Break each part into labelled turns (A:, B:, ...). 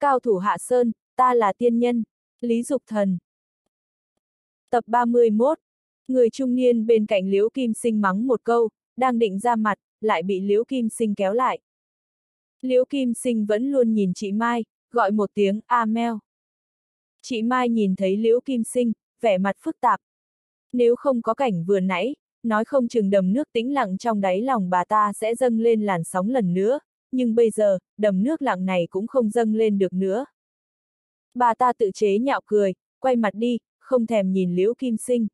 A: Cao thủ hạ sơn, ta là tiên nhân. Lý Dục Thần. Tập 31. Người trung niên bên cạnh Liễu Kim Sinh mắng một câu, đang định ra mặt, lại bị Liễu Kim Sinh kéo lại. Liễu Kim Sinh vẫn luôn nhìn chị Mai, gọi một tiếng a meo. Chị Mai nhìn thấy Liễu Kim Sinh, vẻ mặt phức tạp. Nếu không có cảnh vừa nãy, nói không chừng đầm nước tĩnh lặng trong đáy lòng bà ta sẽ dâng lên làn sóng lần nữa, nhưng bây giờ, đầm nước lặng này cũng không dâng lên được nữa. Bà ta tự chế nhạo cười, quay mặt đi, không thèm nhìn Liễu Kim Sinh.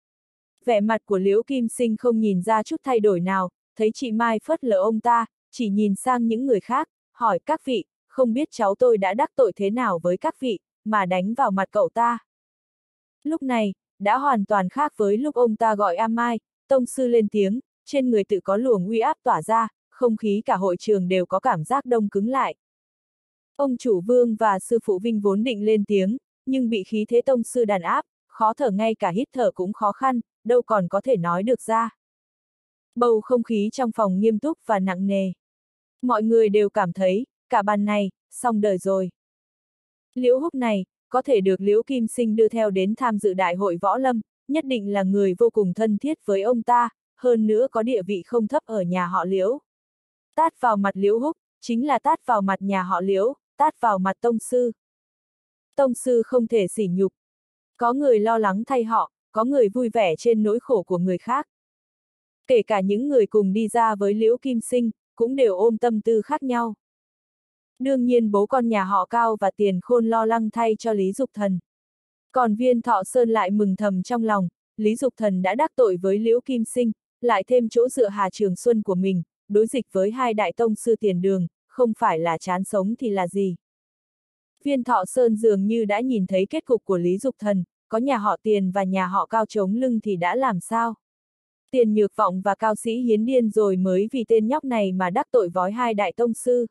A: Vẻ mặt của Liễu Kim Sinh không nhìn ra chút thay đổi nào, thấy chị Mai phớt lờ ông ta, chỉ nhìn sang những người khác, hỏi các vị, không biết cháu tôi đã đắc tội thế nào với các vị, mà đánh vào mặt cậu ta. Lúc này, đã hoàn toàn khác với lúc ông ta gọi A Mai, tông sư lên tiếng, trên người tự có luồng uy áp tỏa ra, không khí cả hội trường đều có cảm giác đông cứng lại. Ông chủ Vương và sư phụ Vinh vốn định lên tiếng, nhưng bị khí thế tông sư đàn áp, khó thở, ngay cả hít thở cũng khó khăn, đâu còn có thể nói được ra. Bầu không khí trong phòng nghiêm túc và nặng nề. Mọi người đều cảm thấy, cả bàn này, xong đời rồi. Liễu Húc này, có thể được Liễu Kim Sinh đưa theo đến tham dự đại hội võ lâm, nhất định là người vô cùng thân thiết với ông ta, hơn nữa có địa vị không thấp ở nhà họ Liễu. Tát vào mặt Liễu Húc, chính là tát vào mặt nhà họ Liễu, tát vào mặt tông sư. Tông sư không thể sỉ nhục. Có người lo lắng thay họ, có người vui vẻ trên nỗi khổ của người khác. Kể cả những người cùng đi ra với Liễu Kim Sinh, cũng đều ôm tâm tư khác nhau. Đương nhiên bố con nhà họ Cao và Tiền Khôn lo lắng thay cho Lý Dục Thần. Còn Viên Thọ Sơn lại mừng thầm trong lòng, Lý Dục Thần đã đắc tội với Liễu Kim Sinh, lại thêm chỗ dựa Hà Trường Xuân của mình, đối dịch với hai đại tông sư tiền đường, không phải là chán sống thì là gì. Viên Thọ Sơn dường như đã nhìn thấy kết cục của Lý Dục Thần, có nhà họ Tiền và nhà họ Cao chống lưng thì đã làm sao? Tiền Nhược Vọng và Cao Sĩ Hiến điên rồi mới vì tên nhóc này mà đắc tội với hai đại tông sư.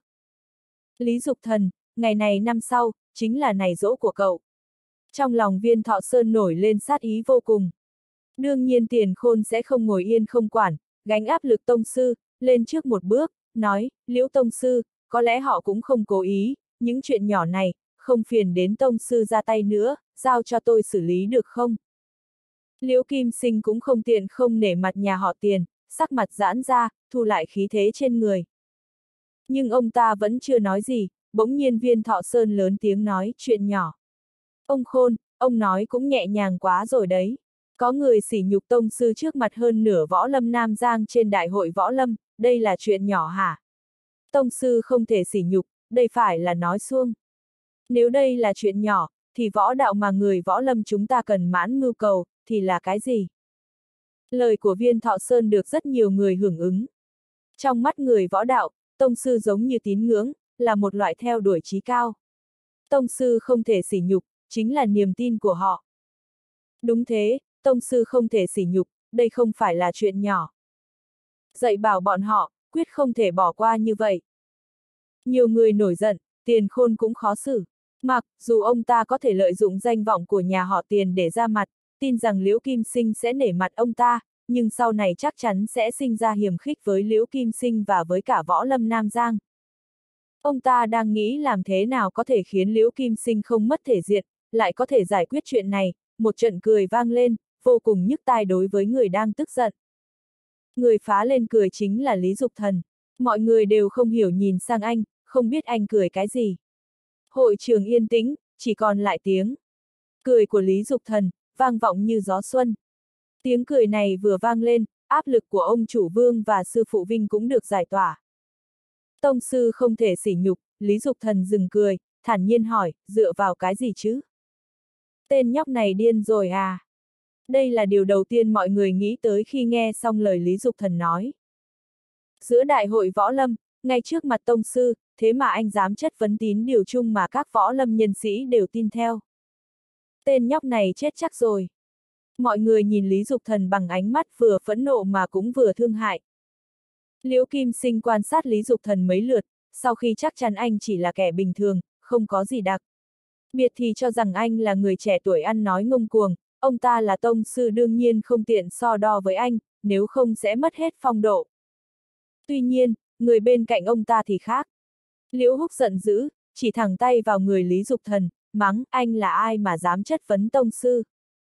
A: Lý Dục Thần, ngày này năm sau, chính là ngày giỗ của cậu. Trong lòng Viên Thọ Sơn nổi lên sát ý vô cùng. Đương nhiên Tiền Khôn sẽ không ngồi yên không quản, gánh áp lực tông sư, lên trước một bước, nói, Liễu tông sư, có lẽ họ cũng không cố ý, những chuyện nhỏ này, không phiền đến tông sư ra tay nữa, giao cho tôi xử lý được không? Liễu Kim Sinh cũng không tiện không nể mặt nhà họ Tiền, sắc mặt giãn ra, thu lại khí thế trên người. Nhưng ông ta vẫn chưa nói gì, bỗng nhiên Viên Thọ Sơn lớn tiếng nói, chuyện nhỏ. Ông Khôn, ông nói cũng nhẹ nhàng quá rồi đấy. Có người sỉ nhục tông sư trước mặt hơn nửa võ lâm Nam Giang trên đại hội võ lâm, đây là chuyện nhỏ hả? Tông sư không thể sỉ nhục, đây phải là nói suông. Nếu đây là chuyện nhỏ, thì võ đạo mà người võ lâm chúng ta cần mãn mưu cầu, thì là cái gì? Lời của Viên Thọ Sơn được rất nhiều người hưởng ứng. Trong mắt người võ đạo, tông sư giống như tín ngưỡng, là một loại theo đuổi chí cao. Tông sư không thể sỉ nhục, chính là niềm tin của họ. Đúng thế, tông sư không thể sỉ nhục, đây không phải là chuyện nhỏ. Dạy bảo bọn họ, quyết không thể bỏ qua như vậy. Nhiều người nổi giận, Tiền Khôn cũng khó xử. Mặc dù ông ta có thể lợi dụng danh vọng của nhà họ Tiền để ra mặt, tin rằng Liễu Kim Sinh sẽ nể mặt ông ta, nhưng sau này chắc chắn sẽ sinh ra hiềm khích với Liễu Kim Sinh và với cả võ lâm Nam Giang. Ông ta đang nghĩ làm thế nào có thể khiến Liễu Kim Sinh không mất thể diện, lại có thể giải quyết chuyện này, một trận cười vang lên, vô cùng nhức tai đối với người đang tức giận. Người phá lên cười chính là Lý Dục Thần. Mọi người đều không hiểu nhìn sang anh, không biết anh cười cái gì. Hội trường yên tĩnh, chỉ còn lại tiếng cười của Lý Dục Thần, vang vọng như gió xuân. Tiếng cười này vừa vang lên, áp lực của ông chủ Vương và sư phụ Vinh cũng được giải tỏa. Tông sư không thể sỉ nhục, Lý Dục Thần dừng cười, thản nhiên hỏi, dựa vào cái gì chứ? Tên nhóc này điên rồi à? Đây là điều đầu tiên mọi người nghĩ tới khi nghe xong lời Lý Dục Thần nói. Giữa đại hội võ lâm, ngay trước mặt tông sư, thế mà anh dám chất vấn tín điều chung mà các võ lâm nhân sĩ đều tin theo. Tên nhóc này chết chắc rồi. Mọi người nhìn Lý Dục Thần bằng ánh mắt vừa phẫn nộ mà cũng vừa thương hại. Liễu Kim Sinh quan sát Lý Dục Thần mấy lượt, sau khi chắc chắn anh chỉ là kẻ bình thường, không có gì đặc biệt thì cho rằng anh là người trẻ tuổi ăn nói ngông cuồng, ông ta là tông sư đương nhiên không tiện so đo với anh, nếu không sẽ mất hết phong độ. Tuy nhiên, người bên cạnh ông ta thì khác. Liễu Húc giận dữ, chỉ thẳng tay vào người Lý Dục Thần, mắng, anh là ai mà dám chất vấn tông sư.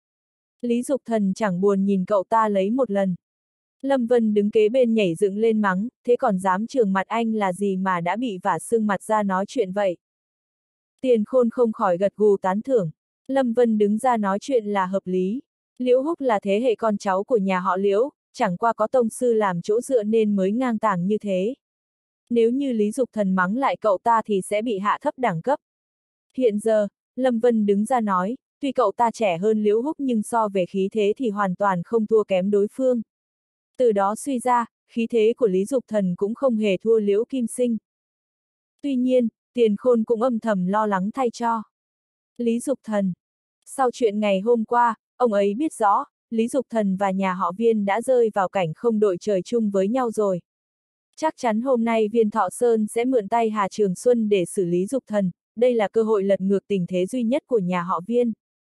A: Lý Dục Thần chẳng buồn nhìn cậu ta lấy một lần. Lâm Vân đứng kế bên nhảy dựng lên mắng, thế còn dám trường mặt anh là gì mà đã bị vả sưng mặt ra nói chuyện vậy. Tiền Khôn không khỏi gật gù tán thưởng. Lâm Vân đứng ra nói chuyện là hợp lý. Liễu Húc là thế hệ con cháu của nhà họ Liễu, chẳng qua có tông sư làm chỗ dựa nên mới ngang tàng như thế. Nếu như Lý Dục Thần mắng lại cậu ta thì sẽ bị hạ thấp đẳng cấp. Hiện giờ, Lâm Vân đứng ra nói, tuy cậu ta trẻ hơn Liễu Húc nhưng so về khí thế thì hoàn toàn không thua kém đối phương. Từ đó suy ra, khí thế của Lý Dục Thần cũng không hề thua Liễu Kim Sinh. Tuy nhiên, Tiền Khôn cũng âm thầm lo lắng thay cho Lý Dục Thần. Sau chuyện ngày hôm qua, ông ấy biết rõ, Lý Dục Thần và nhà họ Viên đã rơi vào cảnh không đội trời chung với nhau rồi. Chắc chắn hôm nay Viên Thọ Sơn sẽ mượn tay Hà Trường Xuân để xử lý Dục Thần, đây là cơ hội lật ngược tình thế duy nhất của nhà họ Viên.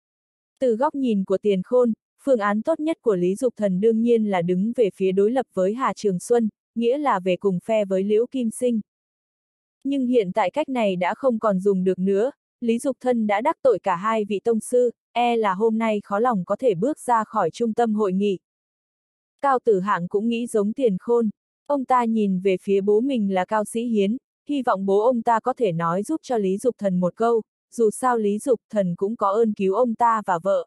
A: Từ góc nhìn của Tiền Khôn, phương án tốt nhất của Lý Dục Thần đương nhiên là đứng về phía đối lập với Hà Trường Xuân, nghĩa là về cùng phe với Liễu Kim Sinh. Nhưng hiện tại cách này đã không còn dùng được nữa, Lý Dục Thần đã đắc tội cả hai vị tông sư, là hôm nay khó lòng có thể bước ra khỏi trung tâm hội nghị. Cao Tử Hạng cũng nghĩ giống Tiền Khôn, ông ta nhìn về phía bố mình là Cao Sĩ Hiến, hy vọng bố ông ta có thể nói giúp cho Lý Dục Thần một câu, dù sao Lý Dục Thần cũng có ơn cứu ông ta và vợ.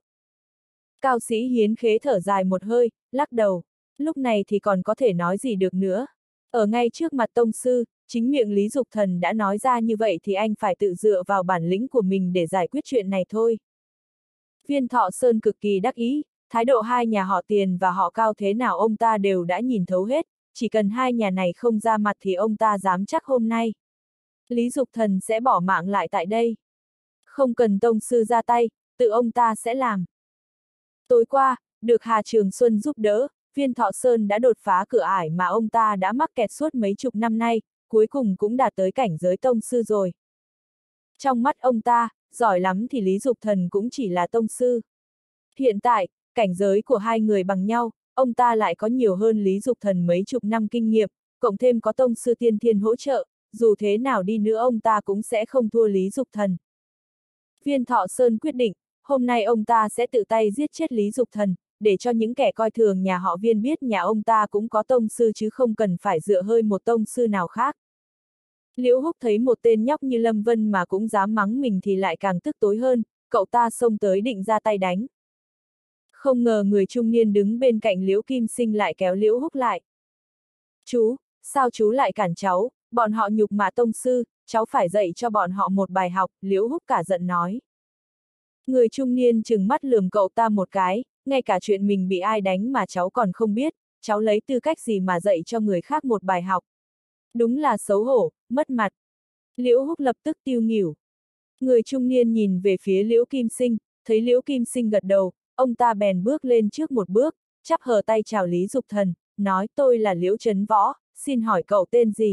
A: Cao Sĩ Hiến khế thở dài một hơi, lắc đầu, lúc này thì còn có thể nói gì được nữa. Ở ngay trước mặt tông sư, chính miệng Lý Dục Thần đã nói ra như vậy thì anh phải tự dựa vào bản lĩnh của mình để giải quyết chuyện này thôi. Viên Thọ Sơn cực kỳ đắc ý, thái độ hai nhà họ Tiền và họ Cao thế nào ông ta đều đã nhìn thấu hết, chỉ cần hai nhà này không ra mặt thì ông ta dám chắc hôm nay Lý Dục Thần sẽ bỏ mạng lại tại đây. Không cần tông sư ra tay, tự ông ta sẽ làm. Tối qua, được Hà Trường Xuân giúp đỡ, Viên Thọ Sơn đã đột phá cửa ải mà ông ta đã mắc kẹt suốt mấy chục năm nay, cuối cùng cũng đạt tới cảnh giới tông sư rồi. Trong mắt ông ta, giỏi lắm thì Lý Dục Thần cũng chỉ là tông sư. Hiện tại, cảnh giới của hai người bằng nhau, ông ta lại có nhiều hơn Lý Dục Thần mấy chục năm kinh nghiệm, cộng thêm có tông sư tiên thiên hỗ trợ, dù thế nào đi nữa ông ta cũng sẽ không thua Lý Dục Thần. Viên Thọ Sơn quyết định, hôm nay ông ta sẽ tự tay giết chết Lý Dục Thần, để cho những kẻ coi thường nhà họ Viên biết nhà ông ta cũng có tông sư chứ không cần phải dựa hơi một tông sư nào khác. Liễu Húc thấy một tên nhóc như Lâm Vân mà cũng dám mắng mình thì lại càng tức tối hơn, cậu ta xông tới định ra tay đánh. Không ngờ người trung niên đứng bên cạnh Liễu Kim Sinh lại kéo Liễu Húc lại. Chú, sao chú lại cản cháu, bọn họ nhục mạ tông sư, cháu phải dạy cho bọn họ một bài học, Liễu Húc cả giận nói. Người trung niên trừng mắt lườm cậu ta một cái, ngay cả chuyện mình bị ai đánh mà cháu còn không biết, cháu lấy tư cách gì mà dạy cho người khác một bài học. Đúng là xấu hổ, mất mặt. Liễu Húc lập tức tiêu nghỉu. Người trung niên nhìn về phía Liễu Kim Sinh, thấy Liễu Kim Sinh gật đầu, ông ta bèn bước lên trước một bước, chắp hờ tay chào Lý Dục Thần, nói tôi là Liễu Trấn Võ, xin hỏi cậu tên gì?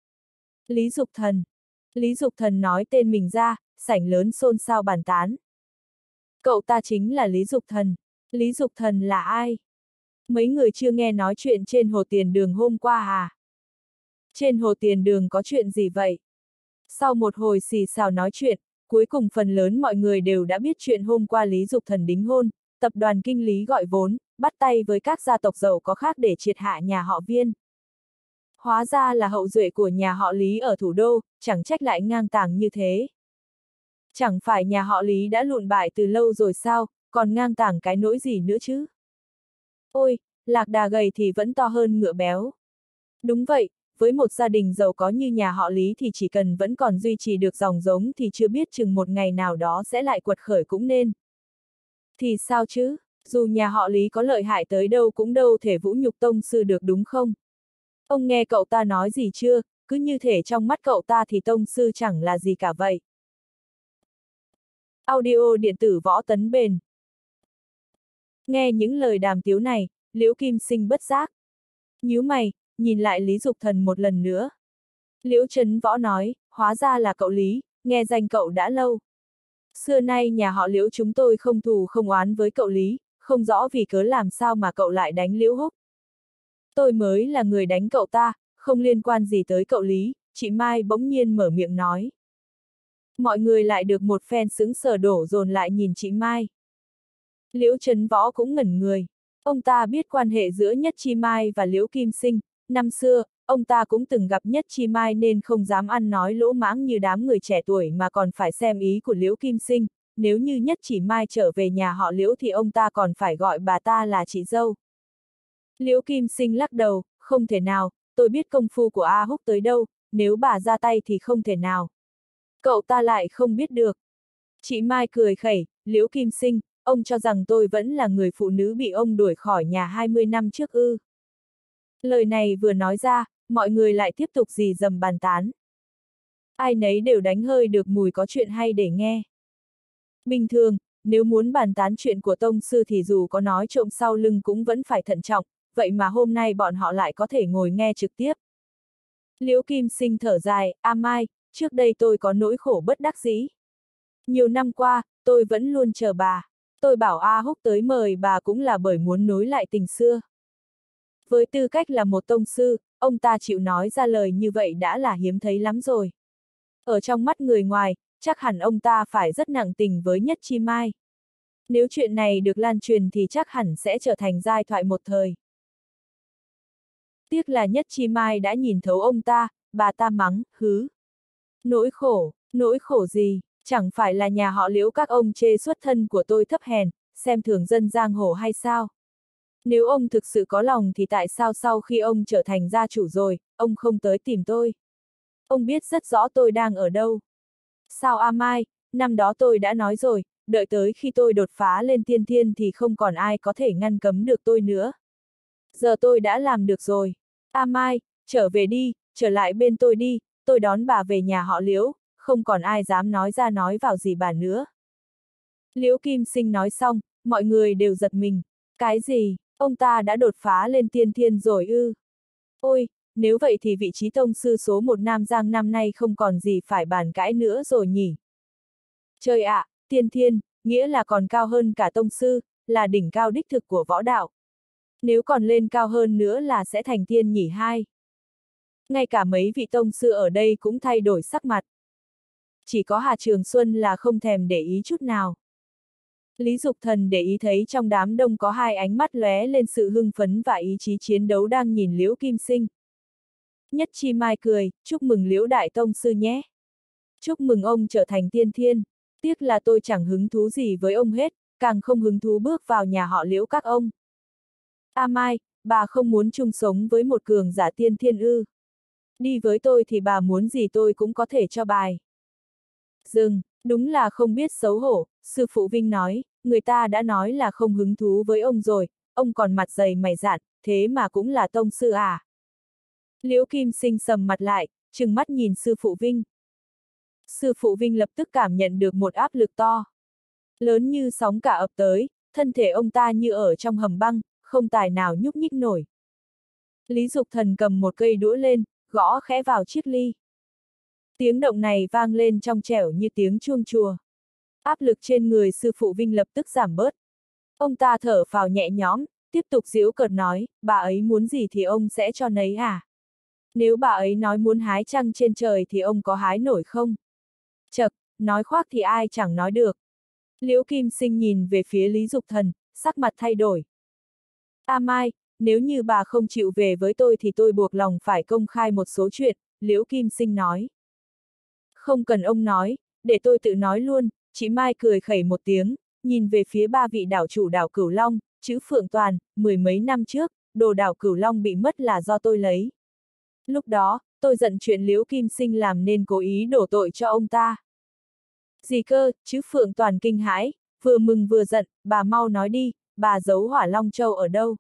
A: Lý Dục Thần. Lý Dục Thần nói tên mình ra, sảnh lớn xôn xao bàn tán. Cậu ta chính là Lý Dục Thần. Lý Dục Thần là ai? Mấy người chưa nghe nói chuyện trên Hồ Tiền Đường hôm qua à? Trên Hồ Tiền Đường có chuyện gì vậy? Sau một hồi xì xào nói chuyện, cuối cùng phần lớn mọi người đều đã biết chuyện hôm qua Lý Dục Thần đính hôn, tập đoàn kinh lý gọi vốn, bắt tay với các gia tộc giàu có khác để triệt hạ nhà họ Viên. Hóa ra là hậu duệ của nhà họ Lý ở thủ đô, chẳng trách lại ngang tàng như thế. Chẳng phải nhà họ Lý đã lụn bại từ lâu rồi sao, còn ngang tàng cái nỗi gì nữa chứ? Ôi, lạc đà gầy thì vẫn to hơn ngựa béo. Đúng vậy, với một gia đình giàu có như nhà họ Lý thì chỉ cần vẫn còn duy trì được dòng giống thì chưa biết chừng một ngày nào đó sẽ lại quật khởi cũng nên. Thì sao chứ, dù nhà họ Lý có lợi hại tới đâu cũng đâu thể vũ nhục tông sư được đúng không? Ông nghe cậu ta nói gì chưa, cứ như thể trong mắt cậu ta thì tông sư chẳng là gì cả vậy. Audio điện tử Võ Tấn Bền. Nghe những lời đàm tiếu này, Liễu Kim Sinh bất giác nhíu mày, nhìn lại Lý Dục Thần một lần nữa. Liễu Trấn Võ nói, hóa ra là cậu Lý, nghe danh cậu đã lâu. Xưa nay nhà họ Liễu chúng tôi không thù không oán với cậu Lý, không rõ vì cớ làm sao mà cậu lại đánh Liễu Húc. Tôi mới là người đánh cậu ta, không liên quan gì tới cậu Lý, chị Mai bỗng nhiên mở miệng nói. Mọi người lại được một phen sững sờ đổ dồn lại nhìn chị Mai. Liễu Trấn Võ cũng ngẩn người. Ông ta biết quan hệ giữa Nhất Chi Mai và Liễu Kim Sinh, năm xưa, ông ta cũng từng gặp Nhất Chi Mai nên không dám ăn nói lỗ mãng như đám người trẻ tuổi mà còn phải xem ý của Liễu Kim Sinh, nếu như Nhất Chi Mai trở về nhà họ Liễu thì ông ta còn phải gọi bà ta là chị dâu. Liễu Kim Sinh lắc đầu, không thể nào, tôi biết công phu của A Húc tới đâu, nếu bà ra tay thì không thể nào. Cậu ta lại không biết được. Chị Mai cười khẩy, Liễu Kim Sinh, ông cho rằng tôi vẫn là người phụ nữ bị ông đuổi khỏi nhà 20 năm trước ư. Lời này vừa nói ra, mọi người lại tiếp tục rì rầm bàn tán. Ai nấy đều đánh hơi được mùi có chuyện hay để nghe. Bình thường, nếu muốn bàn tán chuyện của tông sư thì dù có nói trộm sau lưng cũng vẫn phải thận trọng, vậy mà hôm nay bọn họ lại có thể ngồi nghe trực tiếp. Liễu Kim Sinh thở dài, A Mai, trước đây tôi có nỗi khổ bất đắc dĩ. Nhiều năm qua, tôi vẫn luôn chờ bà. Tôi bảo A Húc tới mời bà cũng là bởi muốn nối lại tình xưa. Với tư cách là một tông sư, ông ta chịu nói ra lời như vậy đã là hiếm thấy lắm rồi. Ở trong mắt người ngoài, chắc hẳn ông ta phải rất nặng tình với Nhất Chi Mai. Nếu chuyện này được lan truyền thì chắc hẳn sẽ trở thành giai thoại một thời. Tiếc là Nhất Chi Mai đã nhìn thấu ông ta, bà ta mắng, hứ. Nỗi khổ gì, chẳng phải là nhà họ Liễu các ông chê xuất thân của tôi thấp hèn, xem thường dân giang hồ hay sao? Nếu ông thực sự có lòng thì tại sao sau khi ông trở thành gia chủ rồi, ông không tới tìm tôi? Ông biết rất rõ tôi đang ở đâu. Sao A Mai, năm đó tôi đã nói rồi, đợi tới khi tôi đột phá lên tiên thiên thì không còn ai có thể ngăn cấm được tôi nữa. Giờ tôi đã làm được rồi. A Mai, trở về đi, trở lại bên tôi đi, tôi đón bà về nhà họ Liễu, không còn ai dám nói ra nói vào gì bà nữa. Liễu Kim Sinh nói xong, mọi người đều giật mình. Cái gì, ông ta đã đột phá lên tiên thiên rồi ư? Ôi, nếu vậy thì vị trí tông sư số 1 Nam Giang năm nay không còn gì phải bàn cãi nữa rồi nhỉ? Trời ạ, tiên thiên, nghĩa là còn cao hơn cả tông sư, là đỉnh cao đích thực của võ đạo. Nếu còn lên cao hơn nữa là sẽ thành tiên nhỉ hai. Ngay cả mấy vị tông sư ở đây cũng thay đổi sắc mặt. Chỉ có Hà Trường Xuân là không thèm để ý chút nào. Lý Dục Thần để ý thấy trong đám đông có hai ánh mắt lóe lên sự hưng phấn và ý chí chiến đấu đang nhìn Liễu Kim Sinh. Nhất Chi Mai cười, chúc mừng Liễu Đại Tông Sư nhé. Chúc mừng ông trở thành tiên thiên, tiếc là tôi chẳng hứng thú gì với ông hết, càng không hứng thú bước vào nhà họ Liễu các ông. A Mai, bà không muốn chung sống với một cường giả tiên thiên ư. Đi với tôi thì bà muốn gì tôi cũng có thể cho bài. Dừng, đúng là không biết xấu hổ, sư phụ Vinh nói, người ta đã nói là không hứng thú với ông rồi, ông còn mặt dày mày dạn, thế mà cũng là tông sư à. Liễu Kim Sinh sầm mặt lại, trừng mắt nhìn sư phụ Vinh. Sư phụ Vinh lập tức cảm nhận được một áp lực to. Lớn như sóng cả ập tới, thân thể ông ta như ở trong hầm băng, không tài nào nhúc nhích nổi. Lý Dục Thần cầm một cây đũa lên, gõ khẽ vào chiếc ly. Tiếng động này vang lên trong trẻo như tiếng chuông chùa. Áp lực trên người sư phụ Vinh lập tức giảm bớt. Ông ta thở phào nhẹ nhõm, tiếp tục giễu cợt nói, bà ấy muốn gì thì ông sẽ cho nấy à? Nếu bà ấy nói muốn hái trăng trên trời thì ông có hái nổi không? Chậc, nói khoác thì ai chẳng nói được. Liễu Kim Sinh nhìn về phía Lý Dục Thần, sắc mặt thay đổi. A Mai, nếu như bà không chịu về với tôi thì tôi buộc lòng phải công khai một số chuyện, Liễu Kim Sinh nói. Không cần ông nói, để tôi tự nói luôn, chị Mai cười khẩy một tiếng, nhìn về phía ba vị đảo chủ đảo Cửu Long, chữ Phượng Toàn, mười mấy năm trước, đồ đảo Cửu Long bị mất là do tôi lấy. Lúc đó, tôi giận chuyện Liễu Kim Sinh làm nên cố ý đổ tội cho ông ta. Gì cơ, chữ Phượng Toàn kinh hãi, vừa mừng vừa giận, bà mau nói đi, bà giấu Hỏa Long Châu ở đâu?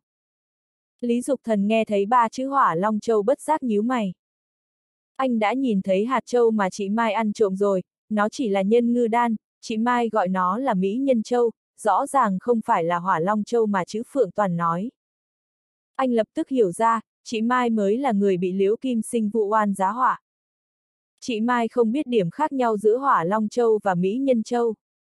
A: Lý Dục Thần nghe thấy ba chữ Hỏa Long Châu bất giác nhíu mày. Anh đã nhìn thấy hạt châu mà chị Mai ăn trộm rồi, nó chỉ là nhân ngư đan, chị Mai gọi nó là Mỹ Nhân Châu, rõ ràng không phải là Hỏa Long Châu mà chữ Phượng Toàn nói. Anh lập tức hiểu ra, chị Mai mới là người bị Liễu Kim Sinh vụ oan giá họa. Chị Mai không biết điểm khác nhau giữa Hỏa Long Châu và Mỹ Nhân Châu.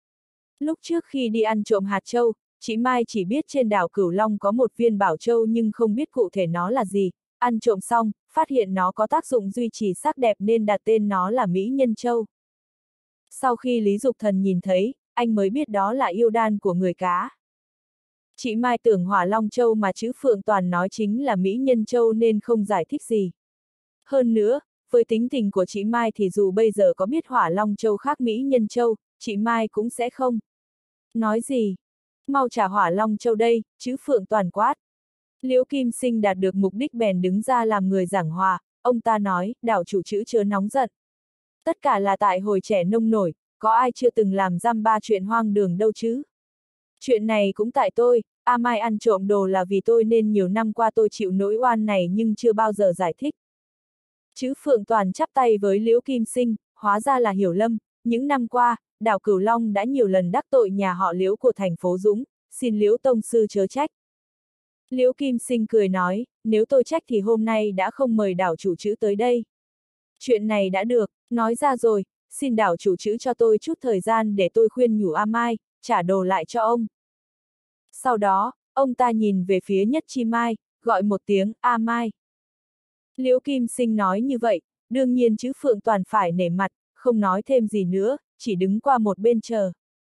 A: Lúc trước khi đi ăn trộm hạt châu, chị Mai chỉ biết trên đảo Cửu Long có một viên bảo châu nhưng không biết cụ thể nó là gì, ăn trộm xong, phát hiện nó có tác dụng duy trì sắc đẹp nên đặt tên nó là Mỹ Nhân Châu. Sau khi Lý Dục Thần nhìn thấy, anh mới biết đó là yêu đan của người cá. Chị Mai tưởng Hỏa Long Châu mà chữ Phượng Toàn nói chính là Mỹ Nhân Châu nên không giải thích gì. Hơn nữa, với tính tình của chị Mai thì dù bây giờ có biết Hỏa Long Châu khác Mỹ Nhân Châu, chị Mai cũng sẽ không nói gì. Mau trả Hỏa Long Châu đây, chữ Phượng Toàn quát. Liễu Kim Sinh đạt được mục đích bèn đứng ra làm người giảng hòa, ông ta nói, đảo chủ chữ chớ nóng giận. Tất cả là tại hồi trẻ nông nổi, có ai chưa từng làm dăm ba chuyện hoang đường đâu chứ. Chuyện này cũng tại tôi, A Mai ăn trộm đồ là vì tôi nên nhiều năm qua tôi chịu nỗi oan này nhưng chưa bao giờ giải thích. Chữ Phượng Toàn chắp tay với Liễu Kim Sinh, hóa ra là hiểu lầm, những năm qua, đảo Cửu Long đã nhiều lần đắc tội nhà họ Liễu của thành phố Dũng, xin Liễu Tông Sư chớ trách. Liễu Kim Sinh cười nói, nếu tôi trách thì hôm nay đã không mời đảo chủ chữ tới đây. Chuyện này đã được, nói ra rồi, xin đảo chủ chữ cho tôi chút thời gian để tôi khuyên nhủ A Mai, trả đồ lại cho ông. Sau đó, ông ta nhìn về phía Nhất Chi Mai, gọi một tiếng, A Mai. Liễu Kim Sinh nói như vậy, đương nhiên chữ Phượng Toàn phải nể mặt, không nói thêm gì nữa, chỉ đứng qua một bên chờ.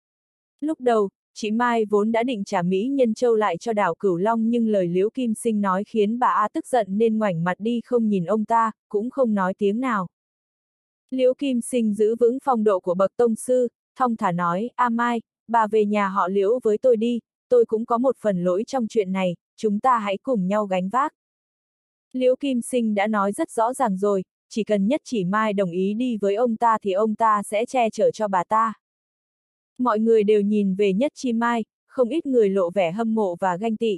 A: Lúc đầu, chị Mai vốn đã định trả Mỹ Nhân Châu lại cho đảo Cửu Long nhưng lời Liễu Kim Sinh nói khiến bà A tức giận nên ngoảnh mặt đi không nhìn ông ta, cũng không nói tiếng nào. Liễu Kim Sinh giữ vững phong độ của bậc tông sư, thong thả nói, A Mai, bà về nhà họ Liễu với tôi đi, tôi cũng có một phần lỗi trong chuyện này, chúng ta hãy cùng nhau gánh vác. Liễu Kim Sinh đã nói rất rõ ràng rồi, chỉ cần Nhất Chỉ Mai đồng ý đi với ông ta thì ông ta sẽ che chở cho bà ta. Mọi người đều nhìn về Nhất Chi Mai, không ít người lộ vẻ hâm mộ và ganh tị.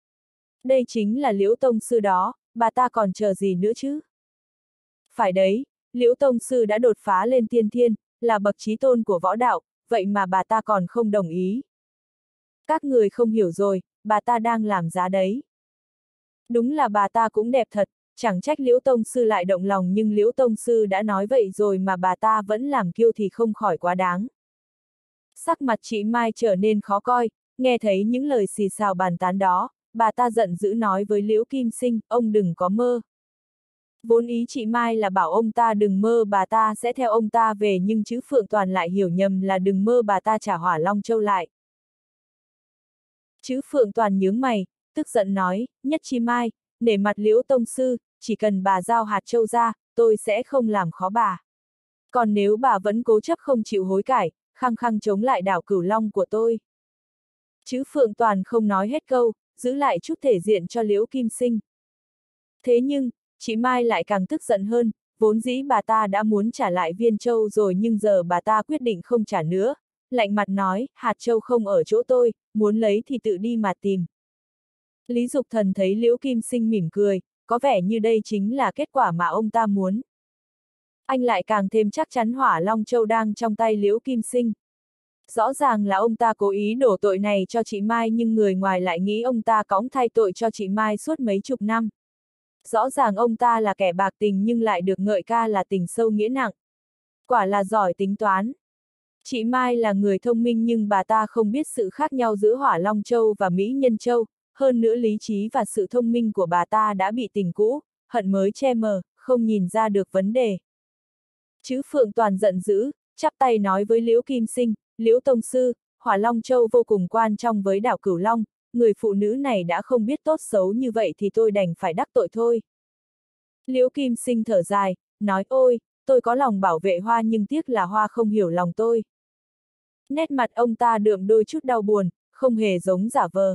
A: Đây chính là Liễu Tông Sư đó, bà ta còn chờ gì nữa chứ? Phải đấy, Liễu Tông Sư đã đột phá lên tiên thiên, là bậc chí tôn của võ đạo, vậy mà bà ta còn không đồng ý. Các người không hiểu rồi, bà ta đang làm giá đấy. Đúng là bà ta cũng đẹp thật, chẳng trách Liễu Tông Sư lại động lòng nhưng Liễu Tông Sư đã nói vậy rồi mà bà ta vẫn làm kiêu thì không khỏi quá đáng. Sắc mặt chị Mai trở nên khó coi, nghe thấy những lời xì xào bàn tán đó, bà ta giận dữ nói với Liễu Kim Sinh, ông đừng có mơ. Vốn ý chị Mai là bảo ông ta đừng mơ bà ta sẽ theo ông ta về nhưng chữ Phượng Toàn lại hiểu nhầm là đừng mơ bà ta trả Hỏa Long Châu lại. Chữ Phượng Toàn nhướng mày, tức giận nói, Nhất Chi Mai, nể mặt Liễu Tông Sư, chỉ cần bà giao hạt châu ra, tôi sẽ không làm khó bà. Còn nếu bà vẫn cố chấp không chịu hối cải, khăng khăng chống lại đảo Cửu Long của tôi. Chữ Phượng Toàn không nói hết câu, giữ lại chút thể diện cho Liễu Kim Sinh. Thế nhưng, chị Mai lại càng tức giận hơn, vốn dĩ bà ta đã muốn trả lại viên châu rồi nhưng giờ bà ta quyết định không trả nữa, lạnh mặt nói, hạt châu không ở chỗ tôi, muốn lấy thì tự đi mà tìm. Lý Dục Thần thấy Liễu Kim Sinh mỉm cười, có vẻ như đây chính là kết quả mà ông ta muốn. Anh lại càng thêm chắc chắn Hỏa Long Châu đang trong tay Liễu Kim Sinh. Rõ ràng là ông ta cố ý đổ tội này cho chị Mai nhưng người ngoài lại nghĩ ông ta cõng thay tội cho chị Mai suốt mấy chục năm. Rõ ràng ông ta là kẻ bạc tình nhưng lại được ngợi ca là tình sâu nghĩa nặng. Quả là giỏi tính toán. Chị Mai là người thông minh nhưng bà ta không biết sự khác nhau giữa Hỏa Long Châu và Mỹ Nhân Châu, hơn nữa lý trí và sự thông minh của bà ta đã bị tình cũ, hận mới che mờ, không nhìn ra được vấn đề. Chữ Phượng Toàn giận dữ, chắp tay nói với Liễu Kim Sinh, Liễu Tông Sư, Hỏa Long Châu vô cùng quan trọng với đảo Cửu Long, người phụ nữ này đã không biết tốt xấu như vậy thì tôi đành phải đắc tội thôi. Liễu Kim Sinh thở dài, nói ôi, tôi có lòng bảo vệ Hoa nhưng tiếc là Hoa không hiểu lòng tôi. Nét mặt ông ta đượm đôi chút đau buồn, không hề giống giả vờ.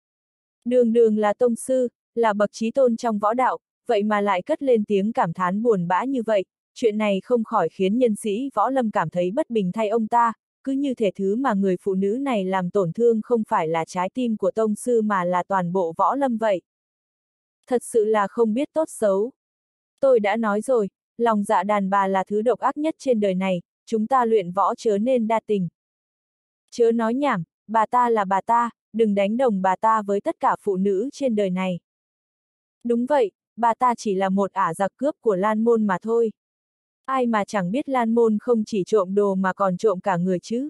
A: Đường đường là tông sư, là bậc chí tôn trong võ đạo, vậy mà lại cất lên tiếng cảm thán buồn bã như vậy, chuyện này không khỏi khiến nhân sĩ võ lâm cảm thấy bất bình thay ông ta, cứ như thể thứ mà người phụ nữ này làm tổn thương không phải là trái tim của tông sư mà là toàn bộ võ lâm vậy. Thật sự là không biết tốt xấu. Tôi đã nói rồi, lòng dạ đàn bà là thứ độc ác nhất trên đời này, chúng ta luyện võ chớ nên đa tình. Chớ nói nhảm, bà ta là bà ta, đừng đánh đồng bà ta với tất cả phụ nữ trên đời này. Đúng vậy, bà ta chỉ là một ả giặc cướp của Lan Môn mà thôi. Ai mà chẳng biết Lan Môn không chỉ trộm đồ mà còn trộm cả người chứ.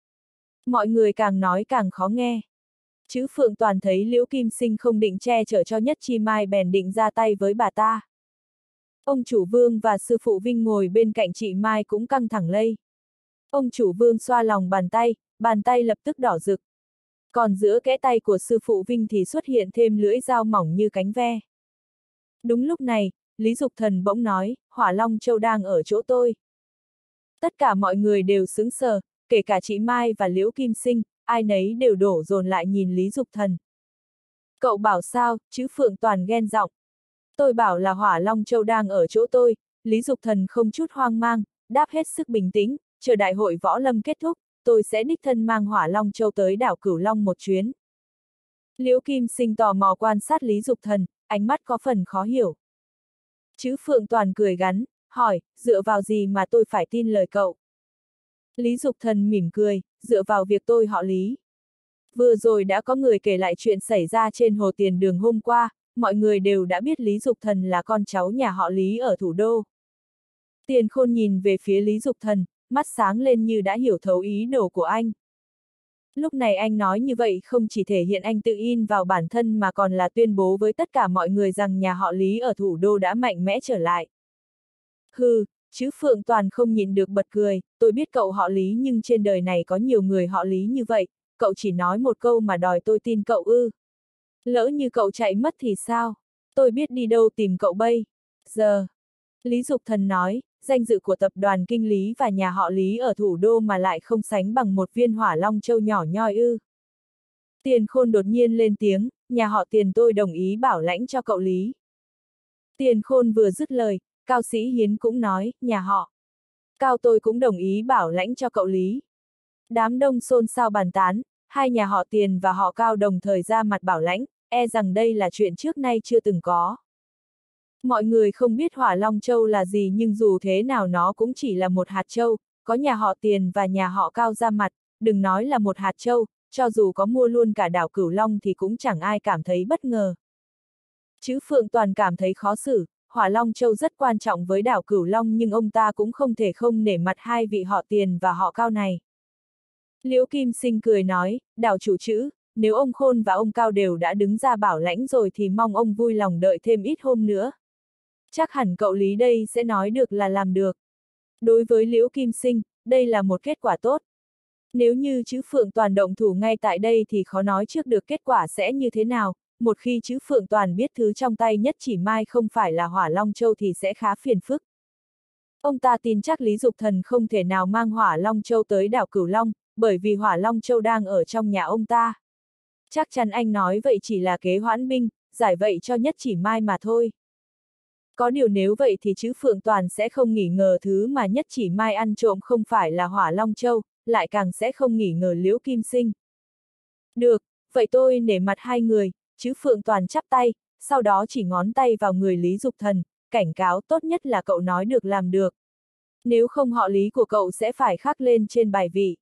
A: Mọi người càng nói càng khó nghe. Chữ Phượng Toàn thấy Liễu Kim Sinh không định che chở cho Nhất Chi Mai bèn định ra tay với bà ta. Ông chủ Vương và sư phụ Vinh ngồi bên cạnh chị Mai cũng căng thẳng lây. Ông chủ Vương xoa lòng bàn tay lập tức đỏ rực. Còn giữa kẽ tay của sư phụ Vinh thì xuất hiện thêm lưỡi dao mỏng như cánh ve. Đúng lúc này, Lý Dục Thần bỗng nói, Hỏa Long Châu đang ở chỗ tôi. Tất cả mọi người đều sững sờ, kể cả chị Mai và Liễu Kim Sinh, ai nấy đều đổ dồn lại nhìn Lý Dục Thần. Cậu bảo sao, chứ Phượng Toàn ghen giọng. Tôi bảo là Hỏa Long Châu đang ở chỗ tôi, Lý Dục Thần không chút hoang mang, đáp hết sức bình tĩnh, chờ đại hội võ lâm kết thúc, tôi sẽ đích thân mang Hỏa Long Châu tới đảo Cửu Long một chuyến. Liễu Kim Sinh tò mò quan sát Lý Dục Thần, ánh mắt có phần khó hiểu. Chứ Phượng Toàn cười gắn, hỏi, dựa vào gì mà tôi phải tin lời cậu? Lý Dục Thần mỉm cười, dựa vào việc tôi họ Lý. Vừa rồi đã có người kể lại chuyện xảy ra trên Hồ Tiền Đường hôm qua, mọi người đều đã biết Lý Dục Thần là con cháu nhà họ Lý ở thủ đô. Tiền Khôn nhìn về phía Lý Dục Thần, mắt sáng lên như đã hiểu thấu ý đồ của anh. Lúc này anh nói như vậy không chỉ thể hiện anh tự in vào bản thân mà còn là tuyên bố với tất cả mọi người rằng nhà họ Lý ở thủ đô đã mạnh mẽ trở lại. Hừ, chứ Phượng Toàn không nhịn được bật cười, tôi biết cậu họ Lý nhưng trên đời này có nhiều người họ Lý như vậy, cậu chỉ nói một câu mà đòi tôi tin cậu ư. Lỡ như cậu chạy mất thì sao? Tôi biết đi đâu tìm cậu bây giờ. Lý Dục Thần nói, danh dự của tập đoàn Kinh Lý và nhà họ Lý ở thủ đô mà lại không sánh bằng một viên Hỏa Long Châu nhỏ nhoi ư. Tiền Khôn đột nhiên lên tiếng, nhà họ Tiền tôi đồng ý bảo lãnh cho cậu Lý. Tiền Khôn vừa dứt lời, Cao Sĩ Hiến cũng nói, nhà họ Cao tôi cũng đồng ý bảo lãnh cho cậu Lý. Đám đông xôn xao bàn tán, hai nhà họ Tiền và họ Cao đồng thời ra mặt bảo lãnh, e rằng đây là chuyện trước nay chưa từng có. Mọi người không biết Hỏa Long Châu là gì nhưng dù thế nào nó cũng chỉ là một hạt châu, có nhà họ Tiền và nhà họ Cao ra mặt, đừng nói là một hạt châu, cho dù có mua luôn cả đảo Cửu Long thì cũng chẳng ai cảm thấy bất ngờ. Chứ Phượng Toàn cảm thấy khó xử, Hỏa Long Châu rất quan trọng với đảo Cửu Long nhưng ông ta cũng không thể không nể mặt hai vị họ Tiền và họ Cao này. Liễu Kim Sinh cười nói, đảo chủ chữ, nếu ông Khôn và ông Cao đều đã đứng ra bảo lãnh rồi thì mong ông vui lòng đợi thêm ít hôm nữa. Chắc hẳn cậu Lý đây sẽ nói được là làm được. Đối với Liễu Kim Sinh, đây là một kết quả tốt. Nếu như chữ Phượng Toàn động thủ ngay tại đây thì khó nói trước được kết quả sẽ như thế nào, một khi chữ Phượng Toàn biết thứ trong tay Nhất Chỉ Mai không phải là Hỏa Long Châu thì sẽ khá phiền phức. Ông ta tin chắc Lý Dục Thần không thể nào mang Hỏa Long Châu tới đảo Cửu Long, bởi vì Hỏa Long Châu đang ở trong nhà ông ta. Chắc chắn anh nói vậy chỉ là kế hoãn binh, giải vậy cho Nhất Chỉ Mai mà thôi. Có điều nếu vậy thì chữ Phượng Toàn sẽ không nghi ngờ thứ mà Nhất Chỉ Mai ăn trộm không phải là Hỏa Long Châu, lại càng sẽ không nghi ngờ Liễu Kim Sinh. Được, vậy tôi nể mặt hai người, chữ Phượng Toàn chắp tay, sau đó chỉ ngón tay vào người Lý Dục Thần, cảnh cáo tốt nhất là cậu nói được làm được. Nếu không họ Lý của cậu sẽ phải khắc lên trên bài vị.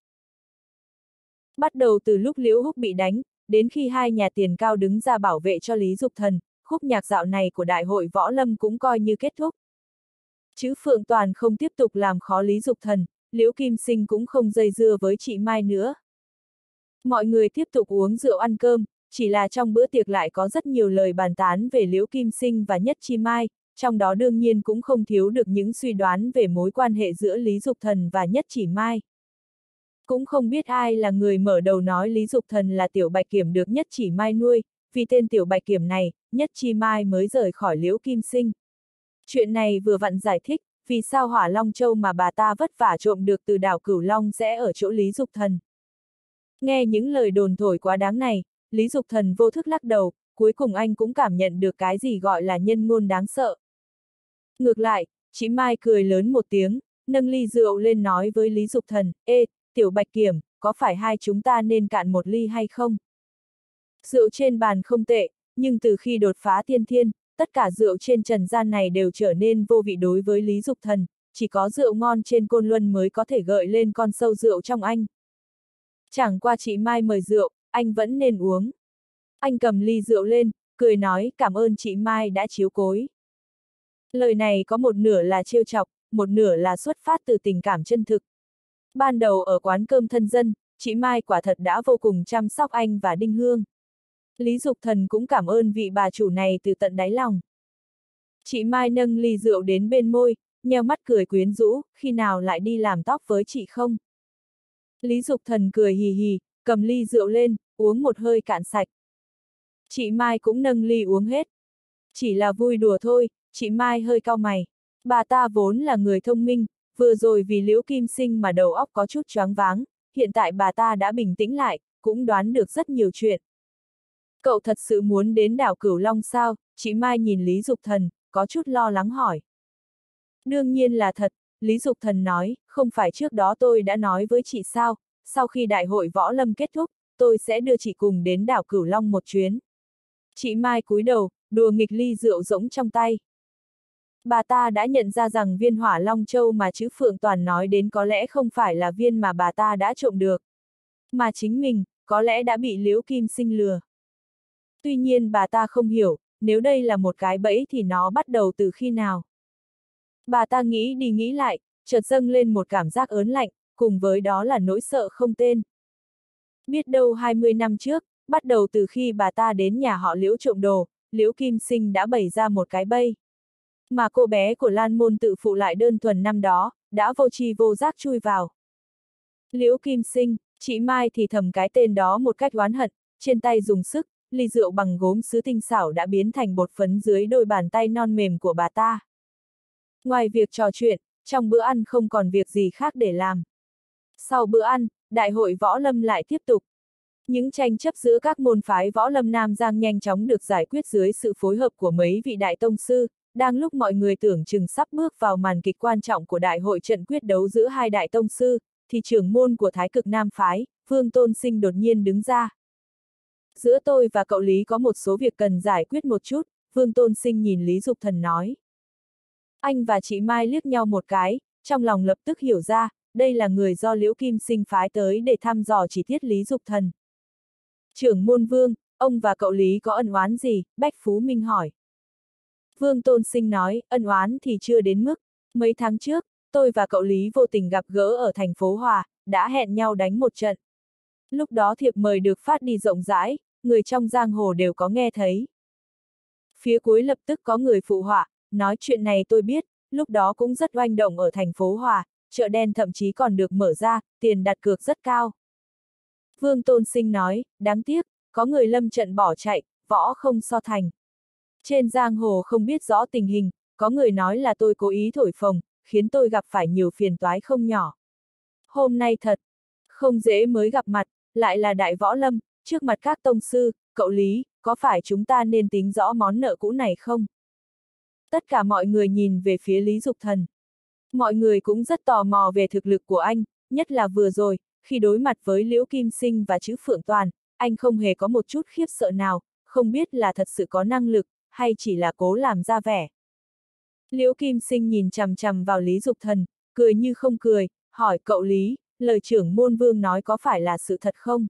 A: Bắt đầu từ lúc Liễu Húc bị đánh, đến khi hai nhà Tiền Cao đứng ra bảo vệ cho Lý Dục Thần, khúc nhạc dạo này của Đại hội Võ Lâm cũng coi như kết thúc. Chữ Phượng Toàn không tiếp tục làm khó Lý Dục Thần, Liễu Kim Sinh cũng không dây dưa với chị Mai nữa. Mọi người tiếp tục uống rượu ăn cơm, chỉ là trong bữa tiệc lại có rất nhiều lời bàn tán về Liễu Kim Sinh và Nhất Chi Mai, trong đó đương nhiên cũng không thiếu được những suy đoán về mối quan hệ giữa Lý Dục Thần và Nhất Chỉ Mai. Cũng không biết ai là người mở đầu nói Lý Dục Thần là Tiểu Bạch Kiểm được Nhất Chỉ Mai nuôi, vì tên Tiểu Bạch Kiểm này, Nhất Chi Mai mới rời khỏi Liễu Kim Sinh. Chuyện này vừa vặn giải thích, vì sao Hỏa Long Châu mà bà ta vất vả trộm được từ đảo Cửu Long sẽ ở chỗ Lý Dục Thần. Nghe những lời đồn thổi quá đáng này, Lý Dục Thần vô thức lắc đầu, cuối cùng anh cũng cảm nhận được cái gì gọi là nhân ngôn đáng sợ. Ngược lại, chị Mai cười lớn một tiếng, nâng ly rượu lên nói với Lý Dục Thần, ê, Tiểu Bạch Kiểm, có phải hai chúng ta nên cạn một ly hay không? Rượu trên bàn không tệ, nhưng từ khi đột phá tiên thiên, tất cả rượu trên trần gian này đều trở nên vô vị đối với Lý Dục Thần, chỉ có rượu ngon trên Côn Luân mới có thể gợi lên con sâu rượu trong anh. Chẳng qua chị Mai mời rượu, anh vẫn nên uống. Anh cầm ly rượu lên, cười nói cảm ơn chị Mai đã chiếu cối. Lời này có một nửa là trêu chọc, một nửa là xuất phát từ tình cảm chân thực. Ban đầu ở quán cơm thân dân, chị Mai quả thật đã vô cùng chăm sóc anh và Đinh Hương. Lý Dục Thần cũng cảm ơn vị bà chủ này từ tận đáy lòng. Chị Mai nâng ly rượu đến bên môi, nheo mắt cười quyến rũ, khi nào lại đi làm tóc với chị không? Lý Dục Thần cười hì hì, cầm ly rượu lên, uống một hơi cạn sạch. Chị Mai cũng nâng ly uống hết. Chỉ là vui đùa thôi, chị Mai hơi cau mày. Bà ta vốn là người thông minh, vừa rồi vì Liễu Kim Sinh mà đầu óc có chút choáng váng, hiện tại bà ta đã bình tĩnh lại, cũng đoán được rất nhiều chuyện. Cậu thật sự muốn đến đảo Cửu Long sao? Chị Mai nhìn Lý Dục Thần, có chút lo lắng hỏi. Đương nhiên là thật, Lý Dục Thần nói, không phải trước đó tôi đã nói với chị sao, sau khi đại hội võ lâm kết thúc, tôi sẽ đưa chị cùng đến đảo Cửu Long một chuyến. Chị Mai cúi đầu, đùa nghịch ly rượu rỗng trong tay. Bà ta đã nhận ra rằng viên Hỏa Long Châu mà chữ Phượng Toàn nói đến có lẽ không phải là viên mà bà ta đã trộm được, mà chính mình, có lẽ đã bị Liễu Kim Sinh lừa. Tuy nhiên bà ta không hiểu, nếu đây là một cái bẫy thì nó bắt đầu từ khi nào. Bà ta nghĩ đi nghĩ lại, chợt dâng lên một cảm giác ớn lạnh, cùng với đó là nỗi sợ không tên. Biết đâu 20 năm trước, bắt đầu từ khi bà ta đến nhà họ Liễu trộm đồ, Liễu Kim Sinh đã bày ra một cái bẫy. Mà cô bé của Lan Môn Tự Phụ lại đơn thuần năm đó, đã vô tri vô giác chui vào. Liễu Kim Sinh, chị Mai thì thầm cái tên đó một cách oán hận, trên tay dùng sức, ly rượu bằng gốm sứ tinh xảo đã biến thành bột phấn dưới đôi bàn tay non mềm của bà ta. Ngoài việc trò chuyện, trong bữa ăn không còn việc gì khác để làm. Sau bữa ăn, đại hội võ lâm lại tiếp tục. Những tranh chấp giữa các môn phái võ lâm Nam Giang nhanh chóng được giải quyết dưới sự phối hợp của mấy vị đại tông sư. Đang lúc mọi người tưởng chừng sắp bước vào màn kịch quan trọng của đại hội trận quyết đấu giữa hai đại tông sư, thì trưởng môn của Thái Cực Nam phái, Vương Tôn Sinh đột nhiên đứng ra. Giữa tôi và cậu Lý có một số việc cần giải quyết một chút, Vương Tôn Sinh nhìn Lý Dục Thần nói. Anh và chị Mai liếc nhau một cái, trong lòng lập tức hiểu ra, đây là người do Liễu Kim Sinh phái tới để thăm dò chỉ tiết Lý Dục Thần. Trưởng môn Vương, ông và cậu Lý có ân oán gì? Bách Phú Minh hỏi. Vương Tôn Sinh nói, ân oán thì chưa đến mức. Mấy tháng trước, tôi và cậu Lý vô tình gặp gỡ ở thành phố Hòa, đã hẹn nhau đánh một trận. Lúc đó thiệp mời được phát đi rộng rãi, người trong giang hồ đều có nghe thấy. Phía cuối lập tức có người phụ họa, nói chuyện này tôi biết, lúc đó cũng rất oanh động ở thành phố Hòa, chợ đen thậm chí còn được mở ra, tiền đặt cược rất cao. Vương Tôn Sinh nói, đáng tiếc, có người lâm trận bỏ chạy, võ không so thành. Trên giang hồ không biết rõ tình hình, có người nói là tôi cố ý thổi phồng, khiến tôi gặp phải nhiều phiền toái không nhỏ. Hôm nay thật, không dễ mới gặp mặt, lại là đại võ lâm, trước mặt các tông sư, cậu Lý, có phải chúng ta nên tính rõ món nợ cũ này không? Tất cả mọi người nhìn về phía Lý Dục Thần. Mọi người cũng rất tò mò về thực lực của anh, nhất là vừa rồi, khi đối mặt với Liễu Kim Sinh và chữ Phượng Toàn, anh không hề có một chút khiếp sợ nào, không biết là thật sự có năng lực, hay chỉ là cố làm ra vẻ. Liễu Kim Sinh nhìn chằm chằm vào Lý Dục Thần, cười như không cười, hỏi cậu Lý, lời trưởng môn Vương nói có phải là sự thật không?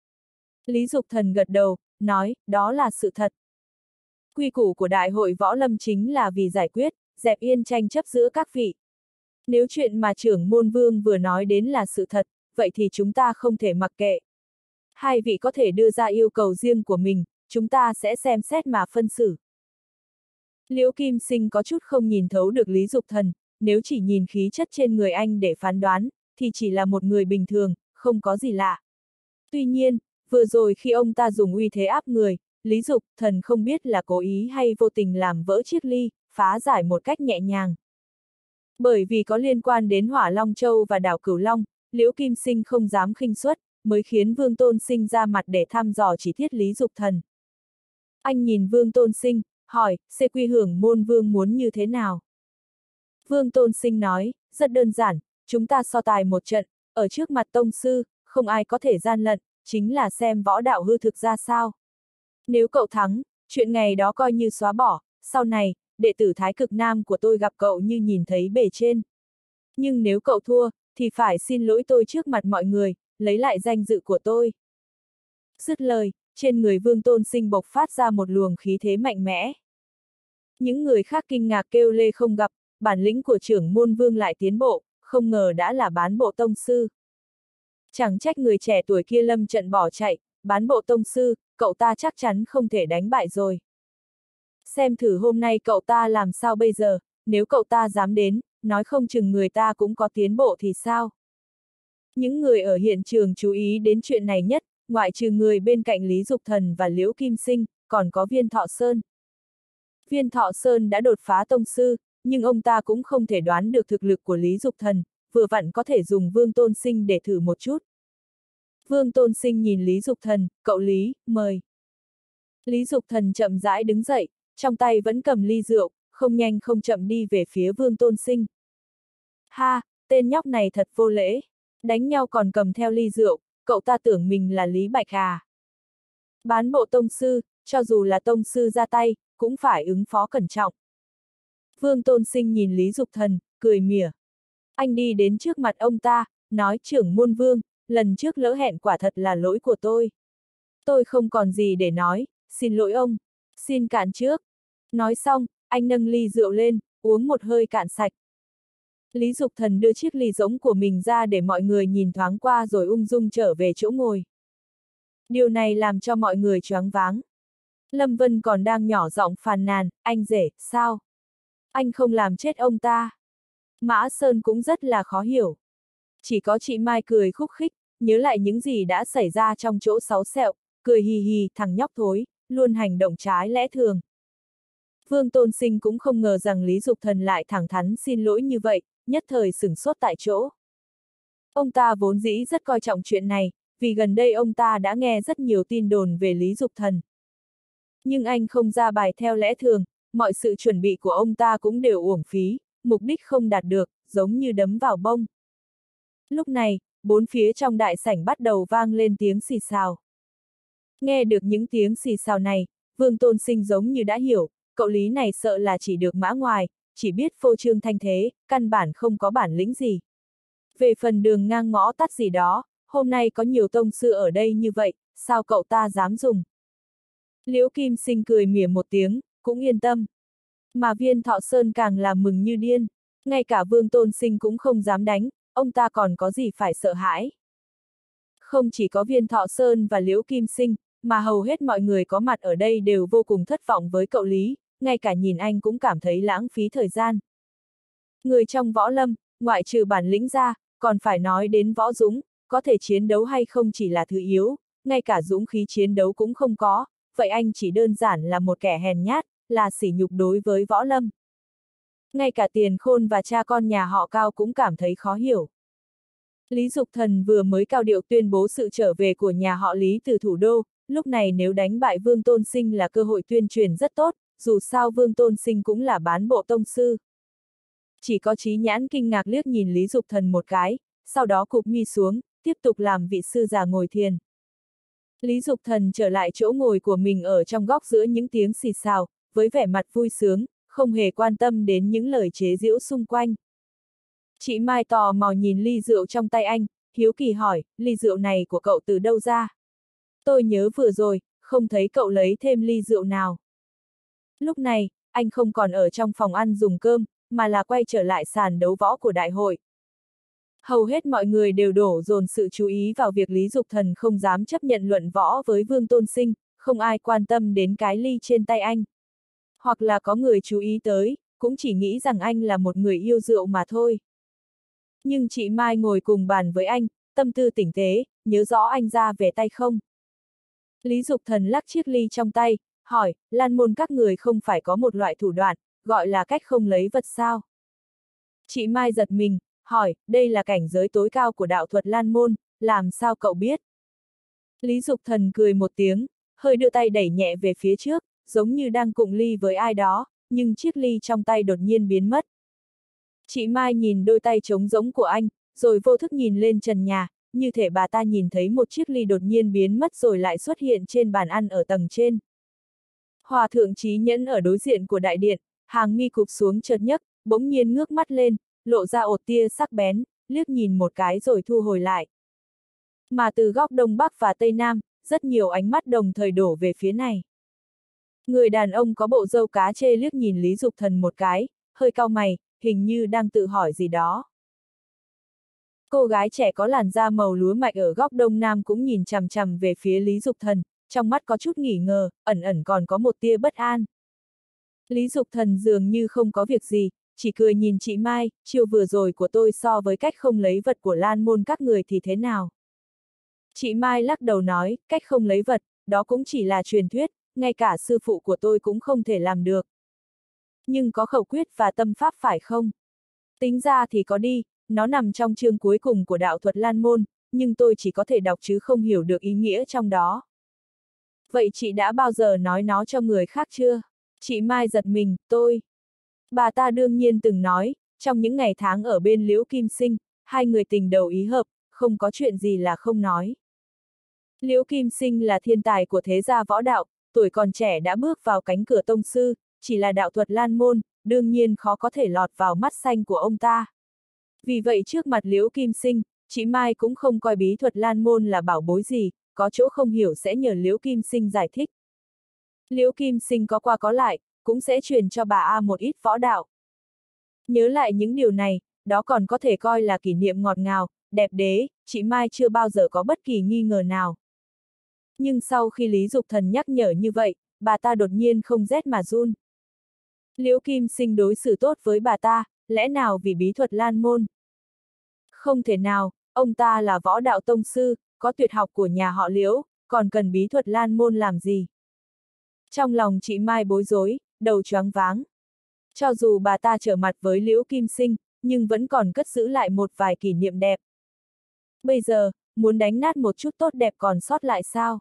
A: Lý Dục Thần gật đầu, nói, đó là sự thật. Quy củ của đại hội võ lâm chính là vì giải quyết, dẹp yên tranh chấp giữa các vị. Nếu chuyện mà trưởng môn Vương vừa nói đến là sự thật, vậy thì chúng ta không thể mặc kệ. Hai vị có thể đưa ra yêu cầu riêng của mình, chúng ta sẽ xem xét mà phân xử. Liễu Kim Sinh có chút không nhìn thấu được Lý Dục Thần, nếu chỉ nhìn khí chất trên người anh để phán đoán, thì chỉ là một người bình thường, không có gì lạ. Tuy nhiên, vừa rồi khi ông ta dùng uy thế áp người, Lý Dục Thần không biết là cố ý hay vô tình làm vỡ chiếc ly, phá giải một cách nhẹ nhàng. Bởi vì có liên quan đến Hỏa Long Châu và đảo Cửu Long, Liễu Kim Sinh không dám khinh suất, mới khiến Vương Tôn Sinh ra mặt để thăm dò chỉ thiết Lý Dục Thần. Anh nhìn Vương Tôn Sinh, hỏi, Xê Quy Hưởng môn Vương muốn như thế nào? Vương Tôn Sinh nói, rất đơn giản, chúng ta so tài một trận, ở trước mặt tông sư, không ai có thể gian lận, chính là xem võ đạo hư thực ra sao. Nếu cậu thắng, chuyện ngày đó coi như xóa bỏ, sau này, đệ tử Thái Cực Nam của tôi gặp cậu như nhìn thấy bề trên. Nhưng nếu cậu thua, thì phải xin lỗi tôi trước mặt mọi người, lấy lại danh dự của tôi. Dứt lời, trên người Vương Tôn Sinh bộc phát ra một luồng khí thế mạnh mẽ. Những người khác kinh ngạc kêu lê không gặp, bản lĩnh của trưởng môn Vương lại tiến bộ, không ngờ đã là bán bộ tông sư. Chẳng trách người trẻ tuổi kia lâm trận bỏ chạy, bán bộ tông sư, cậu ta chắc chắn không thể đánh bại rồi. Xem thử hôm nay cậu ta làm sao bây giờ, nếu cậu ta dám đến, nói không chừng người ta cũng có tiến bộ thì sao. Những người ở hiện trường chú ý đến chuyện này nhất, ngoại trừ người bên cạnh Lý Dục Thần và Liễu Kim Sinh, còn có Viên Thọ Sơn. Viên Thọ Sơn đã đột phá tông sư, nhưng ông ta cũng không thể đoán được thực lực của Lý Dục Thần, vừa vặn có thể dùng Vương Tôn Sinh để thử một chút. Vương Tôn Sinh nhìn Lý Dục Thần, cậu Lý, mời. Lý Dục Thần chậm rãi đứng dậy, trong tay vẫn cầm ly rượu, không nhanh không chậm đi về phía Vương Tôn Sinh. Ha, tên nhóc này thật vô lễ, đánh nhau còn cầm theo ly rượu, cậu ta tưởng mình là Lý Bạch à. Bán bộ tông sư, cho dù là tông sư ra tay, cũng phải ứng phó cẩn trọng. Vương Tôn Sinh nhìn Lý Dục Thần, cười mỉa. Anh đi đến trước mặt ông ta, nói trưởng môn Vương, lần trước lỡ hẹn quả thật là lỗi của tôi. Tôi không còn gì để nói, xin lỗi ông, xin cạn trước. Nói xong, anh nâng ly rượu lên, uống một hơi cạn sạch. Lý Dục Thần đưa chiếc ly rỗng của mình ra để mọi người nhìn thoáng qua rồi ung dung trở về chỗ ngồi. Điều này làm cho mọi người choáng váng. Lâm Vân còn đang nhỏ giọng phàn nàn, anh rể, sao? Anh không làm chết ông ta. Mã Sơn cũng rất là khó hiểu. Chỉ có chị Mai cười khúc khích, nhớ lại những gì đã xảy ra trong chỗ Sáu Sẹo, cười hì hì, thằng nhóc thối, luôn hành động trái lẽ thường. Vương Tôn Sinh cũng không ngờ rằng Lý Dục Thần lại thẳng thắn xin lỗi như vậy, nhất thời sửng sốt tại chỗ. Ông ta vốn dĩ rất coi trọng chuyện này, vì gần đây ông ta đã nghe rất nhiều tin đồn về Lý Dục Thần. Nhưng anh không ra bài theo lẽ thường, mọi sự chuẩn bị của ông ta cũng đều uổng phí, mục đích không đạt được, giống như đấm vào bông. Lúc này, bốn phía trong đại sảnh bắt đầu vang lên tiếng xì xào. Nghe được những tiếng xì xào này, Vương Tôn Sinh giống như đã hiểu, cậu Lý này sợ là chỉ được mã ngoài, chỉ biết phô trương thanh thế, căn bản không có bản lĩnh gì. Về phần đường ngang ngõ tắt gì đó, hôm nay có nhiều tông sư ở đây như vậy, sao cậu ta dám dùng? Liễu Kim Sinh cười mỉa một tiếng, cũng yên tâm. Mà Viên Thọ Sơn càng là mừng như điên, ngay cả Vương Tôn Sinh cũng không dám đánh, ông ta còn có gì phải sợ hãi. Không chỉ có Viên Thọ Sơn và Liễu Kim Sinh, mà hầu hết mọi người có mặt ở đây đều vô cùng thất vọng với cậu Lý, ngay cả nhìn anh cũng cảm thấy lãng phí thời gian. Người trong võ lâm, ngoại trừ bản lĩnh ra, còn phải nói đến võ dũng, có thể chiến đấu hay không chỉ là thứ yếu, ngay cả dũng khí chiến đấu cũng không có, vậy anh chỉ đơn giản là một kẻ hèn nhát, là sỉ nhục đối với võ lâm. Ngay cả Tiền Khôn và cha con nhà họ Cao cũng cảm thấy khó hiểu. Lý Dục Thần vừa mới cao điệu tuyên bố sự trở về của nhà họ Lý từ thủ đô, lúc này nếu đánh bại Vương Tôn Sinh là cơ hội tuyên truyền rất tốt, dù sao Vương Tôn Sinh cũng là bán bộ tông sư. Chỉ có Chí Nhãn kinh ngạc liếc nhìn Lý Dục Thần một cái, sau đó cụp mi xuống, tiếp tục làm vị sư già ngồi thiền. Lý Dục Thần trở lại chỗ ngồi của mình ở trong góc giữa những tiếng xì xào, với vẻ mặt vui sướng, không hề quan tâm đến những lời chế giễu xung quanh. Chị Mai tò mò nhìn ly rượu trong tay anh, hiếu kỳ hỏi, ly rượu này của cậu từ đâu ra? Tôi nhớ vừa rồi, không thấy cậu lấy thêm ly rượu nào. Lúc này, anh không còn ở trong phòng ăn dùng cơm, mà là quay trở lại sàn đấu võ của đại hội. Hầu hết mọi người đều đổ dồn sự chú ý vào việc Lý Dục Thần không dám chấp nhận luận võ với Vương Tôn Sinh, không ai quan tâm đến cái ly trên tay anh. Hoặc là có người chú ý tới, cũng chỉ nghĩ rằng anh là một người yêu rượu mà thôi. Nhưng chị Mai ngồi cùng bàn với anh, tâm tư tỉnh tế, nhớ rõ anh ra về tay không? Lý Dục Thần lắc chiếc ly trong tay, hỏi, Lan môn các người không phải có một loại thủ đoạn, gọi là cách không lấy vật sao? Chị Mai giật mình, hỏi, đây là cảnh giới tối cao của đạo thuật Lan môn, làm sao cậu biết? Lý Dục Thần cười một tiếng, hơi đưa tay đẩy nhẹ về phía trước, giống như đang cụng ly với ai đó, nhưng chiếc ly trong tay đột nhiên biến mất. Chị Mai nhìn đôi tay trống rỗng của anh, rồi vô thức nhìn lên trần nhà, như thể bà ta nhìn thấy một chiếc ly đột nhiên biến mất rồi lại xuất hiện trên bàn ăn ở tầng trên. Hòa thượng Chí Nhẫn ở đối diện của đại điện, hàng mi cụp xuống chợt nhấc, bỗng nhiên ngước mắt lên, lộ ra một tia sắc bén, liếc nhìn một cái rồi thu hồi lại. Mà từ góc đông bắc và tây nam, rất nhiều ánh mắt đồng thời đổ về phía này. Người đàn ông có bộ râu cá chê liếc nhìn Lý Dục Thần một cái, hơi cau mày, hình như đang tự hỏi gì đó. Cô gái trẻ có làn da màu lúa mạch ở góc đông nam cũng nhìn chằm chằm về phía Lý Dục Thần, trong mắt có chút nghỉ ngờ, ẩn ẩn còn có một tia bất an. Lý Dục Thần dường như không có việc gì, chỉ cười nhìn chị Mai, chiêu vừa rồi của tôi so với cách không lấy vật của Lan môn các người thì thế nào? Chị Mai lắc đầu nói, cách không lấy vật, đó cũng chỉ là truyền thuyết, ngay cả sư phụ của tôi cũng không thể làm được. Nhưng có khẩu quyết và tâm pháp phải không? Tính ra thì có đi, nó nằm trong chương cuối cùng của đạo thuật Lan môn, nhưng tôi chỉ có thể đọc chứ không hiểu được ý nghĩa trong đó. Vậy chị đã bao giờ nói nó cho người khác chưa? Chị Mai giật mình, tôi. Bà ta đương nhiên từng nói, trong những ngày tháng ở bên Liễu Kim Sinh, hai người tình đầu ý hợp, không có chuyện gì là không nói. Liễu Kim Sinh là thiên tài của thế gia võ đạo, tuổi còn trẻ đã bước vào cánh cửa tông sư, chỉ là đạo thuật Lan môn, đương nhiên khó có thể lọt vào mắt xanh của ông ta. Vì vậy trước mặt Liễu Kim Sinh, chị Mai cũng không coi bí thuật Lan môn là bảo bối gì, có chỗ không hiểu sẽ nhờ Liễu Kim Sinh giải thích. Liễu Kim Sinh có qua có lại, cũng sẽ truyền cho bà A một ít võ đạo. Nhớ lại những điều này, đó còn có thể coi là kỷ niệm ngọt ngào, đẹp đẽ, chị Mai chưa bao giờ có bất kỳ nghi ngờ nào. Nhưng sau khi Lý Dục Thần nhắc nhở như vậy, bà ta đột nhiên không rét mà run. Liễu Kim Sinh đối xử tốt với bà ta, lẽ nào vì bí thuật Lan môn? Không thể nào, ông ta là võ đạo tông sư, có tuyệt học của nhà họ Liễu, còn cần bí thuật Lan môn làm gì? Trong lòng chị Mai bối rối, đầu choáng váng. Cho dù bà ta trở mặt với Liễu Kim Sinh, nhưng vẫn còn cất giữ lại một vài kỷ niệm đẹp. Bây giờ, muốn đánh nát một chút tốt đẹp còn sót lại sao?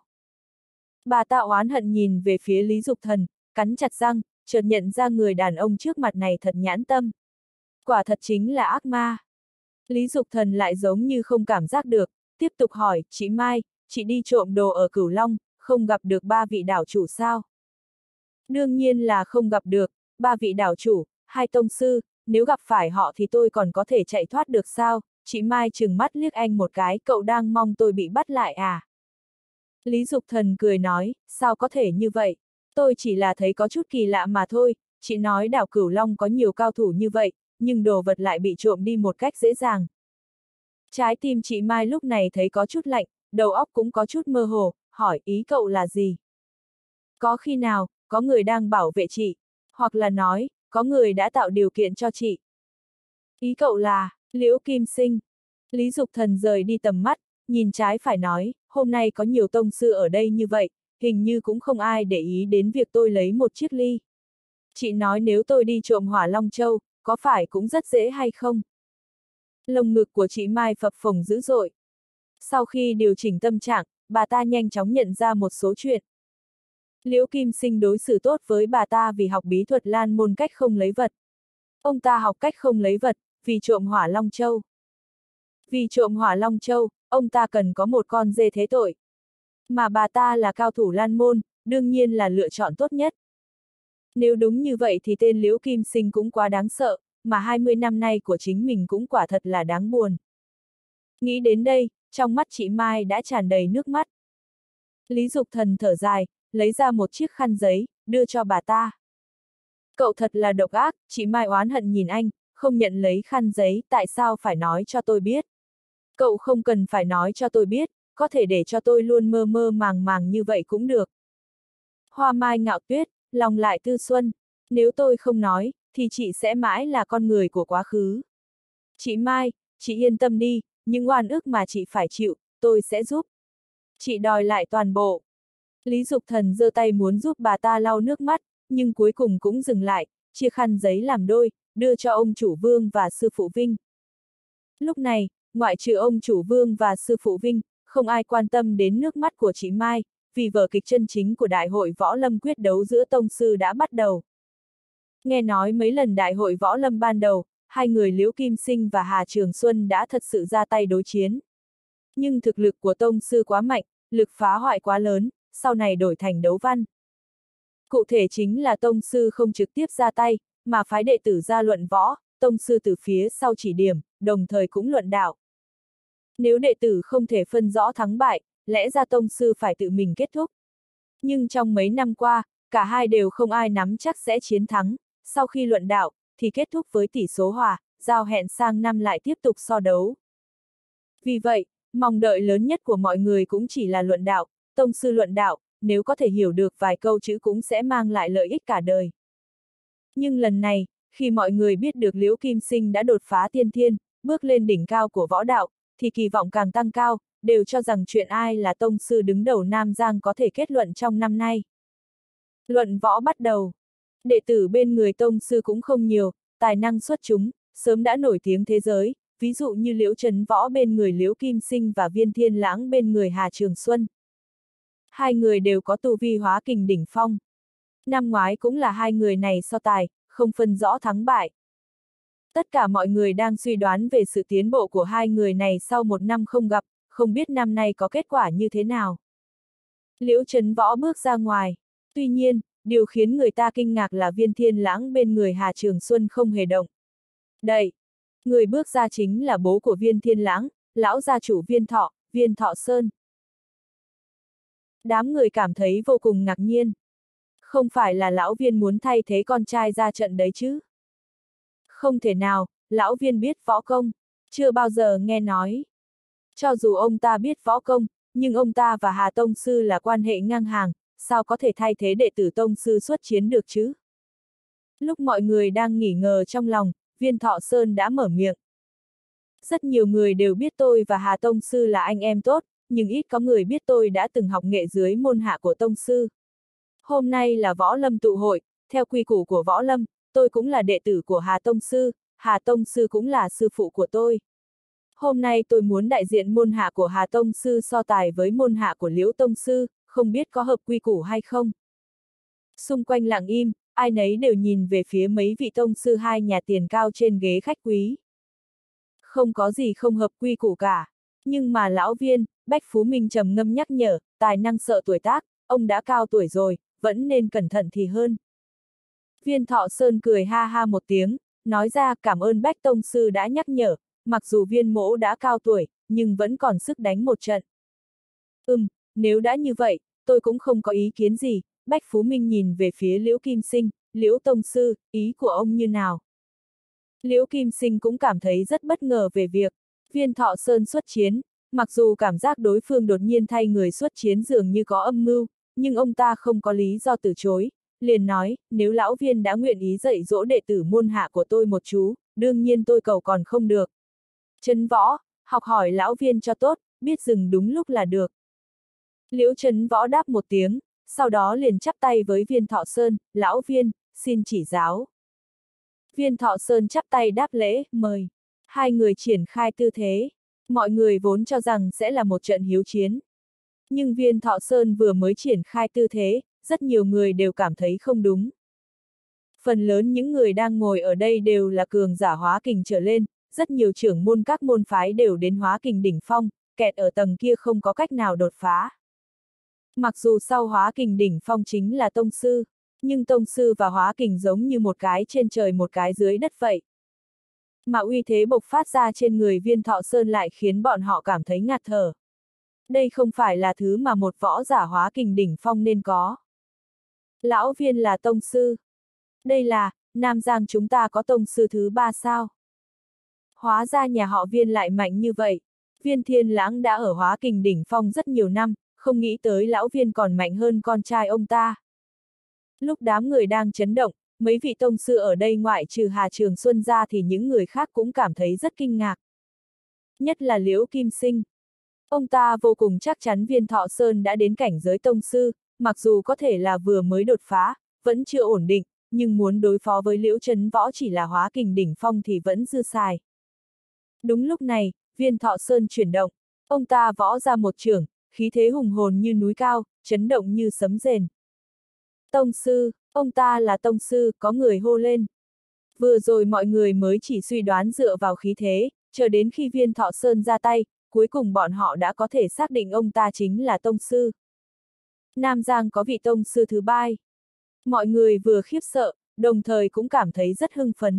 A: Bà ta oán hận nhìn về phía Lý Dục Thần, cắn chặt răng, chợt nhận ra người đàn ông trước mặt này thật nhãn tâm. Quả thật chính là ác ma. Lý Dục Thần lại giống như không cảm giác được, tiếp tục hỏi, chị Mai, chị đi trộm đồ ở Cửu Long, không gặp được ba vị đảo chủ sao? Đương nhiên là không gặp được, ba vị đảo chủ, hai tông sư, nếu gặp phải họ thì tôi còn có thể chạy thoát được sao? Chị Mai trừng mắt liếc anh một cái, cậu đang mong tôi bị bắt lại à? Lý Dục Thần cười nói, sao có thể như vậy? Tôi chỉ là thấy có chút kỳ lạ mà thôi, chị nói đảo Cửu Long có nhiều cao thủ như vậy, nhưng đồ vật lại bị trộm đi một cách dễ dàng. Trái tim chị Mai lúc này thấy có chút lạnh, đầu óc cũng có chút mơ hồ, hỏi ý cậu là gì? Có khi nào, có người đang bảo vệ chị, hoặc là nói, có người đã tạo điều kiện cho chị. Ý cậu là, Liễu Kim Sinh. Lý Dục Thần rời đi tầm mắt, nhìn trái phải nói, hôm nay có nhiều tông sư ở đây như vậy, hình như cũng không ai để ý đến việc tôi lấy một chiếc ly. Chị nói nếu tôi đi trộm Hỏa Long Châu, có phải cũng rất dễ hay không? Lồng ngực của chị Mai phập phồng dữ dội. Sau khi điều chỉnh tâm trạng, bà ta nhanh chóng nhận ra một số chuyện. Liễu Kim Sinh đối xử tốt với bà ta vì học bí thuật Lan môn cách không lấy vật. Ông ta học cách không lấy vật, vì trộm Hỏa Long Châu. Vì trộm Hỏa Long Châu, ông ta cần có một con dê thế tội. Mà bà ta là cao thủ Lan môn, đương nhiên là lựa chọn tốt nhất. Nếu đúng như vậy thì tên Liễu Kim Sinh cũng quá đáng sợ, mà 20 năm nay của chính mình cũng quả thật là đáng buồn. Nghĩ đến đây, trong mắt chị Mai đã tràn đầy nước mắt. Lý Dục Thần thở dài, lấy ra một chiếc khăn giấy, đưa cho bà ta. Cậu thật là độc ác, chị Mai oán hận nhìn anh, không nhận lấy khăn giấy, tại sao phải nói cho tôi biết? Cậu không cần phải nói cho tôi biết, có thể để cho tôi luôn mơ mơ màng màng như vậy cũng được. Hoa Mai Ngạo Tuyết, lòng lại tư xuân, nếu tôi không nói, thì chị sẽ mãi là con người của quá khứ. Chị Mai, chị yên tâm đi, những oan ức mà chị phải chịu, tôi sẽ giúp. Chị đòi lại toàn bộ. Lý Dục Thần giơ tay muốn giúp bà ta lau nước mắt, nhưng cuối cùng cũng dừng lại, chia khăn giấy làm đôi, đưa cho ông chủ Vương và sư phụ Vinh. Lúc này, ngoại trừ ông chủ Vương và sư phụ Vinh, không ai quan tâm đến nước mắt của chị Mai, vì vở kịch chân chính của Đại hội Võ Lâm quyết đấu giữa tông sư đã bắt đầu. Nghe nói mấy lần Đại hội Võ Lâm ban đầu, hai người Liễu Kim Sinh và Hà Trường Xuân đã thật sự ra tay đối chiến. Nhưng thực lực của tông sư quá mạnh, lực phá hoại quá lớn, sau này đổi thành đấu văn. Cụ thể chính là tông sư không trực tiếp ra tay, mà phái đệ tử ra luận võ, tông sư từ phía sau chỉ điểm, đồng thời cũng luận đạo. Nếu đệ tử không thể phân rõ thắng bại, lẽ ra tông sư phải tự mình kết thúc. Nhưng trong mấy năm qua, cả hai đều không ai nắm chắc sẽ chiến thắng, sau khi luận đạo, thì kết thúc với tỷ số hòa, giao hẹn sang năm lại tiếp tục so đấu. Vì vậy, mong đợi lớn nhất của mọi người cũng chỉ là luận đạo, tông sư luận đạo, nếu có thể hiểu được vài câu chữ cũng sẽ mang lại lợi ích cả đời. Nhưng lần này, khi mọi người biết được Liễu Kim Sinh đã đột phá tiên thiên, bước lên đỉnh cao của võ đạo, thì kỳ vọng càng tăng cao, đều cho rằng chuyện ai là tông sư đứng đầu Nam Giang có thể kết luận trong năm nay. Luận võ bắt đầu. Đệ tử bên người tông sư cũng không nhiều, tài năng xuất chúng, sớm đã nổi tiếng thế giới, ví dụ như Liễu Trấn Võ bên người Liễu Kim Sinh và Viên Thiên Lãng bên người Hà Trường Xuân. Hai người đều có tu vi hóa kình đỉnh phong. Năm ngoái cũng là hai người này so tài, không phân rõ thắng bại. Tất cả mọi người đang suy đoán về sự tiến bộ của hai người này sau một năm không gặp, không biết năm nay có kết quả như thế nào. Liễu Trấn Võ bước ra ngoài. Tuy nhiên, điều khiến người ta kinh ngạc là Viên Thiên Lãng bên người Hà Trường Xuân không hề động. Đây, người bước ra chính là bố của Viên Thiên Lãng, lão gia chủ Viên Thọ Sơn. Đám người cảm thấy vô cùng ngạc nhiên. Không phải là lão Viên muốn thay thế con trai ra trận đấy chứ? Không thể nào, lão Viên biết võ công, chưa bao giờ nghe nói. Cho dù ông ta biết võ công, nhưng ông ta và Hà Tông Sư là quan hệ ngang hàng, sao có thể thay thế đệ tử Tông Sư xuất chiến được chứ? Lúc mọi người đang nghỉ ngờ trong lòng, Viên Thọ Sơn đã mở miệng. Rất nhiều người đều biết tôi và Hà Tông Sư là anh em tốt, nhưng ít có người biết tôi đã từng học nghệ dưới môn hạ của Tông Sư. Hôm nay là võ lâm tụ hội, theo quy củ của võ lâm, tôi cũng là đệ tử của Hà Tông Sư, Hà Tông Sư cũng là sư phụ của tôi. Hôm nay tôi muốn đại diện môn hạ của Hà Tông Sư so tài với môn hạ của Liễu Tông Sư, không biết có hợp quy củ hay không. Xung quanh lặng im, ai nấy đều nhìn về phía mấy vị Tông Sư hai nhà tiền cao trên ghế khách quý. Không có gì không hợp quy củ cả. Nhưng mà lão Viên, Bách Phú Minh trầm ngâm nhắc nhở, tài năng sợ tuổi tác, ông đã cao tuổi rồi, vẫn nên cẩn thận thì hơn. Viên Thọ Sơn cười ha ha một tiếng, nói ra cảm ơn Bách Tông Sư đã nhắc nhở, mặc dù Viên mỗ đã cao tuổi, nhưng vẫn còn sức đánh một trận. Nếu đã như vậy, tôi cũng không có ý kiến gì. Bách Phú Minh nhìn về phía Liễu Kim Sinh, Liễu Tông Sư, ý của ông như nào? Liễu Kim Sinh cũng cảm thấy rất bất ngờ về việc Viên Thọ Sơn xuất chiến, mặc dù cảm giác đối phương đột nhiên thay người xuất chiến dường như có âm mưu, nhưng ông ta không có lý do từ chối, liền nói, nếu lão Viên đã nguyện ý dạy dỗ đệ tử môn hạ của tôi một chú, đương nhiên tôi cầu còn không được. Trấn Võ, học hỏi lão Viên cho tốt, biết dừng đúng lúc là được. Liễu Trấn Võ đáp một tiếng, sau đó liền chắp tay với Viên Thọ Sơn, lão Viên, xin chỉ giáo. Viên Thọ Sơn chắp tay đáp lễ, mời. Hai người triển khai tư thế. Mọi người vốn cho rằng sẽ là một trận hiếu chiến. Nhưng Viên Thọ Sơn vừa mới triển khai tư thế, rất nhiều người đều cảm thấy không đúng. Phần lớn những người đang ngồi ở đây đều là cường giả hóa kình trở lên, rất nhiều trưởng môn các môn phái đều đến hóa kình đỉnh phong, kẹt ở tầng kia không có cách nào đột phá. Mặc dù sau hóa kình đỉnh phong chính là tông sư, nhưng tông sư và hóa kình giống như một cái trên trời một cái dưới đất vậy. Mà uy thế bộc phát ra trên người Viên Thọ Sơn lại khiến bọn họ cảm thấy ngạt thở. Đây không phải là thứ mà một võ giả hóa kình đỉnh phong nên có. Lão Viên là tông sư. Đây là, Nam Giang chúng ta có tông sư thứ 3 sao? Hóa ra nhà họ Viên lại mạnh như vậy. Viên Thiên Lãng đã ở hóa kình đỉnh phong rất nhiều năm, không nghĩ tới lão Viên còn mạnh hơn con trai ông ta. Lúc đám người đang chấn động, mấy vị tông sư ở đây ngoại trừ Hà Trường Xuân ra thì những người khác cũng cảm thấy rất kinh ngạc. Nhất là Liễu Kim Sinh. Ông ta vô cùng chắc chắn Viên Thọ Sơn đã đến cảnh giới tông sư, mặc dù có thể là vừa mới đột phá, vẫn chưa ổn định, nhưng muốn đối phó với Liễu Trấn Võ chỉ là hóa kình đỉnh phong thì vẫn dư xài. Đúng lúc này, Viên Thọ Sơn chuyển động, ông ta võ ra một chưởng, khí thế hùng hồn như núi cao, chấn động như sấm rền. Tông sư, ông ta là tông sư, có người hô lên. Vừa rồi mọi người mới chỉ suy đoán dựa vào khí thế, chờ đến khi Viên Thọ Sơn ra tay, cuối cùng bọn họ đã có thể xác định ông ta chính là tông sư. Nam Giang có vị tông sư thứ 3. Mọi người vừa khiếp sợ, đồng thời cũng cảm thấy rất hưng phấn.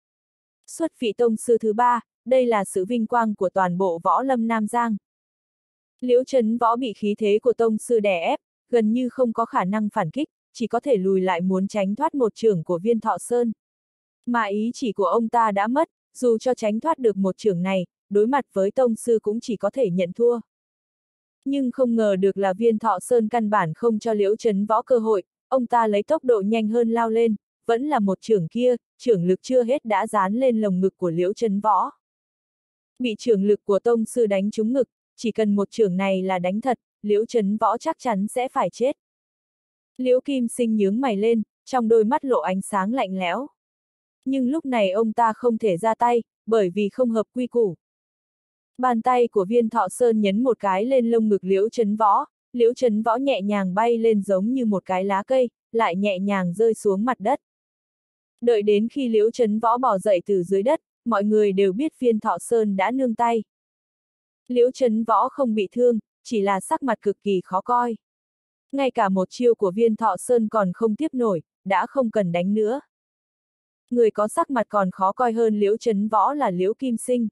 A: Xuất vị tông sư thứ 3, đây là sự vinh quang của toàn bộ võ lâm Nam Giang. Liễu Trấn Võ bị khí thế của tông sư đè ép, gần như không có khả năng phản kích, chỉ có thể lùi lại muốn tránh thoát một chưởng của Viên Thọ Sơn. Mà ý chỉ của ông ta đã mất, dù cho tránh thoát được một chưởng này, đối mặt với tông sư cũng chỉ có thể nhận thua. Nhưng không ngờ được là Viên Thọ Sơn căn bản không cho Liễu Trấn Võ cơ hội, ông ta lấy tốc độ nhanh hơn lao lên, vẫn là một chưởng kia, chưởng lực chưa hết đã dán lên lồng ngực của Liễu Chấn Võ. Bị chưởng lực của tông sư đánh trúng ngực, chỉ cần một chưởng này là đánh thật, Liễu Chấn Võ chắc chắn sẽ phải chết. Liễu Kim Sinh nhướng mày lên, trong đôi mắt lộ ánh sáng lạnh lẽo. Nhưng lúc này ông ta không thể ra tay, bởi vì không hợp quy củ. Bàn tay của Viên Thọ Sơn nhấn một cái lên lông ngực Liễu Chấn Võ, Liễu Chấn Võ nhẹ nhàng bay lên giống như một cái lá cây, lại nhẹ nhàng rơi xuống mặt đất. Đợi đến khi Liễu Chấn Võ bò dậy từ dưới đất, mọi người đều biết Viên Thọ Sơn đã nương tay. Liễu Chấn Võ không bị thương, chỉ là sắc mặt cực kỳ khó coi. Ngay cả một chiêu của Viên Thọ Sơn còn không tiếp nổi, đã không cần đánh nữa. Người có sắc mặt còn khó coi hơn Liễu Chấn Võ là Liễu Kim Sinh.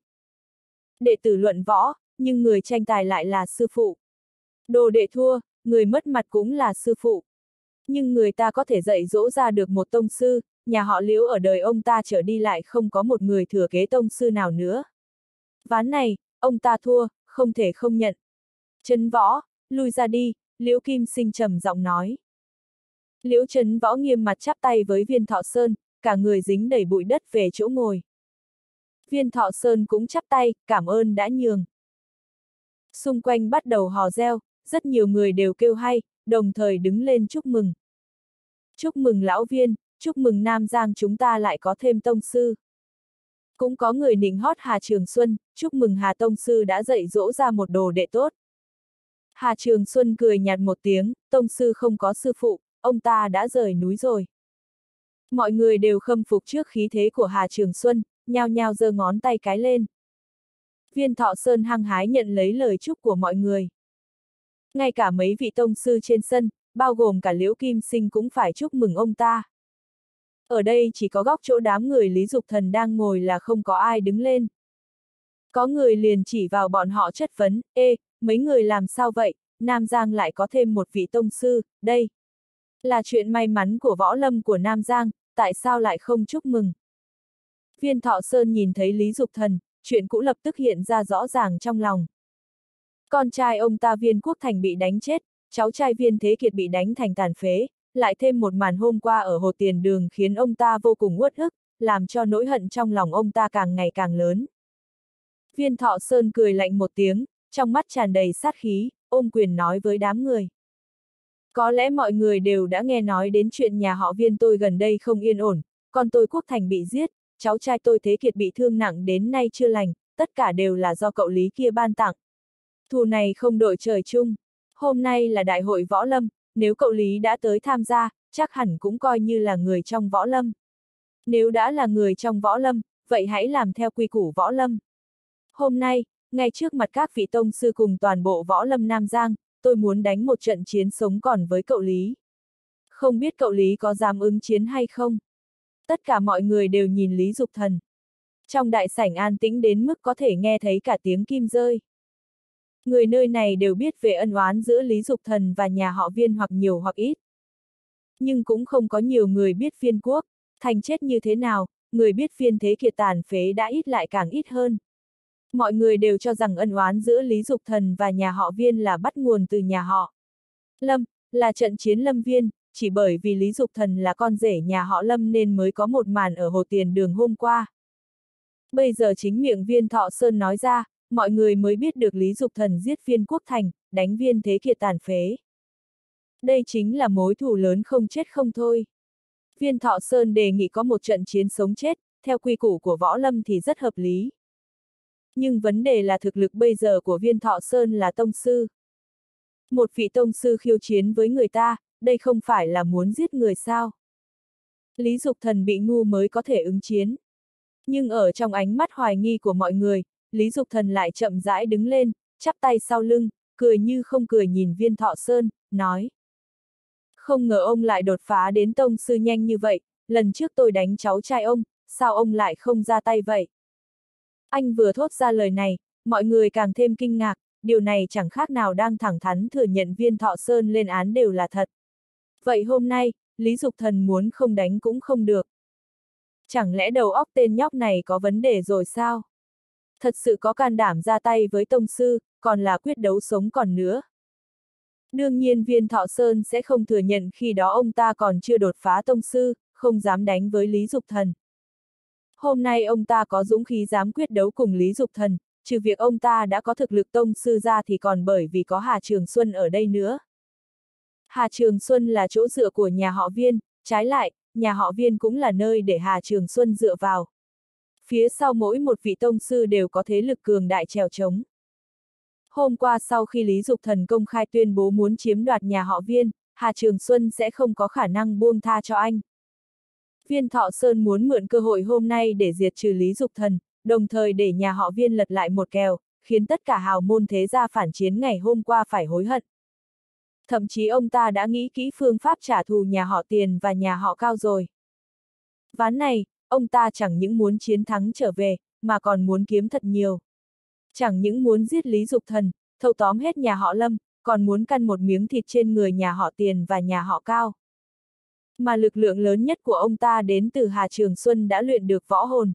A: Đệ tử luận võ, nhưng người tranh tài lại là sư phụ. Đồ đệ thua, người mất mặt cũng là sư phụ. Nhưng người ta có thể dạy dỗ ra được một tông sư, nhà họ Liễu ở đời ông ta trở đi lại không có một người thừa kế tông sư nào nữa. Ván này, ông ta thua, không thể không nhận. Chấn Võ, lui ra đi, Liễu Kim Sinh trầm giọng nói. Liễu Chấn Võ nghiêm mặt chắp tay với Viên Thọ Sơn, cả người dính đầy bụi đất về chỗ ngồi. Viên Thọ Sơn cũng chắp tay, cảm ơn đã nhường. Xung quanh bắt đầu hò reo, rất nhiều người đều kêu hay, đồng thời đứng lên chúc mừng. Chúc mừng lão Viên, chúc mừng Nam Giang chúng ta lại có thêm tông sư. Cũng có người nịnh hót Hà Trường Xuân, chúc mừng Hà tông sư đã dạy dỗ ra một đồ đệ tốt. Hà Trường Xuân cười nhạt một tiếng, tông sư không có sư phụ, ông ta đã rời núi rồi. Mọi người đều khâm phục trước khí thế của Hà Trường Xuân, nhao nhao giơ ngón tay cái lên. Viên Thọ Sơn hăng hái nhận lấy lời chúc của mọi người. Ngay cả mấy vị tông sư trên sân, bao gồm cả Liễu Kim Sinh cũng phải chúc mừng ông ta. Ở đây chỉ có góc chỗ đám người Lý Dục Thần đang ngồi là không có ai đứng lên. Có người liền chỉ vào bọn họ chất vấn, ê, mấy người làm sao vậy, Nam Giang lại có thêm một vị tông sư, đây. Là chuyện may mắn của võ lâm của Nam Giang, tại sao lại không chúc mừng? Viên Thọ Sơn nhìn thấy Lý Dục Thần, chuyện cũ lập tức hiện ra rõ ràng trong lòng. Con trai ông ta Viên Quốc Thành bị đánh chết, cháu trai Viên Thế Kiệt bị đánh thành tàn phế, lại thêm một màn hôm qua ở Hồ Tiền Đường khiến ông ta vô cùng uất ức, làm cho nỗi hận trong lòng ông ta càng ngày càng lớn. Viên Thọ Sơn cười lạnh một tiếng, trong mắt tràn đầy sát khí, ôm quyền nói với đám người. Có lẽ mọi người đều đã nghe nói đến chuyện nhà họ Viên tôi gần đây không yên ổn, con tôi Quốc Thành bị giết, cháu trai tôi Thế Kiệt bị thương nặng đến nay chưa lành, tất cả đều là do cậu Lý kia ban tặng. Thù này không đội trời chung, hôm nay là đại hội võ lâm, nếu cậu Lý đã tới tham gia, chắc hẳn cũng coi như là người trong võ lâm. Nếu đã là người trong võ lâm, vậy hãy làm theo quy củ võ lâm. Hôm nay, ngay trước mặt các vị tông sư cùng toàn bộ võ lâm Nam Giang, tôi muốn đánh một trận chiến sống còn với cậu Lý. Không biết cậu Lý có dám ứng chiến hay không? Tất cả mọi người đều nhìn Lý Dục Thần. Trong đại sảnh an tĩnh đến mức có thể nghe thấy cả tiếng kim rơi. Người nơi này đều biết về ân oán giữa Lý Dục Thần và nhà họ Viên hoặc nhiều hoặc ít. Nhưng cũng không có nhiều người biết Viên Quốc Thành chết như thế nào, người biết Viên Thế Kiệt tàn phế đã ít lại càng ít hơn. Mọi người đều cho rằng ân oán giữa Lý Dục Thần và nhà họ Viên là bắt nguồn từ nhà họ Lâm, là trận chiến Lâm Viên, chỉ bởi vì Lý Dục Thần là con rể nhà họ Lâm nên mới có một màn ở Hồ Tiền Đường hôm qua. Bây giờ chính miệng Viên Thọ Sơn nói ra, mọi người mới biết được Lý Dục Thần giết Viên Quốc Thành, đánh Viên Thế Kiệt tàn phế. Đây chính là mối thù lớn không chết không thôi. Viên Thọ Sơn đề nghị có một trận chiến sống chết, theo quy củ của võ lâm thì rất hợp lý. Nhưng vấn đề là thực lực bây giờ của Viên Thọ Sơn là tông sư. Một vị tông sư khiêu chiến với người ta, đây không phải là muốn giết người sao? Lý Dục Thần bị ngu mới có thể ứng chiến. Nhưng ở trong ánh mắt hoài nghi của mọi người, Lý Dục Thần lại chậm rãi đứng lên, chắp tay sau lưng, cười như không cười nhìn Viên Thọ Sơn, nói. Không ngờ ông lại đột phá đến tông sư nhanh như vậy, lần trước tôi đánh cháu trai ông, sao ông lại không ra tay vậy? Anh vừa thốt ra lời này, mọi người càng thêm kinh ngạc, điều này chẳng khác nào đang thẳng thắn thừa nhận Viên Thọ Sơn lên án đều là thật. Vậy hôm nay, Lý Dục Thần muốn không đánh cũng không được. Chẳng lẽ đầu óc tên nhóc này có vấn đề rồi sao? Thật sự có can đảm ra tay với tông sư, còn là quyết đấu sống còn nữa. Đương nhiên Viên Thọ Sơn sẽ không thừa nhận khi đó ông ta còn chưa đột phá tông sư, không dám đánh với Lý Dục Thần. Hôm nay ông ta có dũng khí dám quyết đấu cùng Lý Dục Thần, trừ việc ông ta đã có thực lực tông sư ra thì còn bởi vì có Hà Trường Xuân ở đây nữa. Hà Trường Xuân là chỗ dựa của nhà họ Viên, trái lại, nhà họ Viên cũng là nơi để Hà Trường Xuân dựa vào. Phía sau mỗi một vị tông sư đều có thế lực cường đại trèo trống. Hôm qua sau khi Lý Dục Thần công khai tuyên bố muốn chiếm đoạt nhà họ Viên, Hà Trường Xuân sẽ không có khả năng buông tha cho anh. Viên Thọ Sơn muốn mượn cơ hội hôm nay để diệt trừ Lý Dục Thần, đồng thời để nhà họ Viên lật lại một kèo, khiến tất cả hào môn thế gia phản chiến ngày hôm qua phải hối hận. Thậm chí ông ta đã nghĩ kỹ phương pháp trả thù nhà họ Tiền và nhà họ Cao rồi. Ván này, ông ta chẳng những muốn chiến thắng trở về, mà còn muốn kiếm thật nhiều. Chẳng những muốn giết Lý Dục Thần, thâu tóm hết nhà họ Lâm, còn muốn căn một miếng thịt trên người nhà họ Tiền và nhà họ Cao. Mà lực lượng lớn nhất của ông ta đến từ Hà Trường Xuân đã luyện được võ hồn.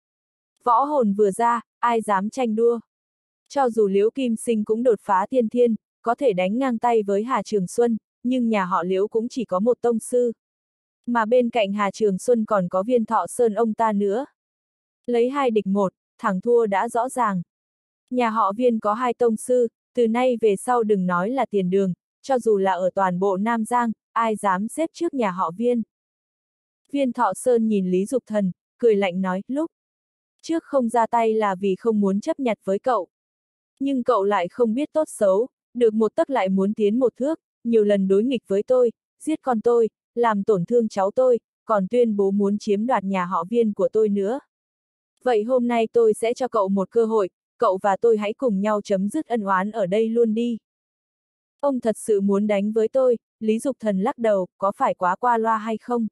A: Võ hồn vừa ra, ai dám tranh đua. Cho dù Liễu Kim Sinh cũng đột phá tiên thiên, có thể đánh ngang tay với Hà Trường Xuân, nhưng nhà họ Liễu cũng chỉ có một tông sư. Mà bên cạnh Hà Trường Xuân còn có Viên Thọ Sơn ông ta nữa. Lấy 2 địch 1, thắng thua đã rõ ràng. Nhà họ Viên có 2 tông sư, từ nay về sau đừng nói là tiền đường, cho dù là ở toàn bộ Nam Giang, ai dám xếp trước nhà họ Viên. Viên Thọ Sơn nhìn Lý Dục Thần, cười lạnh nói, lúc trước không ra tay là vì không muốn chấp nhặt với cậu. Nhưng cậu lại không biết tốt xấu, được một tấc lại muốn tiến một thước, nhiều lần đối nghịch với tôi, giết con tôi, làm tổn thương cháu tôi, còn tuyên bố muốn chiếm đoạt nhà họ Viên của tôi nữa. Vậy hôm nay tôi sẽ cho cậu một cơ hội, cậu và tôi hãy cùng nhau chấm dứt ân oán ở đây luôn đi. Ông thật sự muốn đánh với tôi, Lý Dục Thần lắc đầu, có phải quá qua loa hay không?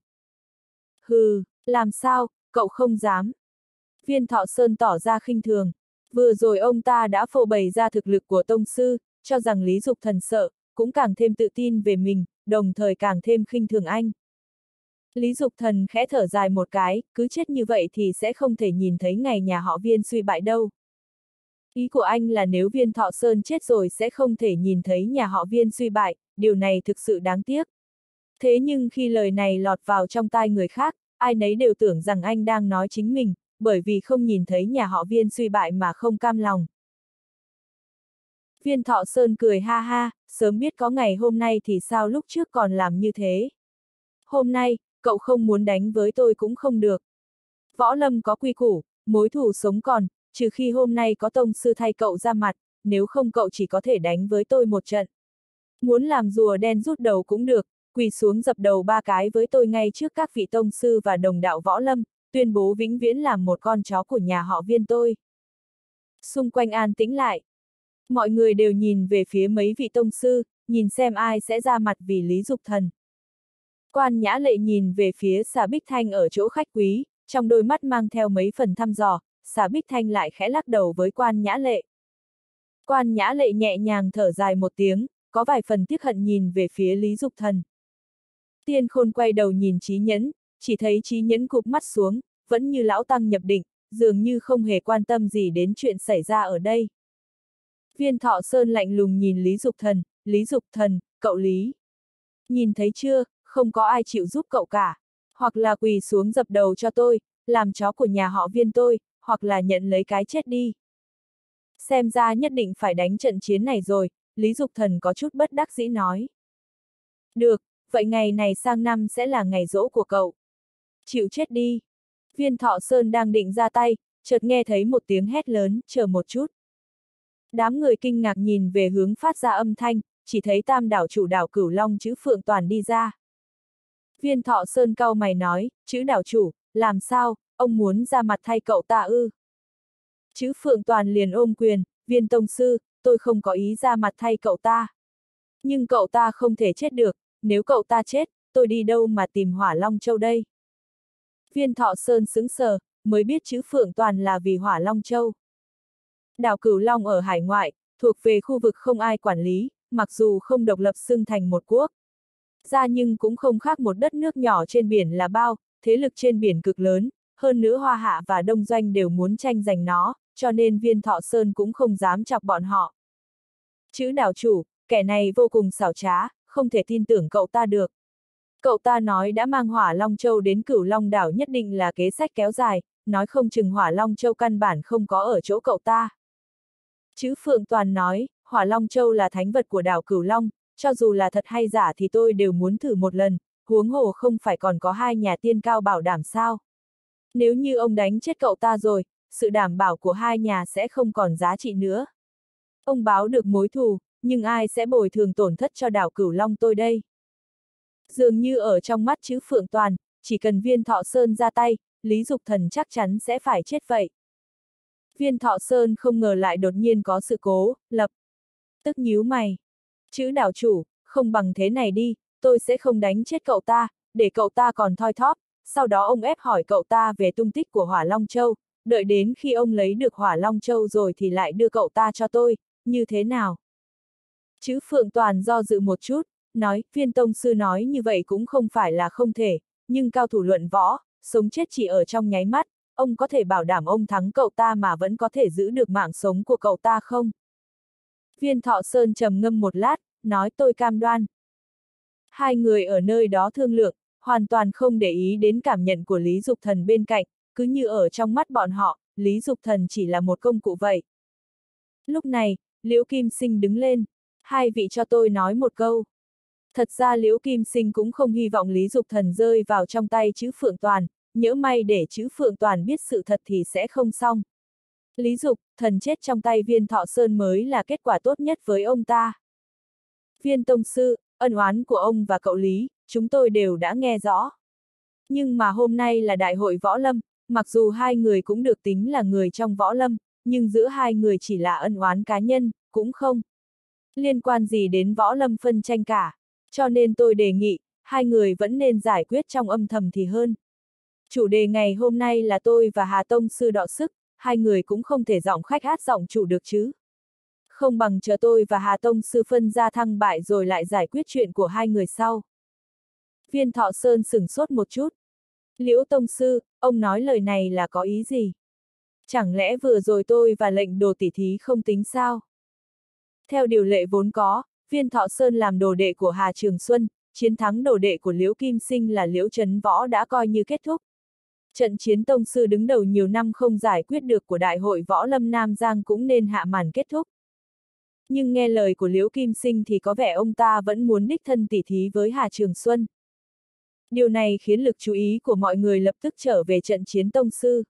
A: Hừ, làm sao, cậu không dám. Viên Thọ Sơn tỏ ra khinh thường. Vừa rồi ông ta đã phô bày ra thực lực của tông sư, cho rằng Lý Dục Thần sợ, cũng càng thêm tự tin về mình, đồng thời càng thêm khinh thường anh. Lý Dục Thần khẽ thở dài một cái, cứ chết như vậy thì sẽ không thể nhìn thấy ngày nhà họ Viên suy bại đâu. Ý của anh là nếu Viên Thọ Sơn chết rồi sẽ không thể nhìn thấy nhà họ Viên suy bại, điều này thực sự đáng tiếc. Thế nhưng khi lời này lọt vào trong tai người khác, ai nấy đều tưởng rằng anh đang nói chính mình, bởi vì không nhìn thấy nhà họ Viên suy bại mà không cam lòng. Viên Thọ Sơn cười ha ha, sớm biết có ngày hôm nay thì sao lúc trước còn làm như thế. Hôm nay, cậu không muốn đánh với tôi cũng không được. Võ lâm có quy củ, mối thù sống còn, trừ khi hôm nay có tông sư thay cậu ra mặt, nếu không cậu chỉ có thể đánh với tôi một trận. Muốn làm rùa đen rút đầu cũng được, quỳ xuống dập đầu 3 cái với tôi ngay trước các vị tông sư và đồng đạo võ lâm, tuyên bố vĩnh viễn làm một con chó của nhà họ Viên tôi. Xung quanh an tĩnh lại. Mọi người đều nhìn về phía mấy vị tông sư, nhìn xem ai sẽ ra mặt vì Lý Dục Thần. Quan Nhã Lệ nhìn về phía Xà Bích Thanh ở chỗ khách quý, trong đôi mắt mang theo mấy phần thăm dò, Xà Bích Thanh lại khẽ lắc đầu với Quan Nhã Lệ. Quan Nhã Lệ nhẹ nhàng thở dài một tiếng, có vài phần tiếc hận nhìn về phía Lý Dục Thần. Tiên Khôn quay đầu nhìn Chí Nhẫn, chỉ thấy Chí Nhẫn cụp mắt xuống, vẫn như lão tăng nhập định, dường như không hề quan tâm gì đến chuyện xảy ra ở đây. Viên Thọ Sơn lạnh lùng nhìn Lý Dục Thần, cậu Lý. Nhìn thấy chưa, không có ai chịu giúp cậu cả. Hoặc là quỳ xuống dập đầu cho tôi, làm chó của nhà họ Viên tôi, hoặc là nhận lấy cái chết đi. Xem ra nhất định phải đánh trận chiến này rồi, Lý Dục Thần có chút bất đắc dĩ nói. Được, vậy ngày này sang năm sẽ là ngày giỗ của cậu. Chịu chết đi. Viên Thọ Sơn đang định ra tay, chợt nghe thấy một tiếng hét lớn, chờ một chút. Đám người kinh ngạc nhìn về hướng phát ra âm thanh, chỉ thấy Tam đảo chủ đảo Cửu Long chữ Phượng Toàn đi ra. Viên Thọ Sơn cau mày nói, chữ đảo chủ, làm sao, ông muốn ra mặt thay cậu ta ư? Chữ Phượng Toàn liền ôm quyền, Viên tông sư, tôi không có ý ra mặt thay cậu ta. Nhưng cậu ta không thể chết được, nếu cậu ta chết, tôi đi đâu mà tìm Hỏa Long Châu đây? Viên Thọ Sơn sững sờ, mới biết chữ Phượng Toàn là vì Hỏa Long Châu. Đảo Cửu Long ở hải ngoại, thuộc về khu vực không ai quản lý, mặc dù không độc lập xưng thành một quốc gia nhưng cũng không khác một đất nước nhỏ trên biển là bao, thế lực trên biển cực lớn, hơn nữa Hoa Hạ và Đông Doanh đều muốn tranh giành nó, cho nên Viên Thọ Sơn cũng không dám chọc bọn họ. Chữ đảo chủ, kẻ này vô cùng xảo trá, không thể tin tưởng cậu ta được. Cậu ta nói đã mang Hỏa Long Châu đến Cửu Long đảo nhất định là kế sách kéo dài, nói không chừng Hỏa Long Châu căn bản không có ở chỗ cậu ta. Chữ Phượng Toàn nói, Hỏa Long Châu là thánh vật của đảo Cửu Long, cho dù là thật hay giả thì tôi đều muốn thử một lần, huống hồ không phải còn có hai nhà tiên cao bảo đảm sao. Nếu như ông đánh chết cậu ta rồi, sự đảm bảo của hai nhà sẽ không còn giá trị nữa. Ông báo được mối thù, nhưng ai sẽ bồi thường tổn thất cho đảo Cửu Long tôi đây? Dường như ở trong mắt chữ Phượng Toàn, chỉ cần Viên Thọ Sơn ra tay, Lý Dục Thần chắc chắn sẽ phải chết vậy. Viên Thọ Sơn không ngờ lại đột nhiên có sự cố, lập tức nhíu mày. Chữ đảo chủ, không bằng thế này đi, tôi sẽ không đánh chết cậu ta, để cậu ta còn thoi thóp, sau đó ông ép hỏi cậu ta về tung tích của Hỏa Long Châu, đợi đến khi ông lấy được Hỏa Long Châu rồi thì lại đưa cậu ta cho tôi, như thế nào? Chữ Phượng Toàn do dự một chút, nói, Viên tông sư nói như vậy cũng không phải là không thể, nhưng cao thủ luận võ, sống chết chỉ ở trong nháy mắt, ông có thể bảo đảm ông thắng cậu ta mà vẫn có thể giữ được mạng sống của cậu ta không? Viên Thọ Sơn trầm ngâm một lát, nói tôi cam đoan. Hai người ở nơi đó thương lượng, hoàn toàn không để ý đến cảm nhận của Lý Dục Thần bên cạnh, cứ như ở trong mắt bọn họ, Lý Dục Thần chỉ là một công cụ vậy. Lúc này, Liễu Kim Sinh đứng lên, hai vị cho tôi nói một câu. Thật ra Liễu Kim Sinh cũng không hy vọng Lý Dục Thần rơi vào trong tay chữ Phượng Toàn, nhỡ may để chữ Phượng Toàn biết sự thật thì sẽ không xong. Lý Dục Thần chết trong tay Viên Thọ Sơn mới là kết quả tốt nhất với ông ta. Viên tông sư, ân oán của ông và cậu Lý, chúng tôi đều đã nghe rõ. Nhưng mà hôm nay là đại hội võ lâm, mặc dù hai người cũng được tính là người trong võ lâm, nhưng giữa hai người chỉ là ân oán cá nhân, cũng không liên quan gì đến võ lâm phân tranh cả. Cho nên tôi đề nghị, hai người vẫn nên giải quyết trong âm thầm thì hơn. Chủ đề ngày hôm nay là tôi và Hà Tông Sư đọ sức, hai người cũng không thể giọng khách hát giọng chủ được chứ. Không bằng chờ tôi và Hà Tông Sư phân ra thăng bại rồi lại giải quyết chuyện của hai người sau. Viên Thọ Sơn sửng sốt một chút. Liễu Tông Sư, ông nói lời này là có ý gì? Chẳng lẽ vừa rồi tôi và lệnh đồ tỉ thí không tính sao? Theo điều lệ vốn có, Viên Thọ Sơn làm đồ đệ của Hà Trường Xuân, chiến thắng đồ đệ của Liễu Kim Sinh là Liễu Trấn Võ đã coi như kết thúc. Trận chiến tông sư đứng đầu nhiều năm không giải quyết được của Đại hội Võ Lâm Nam Giang cũng nên hạ màn kết thúc. Nhưng nghe lời của Liễu Kim Sinh thì có vẻ ông ta vẫn muốn đích thân tỉ thí với Hà Trường Xuân. Điều này khiến lực chú ý của mọi người lập tức trở về trận chiến tông sư.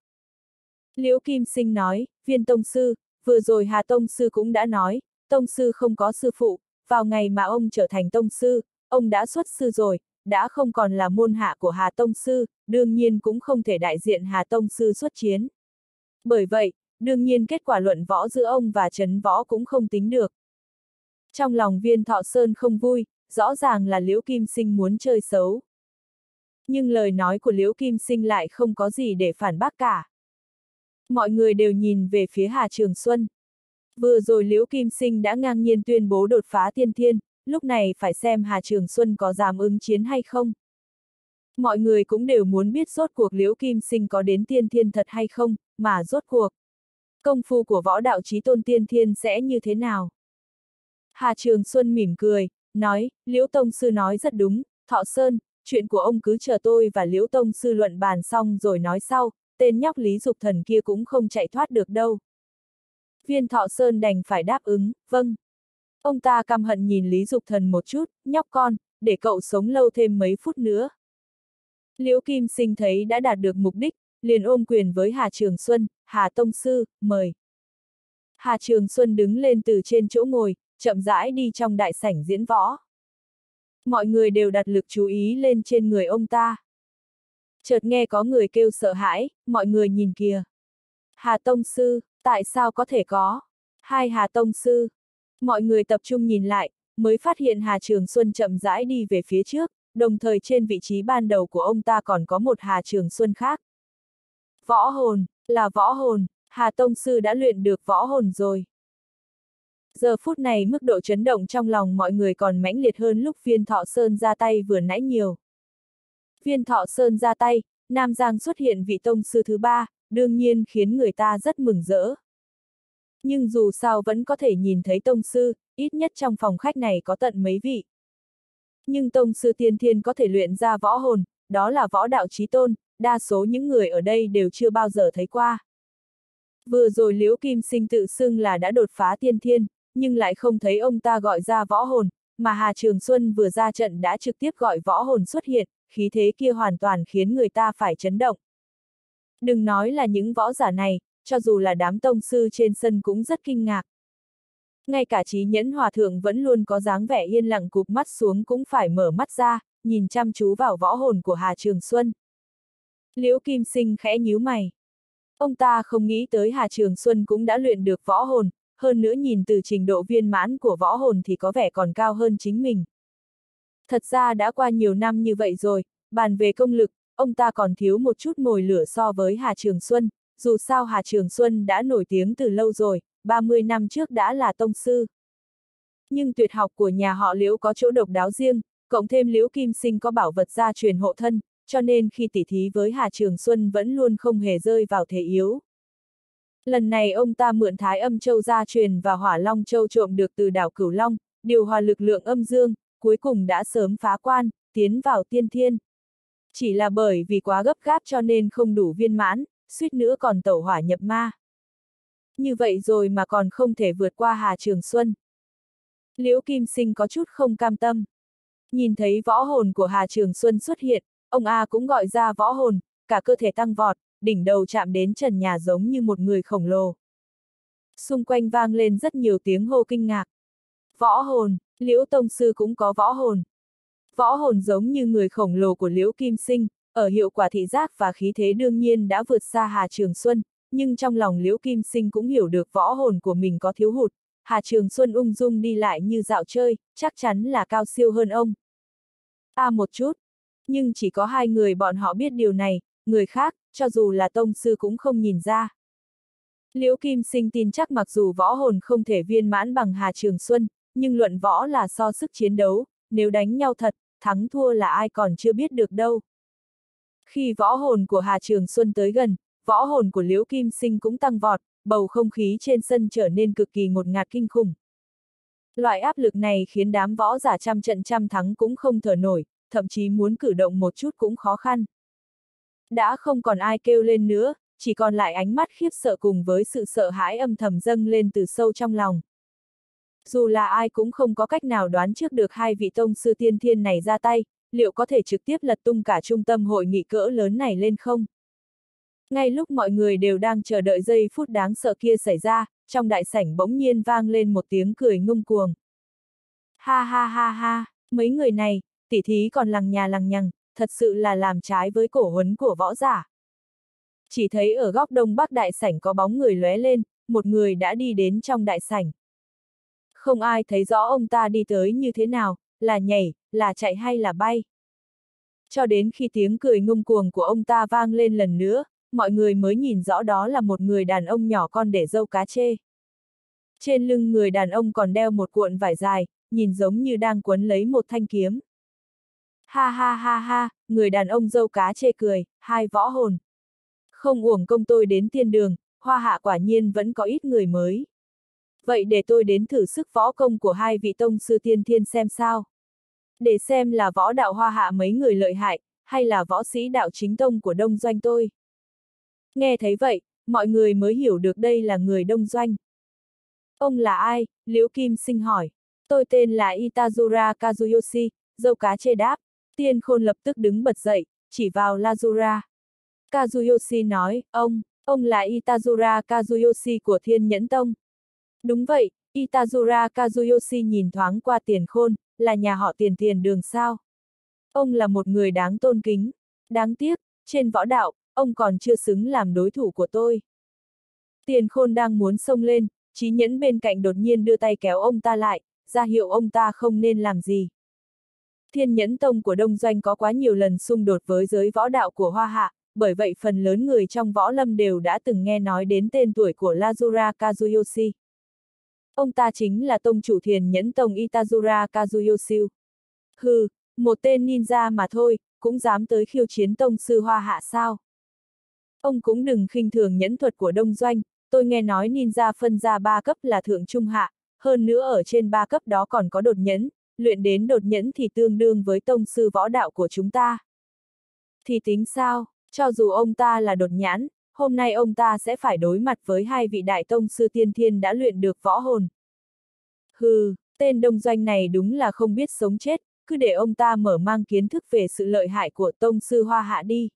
A: Liễu Kim Sinh nói, Viên tông sư, vừa rồi Hà tông sư cũng đã nói, tông sư không có sư phụ, vào ngày mà ông trở thành tông sư, ông đã xuất sư rồi, đã không còn là môn hạ của Hà tông sư, đương nhiên cũng không thể đại diện Hà tông sư xuất chiến. Bởi vậy, đương nhiên kết quả luận võ giữa ông và Trấn Võ cũng không tính được. Trong lòng Viên Thọ Sơn không vui, rõ ràng là Liễu Kim Sinh muốn chơi xấu. Nhưng lời nói của Liễu Kim Sinh lại không có gì để phản bác cả. Mọi người đều nhìn về phía Hà Trường Xuân. Vừa rồi Liễu Kim Sinh đã ngang nhiên tuyên bố đột phá tiên thiên, lúc này phải xem Hà Trường Xuân có dám ứng chiến hay không. Mọi người cũng đều muốn biết rốt cuộc Liễu Kim Sinh có đến tiên thiên thật hay không, mà rốt cuộc công phu của võ đạo chí tôn tiên thiên sẽ như thế nào. Hà Trường Xuân mỉm cười, nói, Liễu Tông Sư nói rất đúng, Thọ Sơn, chuyện của ông cứ chờ tôi và Liễu Tông Sư luận bàn xong rồi nói sau, tên nhóc Lý Dục Thần kia cũng không chạy thoát được đâu. Viên Thọ Sơn đành phải đáp ứng, vâng. Ông ta căm hận nhìn Lý Dục Thần một chút, nhóc con, để cậu sống lâu thêm mấy phút nữa. Liễu Kim Sinh thấy đã đạt được mục đích, liền ôm quyền với Hà Trường Xuân, Hà Tông Sư, mời. Hà Trường Xuân đứng lên từ trên chỗ ngồi, chậm rãi đi trong đại sảnh diễn võ. Mọi người đều đặt lực chú ý lên trên người ông ta. Chợt nghe có người kêu sợ hãi, mọi người nhìn kìa. Hà Tông Sư, tại sao có thể có? Hai Hà Tông Sư. Mọi người tập trung nhìn lại, mới phát hiện Hà Trường Xuân chậm rãi đi về phía trước, đồng thời trên vị trí ban đầu của ông ta còn có một Hà Trường Xuân khác. Võ hồn, là võ hồn, Hà Tông Sư đã luyện được võ hồn rồi. Giờ phút này mức độ chấn động trong lòng mọi người còn mãnh liệt hơn lúc Viên Thọ Sơn ra tay vừa nãy nhiều. Viên Thọ Sơn ra tay, Nam Giang xuất hiện vị tông sư thứ ba, đương nhiên khiến người ta rất mừng rỡ. Nhưng dù sao vẫn có thể nhìn thấy tông sư, ít nhất trong phòng khách này có tận mấy vị. Nhưng tông sư tiên thiên có thể luyện ra võ hồn, đó là võ đạo chí tôn, đa số những người ở đây đều chưa bao giờ thấy qua. Vừa rồi Liễu Kim Sinh tự xưng là đã đột phá tiên thiên, nhưng lại không thấy ông ta gọi ra võ hồn, mà Hà Trường Xuân vừa ra trận đã trực tiếp gọi võ hồn xuất hiện, khí thế kia hoàn toàn khiến người ta phải chấn động. Đừng nói là những võ giả này, cho dù là đám tông sư trên sân cũng rất kinh ngạc. Ngay cả Chí Nhẫn Hòa Thượng vẫn luôn có dáng vẻ yên lặng cụp mắt xuống cũng phải mở mắt ra, nhìn chăm chú vào võ hồn của Hà Trường Xuân. Liễu Kim Sinh khẽ nhíu mày. Ông ta không nghĩ tới Hà Trường Xuân cũng đã luyện được võ hồn, hơn nữa nhìn từ trình độ viên mãn của võ hồn thì có vẻ còn cao hơn chính mình. Thật ra đã qua nhiều năm như vậy rồi, bàn về công lực, ông ta còn thiếu một chút mồi lửa so với Hà Trường Xuân, dù sao Hà Trường Xuân đã nổi tiếng từ lâu rồi, 30 năm trước đã là tông sư. Nhưng tuyệt học của nhà họ Liễu có chỗ độc đáo riêng, cộng thêm Liễu Kim Sinh có bảo vật gia truyền hộ thân, cho nên khi tỉ thí với Hà Trường Xuân vẫn luôn không hề rơi vào thế yếu. Lần này ông ta mượn Thái Âm Châu gia truyền và Hỏa Long Châu trộm được từ đảo Cửu Long, điều hòa lực lượng âm dương, cuối cùng đã sớm phá quan, tiến vào tiên thiên. Chỉ là bởi vì quá gấp gáp cho nên không đủ viên mãn, suýt nữa còn tẩu hỏa nhập ma. Như vậy rồi mà còn không thể vượt qua Hà Trường Xuân. Liễu Kim Sinh có chút không cam tâm. Nhìn thấy võ hồn của Hà Trường Xuân xuất hiện, ông A cũng gọi ra võ hồn, cả cơ thể tăng vọt, đỉnh đầu chạm đến trần nhà giống như một người khổng lồ. Xung quanh vang lên rất nhiều tiếng hô kinh ngạc. Võ hồn, Liễu Tông Sư cũng có võ hồn. Võ hồn giống như người khổng lồ của Liễu Kim Sinh, ở hiệu quả thị giác và khí thế đương nhiên đã vượt xa Hà Trường Xuân, nhưng trong lòng Liễu Kim Sinh cũng hiểu được võ hồn của mình có thiếu hụt. Hà Trường Xuân ung dung đi lại như dạo chơi, chắc chắn là cao siêu hơn ông. Một chút. Nhưng chỉ có hai người bọn họ biết điều này, người khác, cho dù là tông sư cũng không nhìn ra. Liễu Kim Sinh tin chắc mặc dù võ hồn không thể viên mãn bằng Hà Trường Xuân, nhưng luận võ là so sức chiến đấu, nếu đánh nhau thật, thắng thua là ai còn chưa biết được đâu. Khi võ hồn của Hà Trường Xuân tới gần, võ hồn của Liễu Kim Sinh cũng tăng vọt, bầu không khí trên sân trở nên cực kỳ ngột ngạt kinh khủng. Loại áp lực này khiến đám võ giả trăm trận trăm thắng cũng không thở nổi, thậm chí muốn cử động một chút cũng khó khăn. Đã không còn ai kêu lên nữa, chỉ còn lại ánh mắt khiếp sợ cùng với sự sợ hãi âm thầm dâng lên từ sâu trong lòng. Dù là ai cũng không có cách nào đoán trước được hai vị tông sư tiên thiên này ra tay, liệu có thể trực tiếp lật tung cả trung tâm hội nghị cỡ lớn này lên không? Ngay lúc mọi người đều đang chờ đợi giây phút đáng sợ kia xảy ra, trong đại sảnh bỗng nhiên vang lên một tiếng cười ngông cuồng. Ha ha ha ha, mấy người này, tỉ thí còn lằng nhà lằng nhằng, thật sự là làm trái với cổ huấn của võ giả. Chỉ thấy ở góc đông bắc đại sảnh có bóng người lóe lên, một người đã đi đến trong đại sảnh. Không ai thấy rõ ông ta đi tới như thế nào, là nhảy, là chạy hay là bay. Cho đến khi tiếng cười ngông cuồng của ông ta vang lên lần nữa, mọi người mới nhìn rõ đó là một người đàn ông nhỏ con để râu cá chê. Trên lưng người đàn ông còn đeo một cuộn vải dài, nhìn giống như đang quấn lấy một thanh kiếm. Ha ha ha ha, người đàn ông râu cá chê cười, hai võ hồn. Không uổng công tôi đến tiên đường, Hoa Hạ quả nhiên vẫn có ít người mới. Vậy để tôi đến thử sức võ công của hai vị tông sư tiên thiên xem sao. Để xem là võ đạo Hoa Hạ mấy người lợi hại, hay là võ sĩ đạo chính tông của Đông Doanh tôi. Nghe thấy vậy, mọi người mới hiểu được đây là người Đông Doanh. Ông là ai? Liễu Kim Sinh hỏi. Tôi tên là Itazura Kazuyoshi, râu cá chê đáp. Tiên Khôn lập tức đứng bật dậy, chỉ vào Lazura. Kazuyoshi nói, ông là Itazura Kazuyoshi của Thiên Nhẫn Tông. Đúng vậy, Itazura Kazuyoshi nhìn thoáng qua Tiền Khôn, là nhà họ Tiền Tiền Đường sao. Ông là một người đáng tôn kính. Đáng tiếc, trên võ đạo, ông còn chưa xứng làm đối thủ của tôi. Tiền Khôn đang muốn xông lên, Chí Nhẫn bên cạnh đột nhiên đưa tay kéo ông ta lại, ra hiệu ông ta không nên làm gì. Thiên Nhẫn Tông của Đông Doanh có quá nhiều lần xung đột với giới võ đạo của Hoa Hạ, bởi vậy phần lớn người trong võ lâm đều đã từng nghe nói đến tên tuổi của Lazura Kazuyoshi. Ông ta chính là tông chủ Thiên Nhẫn Tông Itazura Kazuyoshi. Hừ, một tên ninja mà thôi, cũng dám tới khiêu chiến tông sư Hoa Hạ sao? Ông cũng đừng khinh thường nhẫn thuật của Đông Doanh, tôi nghe nói ninja phân ra 3 cấp là thượng trung hạ, hơn nữa ở trên 3 cấp đó còn có đột nhẫn, luyện đến đột nhẫn thì tương đương với tông sư võ đạo của chúng ta. Thì tính sao, cho dù ông ta là đột nhãn, hôm nay ông ta sẽ phải đối mặt với hai vị đại tông sư tiên thiên đã luyện được võ hồn. Hừ, tên Đông Doanh này đúng là không biết sống chết, cứ để ông ta mở mang kiến thức về sự lợi hại của tông sư Hoa Hạ đi.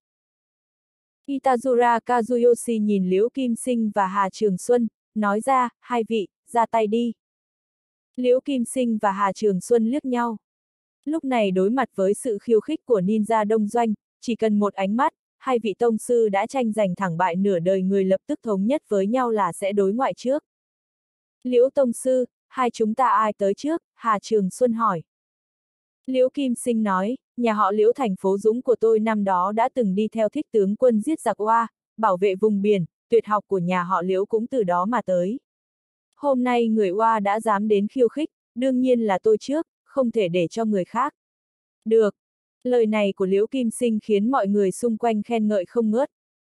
A: Itazura Kazuyoshi nhìn Liễu Kim Sinh và Hà Trường Xuân, nói ra, hai vị, ra tay đi. Liễu Kim Sinh và Hà Trường Xuân liếc nhau. Lúc này đối mặt với sự khiêu khích của ninja Đông Doanh, chỉ cần một ánh mắt, hai vị tông sư đã tranh giành thẳng bại nửa đời người lập tức thống nhất với nhau là sẽ đối ngoại trước. Liễu tông sư, hai chúng ta ai tới trước? Hà Trường Xuân hỏi. Liễu Kim Sinh nói, nhà họ Liễu thành phố Dũng của tôi năm đó đã từng đi theo Thích tướng quân giết giặc Oa, bảo vệ vùng biển, tuyệt học của nhà họ Liễu cũng từ đó mà tới. Hôm nay người Oa đã dám đến khiêu khích, đương nhiên là tôi trước, không thể để cho người khác. Được. Lời này của Liễu Kim Sinh khiến mọi người xung quanh khen ngợi không ngớt.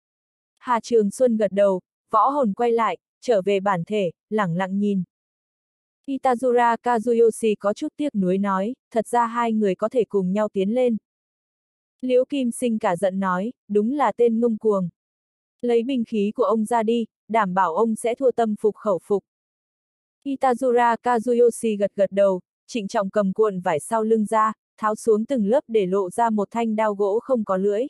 A: Hà Trường Xuân gật đầu, võ hồn quay lại, trở về bản thể, lẳng lặng nhìn. Itazura Kazuyoshi có chút tiếc nuối nói, thật ra hai người có thể cùng nhau tiến lên. Liễu Kim Sinh cả giận nói, đúng là tên ngông cuồng. Lấy binh khí của ông ra đi, đảm bảo ông sẽ thua tâm phục khẩu phục. Itazura Kazuyoshi gật gật đầu, trịnh trọng cầm cuộn vải sau lưng ra, tháo xuống từng lớp để lộ ra một thanh đao gỗ không có lưỡi.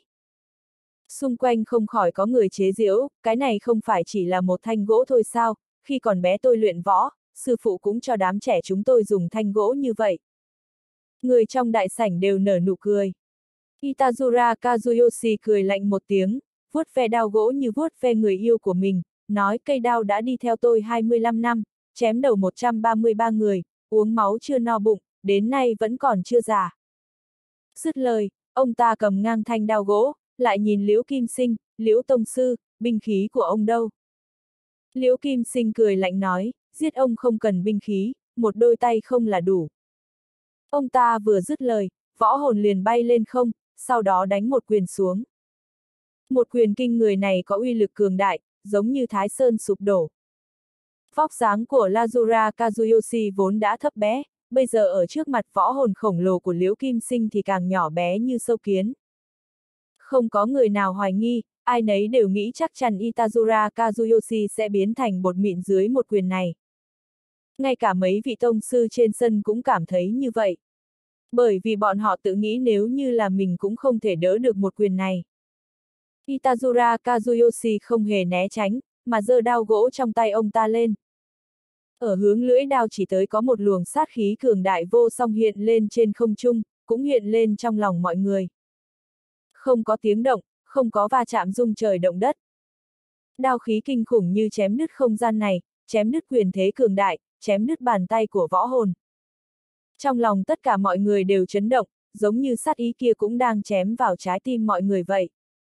A: Xung quanh không khỏi có người chế giễu, cái này không phải chỉ là một thanh gỗ thôi sao, khi còn bé tôi luyện võ, sư phụ cũng cho đám trẻ chúng tôi dùng thanh gỗ như vậy. Người trong đại sảnh đều nở nụ cười. Itazura Kazuyoshi cười lạnh một tiếng, vuốt ve đao gỗ như vuốt ve người yêu của mình, nói cây đao đã đi theo tôi 25 năm, chém đầu 133 người, uống máu chưa no bụng, đến nay vẫn còn chưa già. Dứt lời, ông ta cầm ngang thanh đao gỗ, lại nhìn Liễu Kim Sinh, Liễu tông sư, binh khí của ông đâu? Liễu Kim Sinh cười lạnh nói, giết ông không cần binh khí, một đôi tay không là đủ. Ông ta vừa dứt lời, võ hồn liền bay lên không, sau đó đánh một quyền xuống. Một quyền kinh người này có uy lực cường đại, giống như Thái Sơn sụp đổ. Vóc dáng của Lazura Kazuyoshi vốn đã thấp bé, bây giờ ở trước mặt võ hồn khổng lồ của Liễu Kim Sinh thì càng nhỏ bé như sâu kiến. Không có người nào hoài nghi, ai nấy đều nghĩ chắc chắn Itazura Kazuyoshi sẽ biến thành bột mịn dưới một quyền này. Ngay cả mấy vị tông sư trên sân cũng cảm thấy như vậy. Bởi vì bọn họ tự nghĩ nếu như là mình cũng không thể đỡ được một quyền này. Itazura Kazuyoshi không hề né tránh, mà giơ đao gỗ trong tay ông ta lên. Ở hướng lưỡi đao chỉ tới có một luồng sát khí cường đại vô song hiện lên trên không trung, cũng hiện lên trong lòng mọi người. Không có tiếng động, không có va chạm rung trời động đất. Đao khí kinh khủng như chém nứt không gian này, chém nứt quyền thế cường đại, chém nứt bàn tay của võ hồn. Trong lòng tất cả mọi người đều chấn động, giống như sát ý kia cũng đang chém vào trái tim mọi người vậy.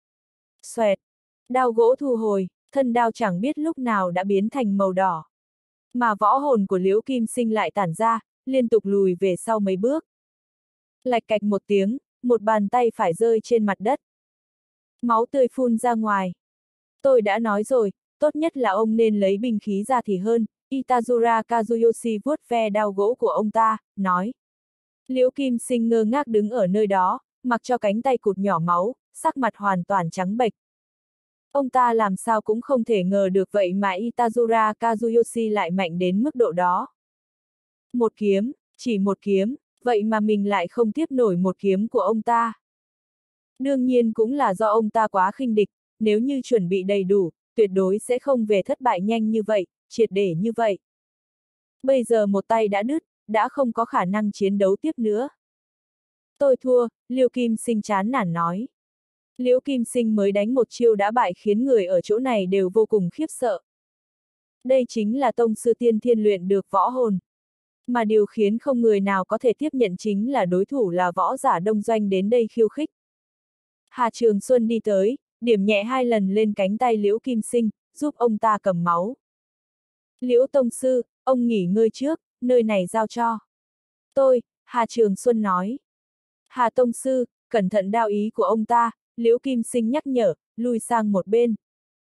A: Xoẹt! Đao gỗ thu hồi, thân đao chẳng biết lúc nào đã biến thành màu đỏ. Mà võ hồn của Liễu Kim Sinh lại tản ra, liên tục lùi về sau mấy bước. Lạch cạch một tiếng, một bàn tay phải rơi trên mặt đất. Máu tươi phun ra ngoài. Tôi đã nói rồi, tốt nhất là ông nên lấy binh khí ra thì hơn, Itazura Kazuyoshi vuốt ve đao gỗ của ông ta, nói. Liễu Kim Sinh ngơ ngác đứng ở nơi đó, mặc cho cánh tay cụt nhỏ máu, sắc mặt hoàn toàn trắng bệch. Ông ta làm sao cũng không thể ngờ được vậy mà Itazura Kazuyoshi lại mạnh đến mức độ đó. Một kiếm, chỉ một kiếm, vậy mà mình lại không tiếp nổi một kiếm của ông ta. Đương nhiên cũng là do ông ta quá khinh địch, nếu như chuẩn bị đầy đủ, tuyệt đối sẽ không về thất bại nhanh như vậy, triệt để như vậy. Bây giờ một tay đã đứt, đã không có khả năng chiến đấu tiếp nữa. Tôi thua, Liễu Kim Sinh chán nản nói. Liễu Kim Sinh mới đánh một chiêu đã bại khiến người ở chỗ này đều vô cùng khiếp sợ. Đây chính là tông sư tiên thiên luyện được võ hồn. Mà điều khiến không người nào có thể tiếp nhận chính là đối thủ là võ giả Đông Doanh đến đây khiêu khích. Hà Trường Xuân đi tới, điểm nhẹ 2 lần lên cánh tay Liễu Kim Sinh, giúp ông ta cầm máu. Liễu tông sư, ông nghỉ ngơi trước, nơi này giao cho tôi, Hà Trường Xuân nói. Hà tông sư, cẩn thận đao ý của ông ta, Liễu Kim Sinh nhắc nhở, lui sang một bên.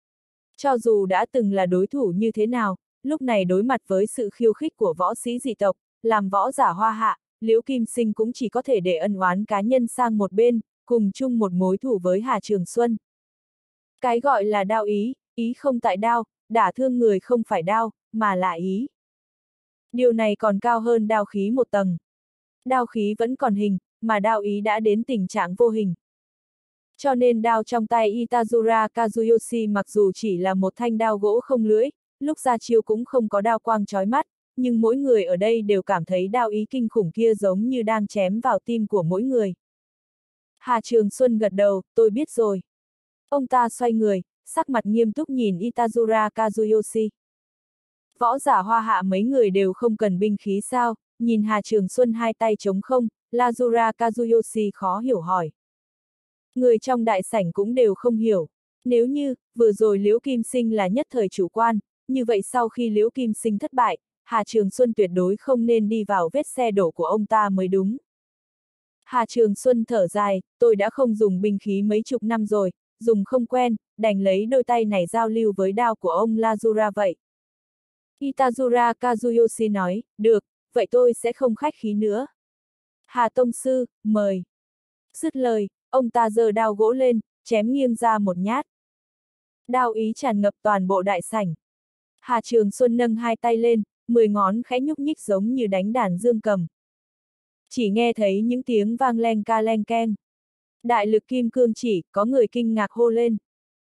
A: Cho dù đã từng là đối thủ như thế nào, lúc này đối mặt với sự khiêu khích của võ sĩ dị tộc, làm võ giả Hoa Hạ, Liễu Kim Sinh cũng chỉ có thể để ân oán cá nhân sang một bên, cùng chung một mối thù với Hà Trường Xuân. Cái gọi là đao ý, ý không tại đao, đả thương người không phải đao, mà là ý. Điều này còn cao hơn đao khí một tầng. Đao khí vẫn còn hình, mà đao ý đã đến tình trạng vô hình. Cho nên đao trong tay Itazura Kazuyoshi mặc dù chỉ là một thanh đao gỗ không lưỡi, lúc ra chiêu cũng không có đao quang chói mắt, nhưng mỗi người ở đây đều cảm thấy đao ý kinh khủng kia giống như đang chém vào tim của mỗi người. Hà Trường Xuân gật đầu, tôi biết rồi. Ông ta xoay người, sắc mặt nghiêm túc nhìn Itazura Kazuyoshi. Võ giả Hoa Hạ mấy người đều không cần binh khí sao, nhìn Hà Trường Xuân hai tay trống không, Lazura Kazuyoshi khó hiểu hỏi. Người trong đại sảnh cũng đều không hiểu. Nếu như, vừa rồi Liễu Kim Sinh là nhất thời chủ quan, như vậy sau khi Liễu Kim Sinh thất bại, Hà Trường Xuân tuyệt đối không nên đi vào vết xe đổ của ông ta mới đúng. Hà Trường Xuân thở dài, tôi đã không dùng binh khí mấy chục năm rồi, dùng không quen, đành lấy đôi tay này giao lưu với đao của ông Lazura vậy. Itazura Kazuyoshi nói, được, vậy tôi sẽ không khách khí nữa. Hà Tông Sư, mời. Dứt lời, ông ta giơ đao gỗ lên, chém nghiêng ra một nhát. Đao ý tràn ngập toàn bộ đại sảnh. Hà Trường Xuân nâng hai tay lên, 10 ngón khẽ nhúc nhích giống như đánh đàn dương cầm. Chỉ nghe thấy những tiếng vang len ca len keng. Đại lực kim cương chỉ, có người kinh ngạc hô lên.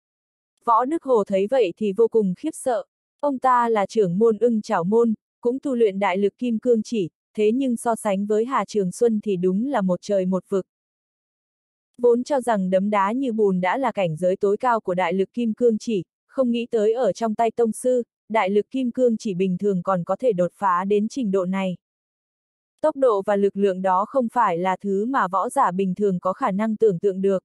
A: Võ Đức Hồ thấy vậy thì vô cùng khiếp sợ. Ông ta là trưởng môn Ưng Chảo Môn, cũng tu luyện đại lực kim cương chỉ, thế nhưng so sánh với Hà Trường Xuân thì đúng là một trời một vực. Vốn cho rằng đấm đá như bùn đã là cảnh giới tối cao của đại lực kim cương chỉ, không nghĩ tới ở trong tay tông sư, đại lực kim cương chỉ bình thường còn có thể đột phá đến trình độ này. Tốc độ và lực lượng đó không phải là thứ mà võ giả bình thường có khả năng tưởng tượng được.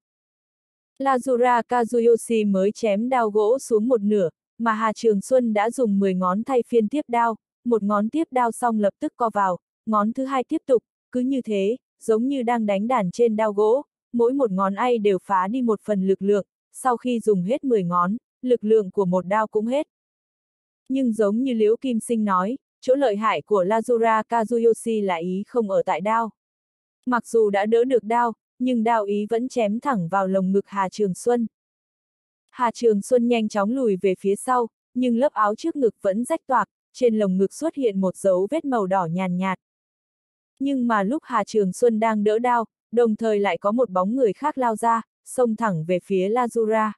A: Lazura Kazuyoshi mới chém đao gỗ xuống một nửa, mà Hà Trường Xuân đã dùng 10 ngón thay phiên tiếp đao, một ngón tiếp đao xong lập tức co vào, ngón thứ hai tiếp tục, cứ như thế, giống như đang đánh đàn trên đao gỗ, mỗi một ngón ai đều phá đi một phần lực lượng, sau khi dùng hết 10 ngón, lực lượng của một đao cũng hết. Nhưng giống như Liễu Kim Sinh nói, chỗ lợi hại của Lazura Kazuyoshi là ý không ở tại đao. Mặc dù đã đỡ được đao, nhưng đao ý vẫn chém thẳng vào lồng ngực Hà Trường Xuân. Hà Trường Xuân nhanh chóng lùi về phía sau, nhưng lớp áo trước ngực vẫn rách toạc, trên lồng ngực xuất hiện một dấu vết màu đỏ nhàn nhạt. Nhưng mà lúc Hà Trường Xuân đang đỡ đao, đồng thời lại có một bóng người khác lao ra, xông thẳng về phía Lazura.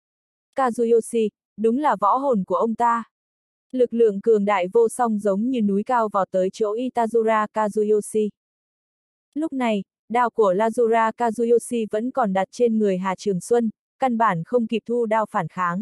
A: Kazuyoshi, đúng là võ hồn của ông ta. Lực lượng cường đại vô song giống như núi cao vọt tới chỗ Itazura Kazuyoshi. Lúc này, đao của Lazura Kazuyoshi vẫn còn đặt trên người Hà Trường Xuân, căn bản không kịp thu đao phản kháng.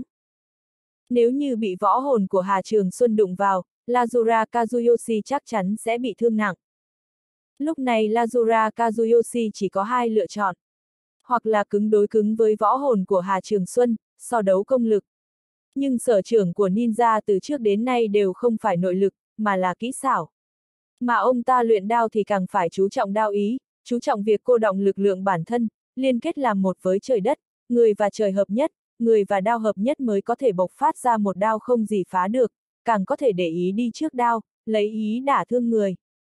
A: Nếu như bị võ hồn của Hà Trường Xuân đụng vào, Lazura Kazuyoshi chắc chắn sẽ bị thương nặng. Lúc này Lazura Kazuyoshi chỉ có hai lựa chọn. Hoặc là cứng đối cứng với võ hồn của Hà Trường Xuân, so đấu công lực. Nhưng sở trường của ninja từ trước đến nay đều không phải nội lực, mà là kỹ xảo. Mà ông ta luyện đao thì càng phải chú trọng đao ý, chú trọng việc cô đọng lực lượng bản thân, liên kết làm một với trời đất, người và trời hợp nhất, người và đao hợp nhất mới có thể bộc phát ra một đao không gì phá được, càng có thể để ý đi trước đao, lấy ý đả thương người.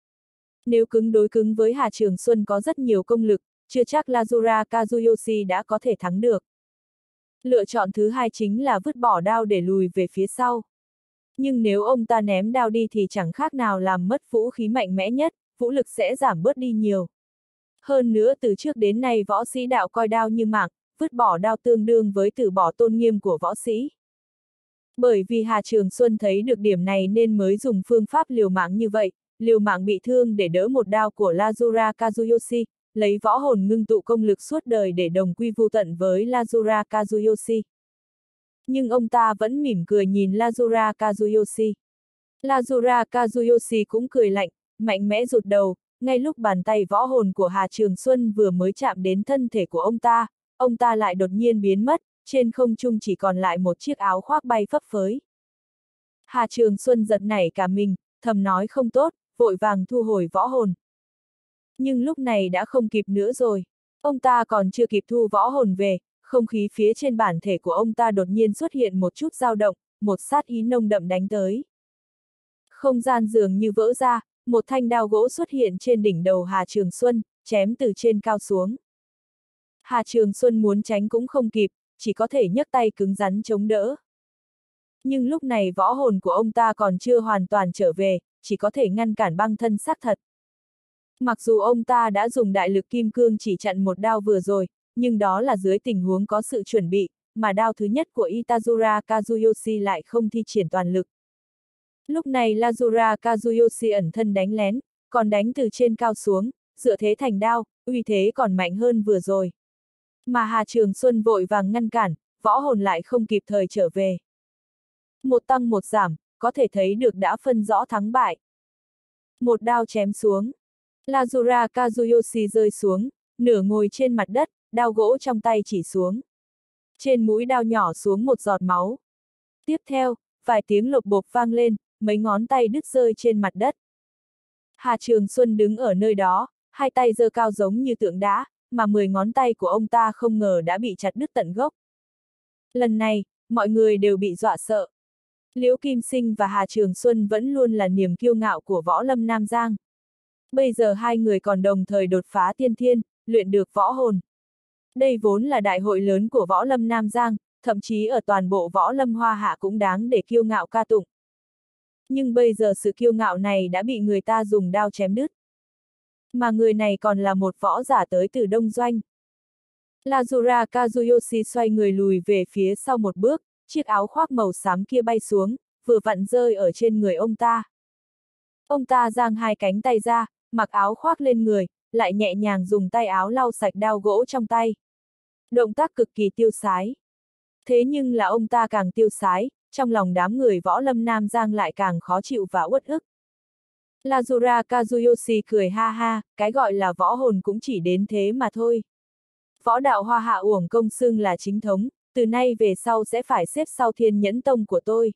A: Nếu cứng đối cứng với Hà Trường Xuân có rất nhiều công lực, chưa chắc Lazura Kazuyoshi đã có thể thắng được. Lựa chọn thứ hai chính là vứt bỏ đao để lùi về phía sau. Nhưng nếu ông ta ném đao đi thì chẳng khác nào làm mất vũ khí mạnh mẽ nhất, vũ lực sẽ giảm bớt đi nhiều. Hơn nữa từ trước đến nay võ sĩ đạo coi đao như mạng, vứt bỏ đao tương đương với từ bỏ tôn nghiêm của võ sĩ. Bởi vì Hà Trường Xuân thấy được điểm này nên mới dùng phương pháp liều mạng như vậy, liều mạng bị thương để đỡ một đao của Lazura Kazuyoshi, lấy võ hồn ngưng tụ công lực suốt đời để đồng quy vu tận với Lazura Kazuyoshi. Nhưng ông ta vẫn mỉm cười nhìn Lazura Kazuyoshi. Lazura Kazuyoshi cũng cười lạnh, mạnh mẽ rụt đầu, ngay lúc bàn tay võ hồn của Hà Trường Xuân vừa mới chạm đến thân thể của ông ta lại đột nhiên biến mất, trên không trung chỉ còn lại một chiếc áo khoác bay phấp phới. Hà Trường Xuân giật nảy cả mình, thầm nói không tốt, vội vàng thu hồi võ hồn. Nhưng lúc này đã không kịp nữa rồi. Ông ta còn chưa kịp thu võ hồn về, không khí phía trên bản thể của ông ta đột nhiên xuất hiện một chút dao động, một sát ý nồng đậm đánh tới. Không gian dường như vỡ ra, một thanh đao gỗ xuất hiện trên đỉnh đầu Hà Trường Xuân, chém từ trên cao xuống. Hà Trường Xuân muốn tránh cũng không kịp, chỉ có thể nhấc tay cứng rắn chống đỡ. Nhưng lúc này võ hồn của ông ta còn chưa hoàn toàn trở về, chỉ có thể ngăn cản băng thân xác thật. Mặc dù ông ta đã dùng đại lực kim cương chỉ chặn một đao vừa rồi, nhưng đó là dưới tình huống có sự chuẩn bị, mà đao thứ nhất của Itazura Kazuyoshi lại không thi triển toàn lực. Lúc này Lazura Kazuyoshi ẩn thân đánh lén, còn đánh từ trên cao xuống, dựa thế thành đao, uy thế còn mạnh hơn vừa rồi. Mà Hà Trường Xuân vội vàng ngăn cản, võ hồn lại không kịp thời trở về. Một tăng một giảm, có thể thấy được đã phân rõ thắng bại. Một đao chém xuống. Lazura Kazuyoshi rơi xuống, nửa ngồi trên mặt đất, đao gỗ trong tay chỉ xuống. Trên mũi đao nhỏ xuống một giọt máu. Tiếp theo, vài tiếng lộc bộp vang lên, mấy ngón tay đứt rơi trên mặt đất. Hà Trường Xuân đứng ở nơi đó, hai tay giơ cao giống như tượng đá, mà 10 ngón tay của ông ta không ngờ đã bị chặt đứt tận gốc. Lần này, mọi người đều bị dọa sợ. Liễu Kim Sinh và Hà Trường Xuân vẫn luôn là niềm kiêu ngạo của võ lâm Nam Giang. Bây giờ hai người còn đồng thời đột phá tiên thiên, luyện được võ hồn. Đây vốn là đại hội lớn của võ lâm Nam Giang, thậm chí ở toàn bộ võ lâm Hoa Hạ cũng đáng để kiêu ngạo ca tụng. Nhưng bây giờ sự kiêu ngạo này đã bị người ta dùng đao chém đứt. Mà người này còn là một võ giả tới từ Đông Doanh. Lazura Kazuyoshi xoay người lùi về phía sau một bước, chiếc áo khoác màu xám kia bay xuống, vừa vặn rơi ở trên người ông ta. Ông ta giang hai cánh tay ra, mặc áo khoác lên người, lại nhẹ nhàng dùng tay áo lau sạch đao gỗ trong tay. Động tác cực kỳ tiêu sái. Thế nhưng là ông ta càng tiêu sái, trong lòng đám người võ lâm Nam Giang lại càng khó chịu và uất ức. Lazura Kazuyoshi cười ha ha, cái gọi là võ hồn cũng chỉ đến thế mà thôi. Võ đạo Hoa Hạ uổng công xưng là chính thống, từ nay về sau sẽ phải xếp sau Thiên Nhẫn Tông của tôi.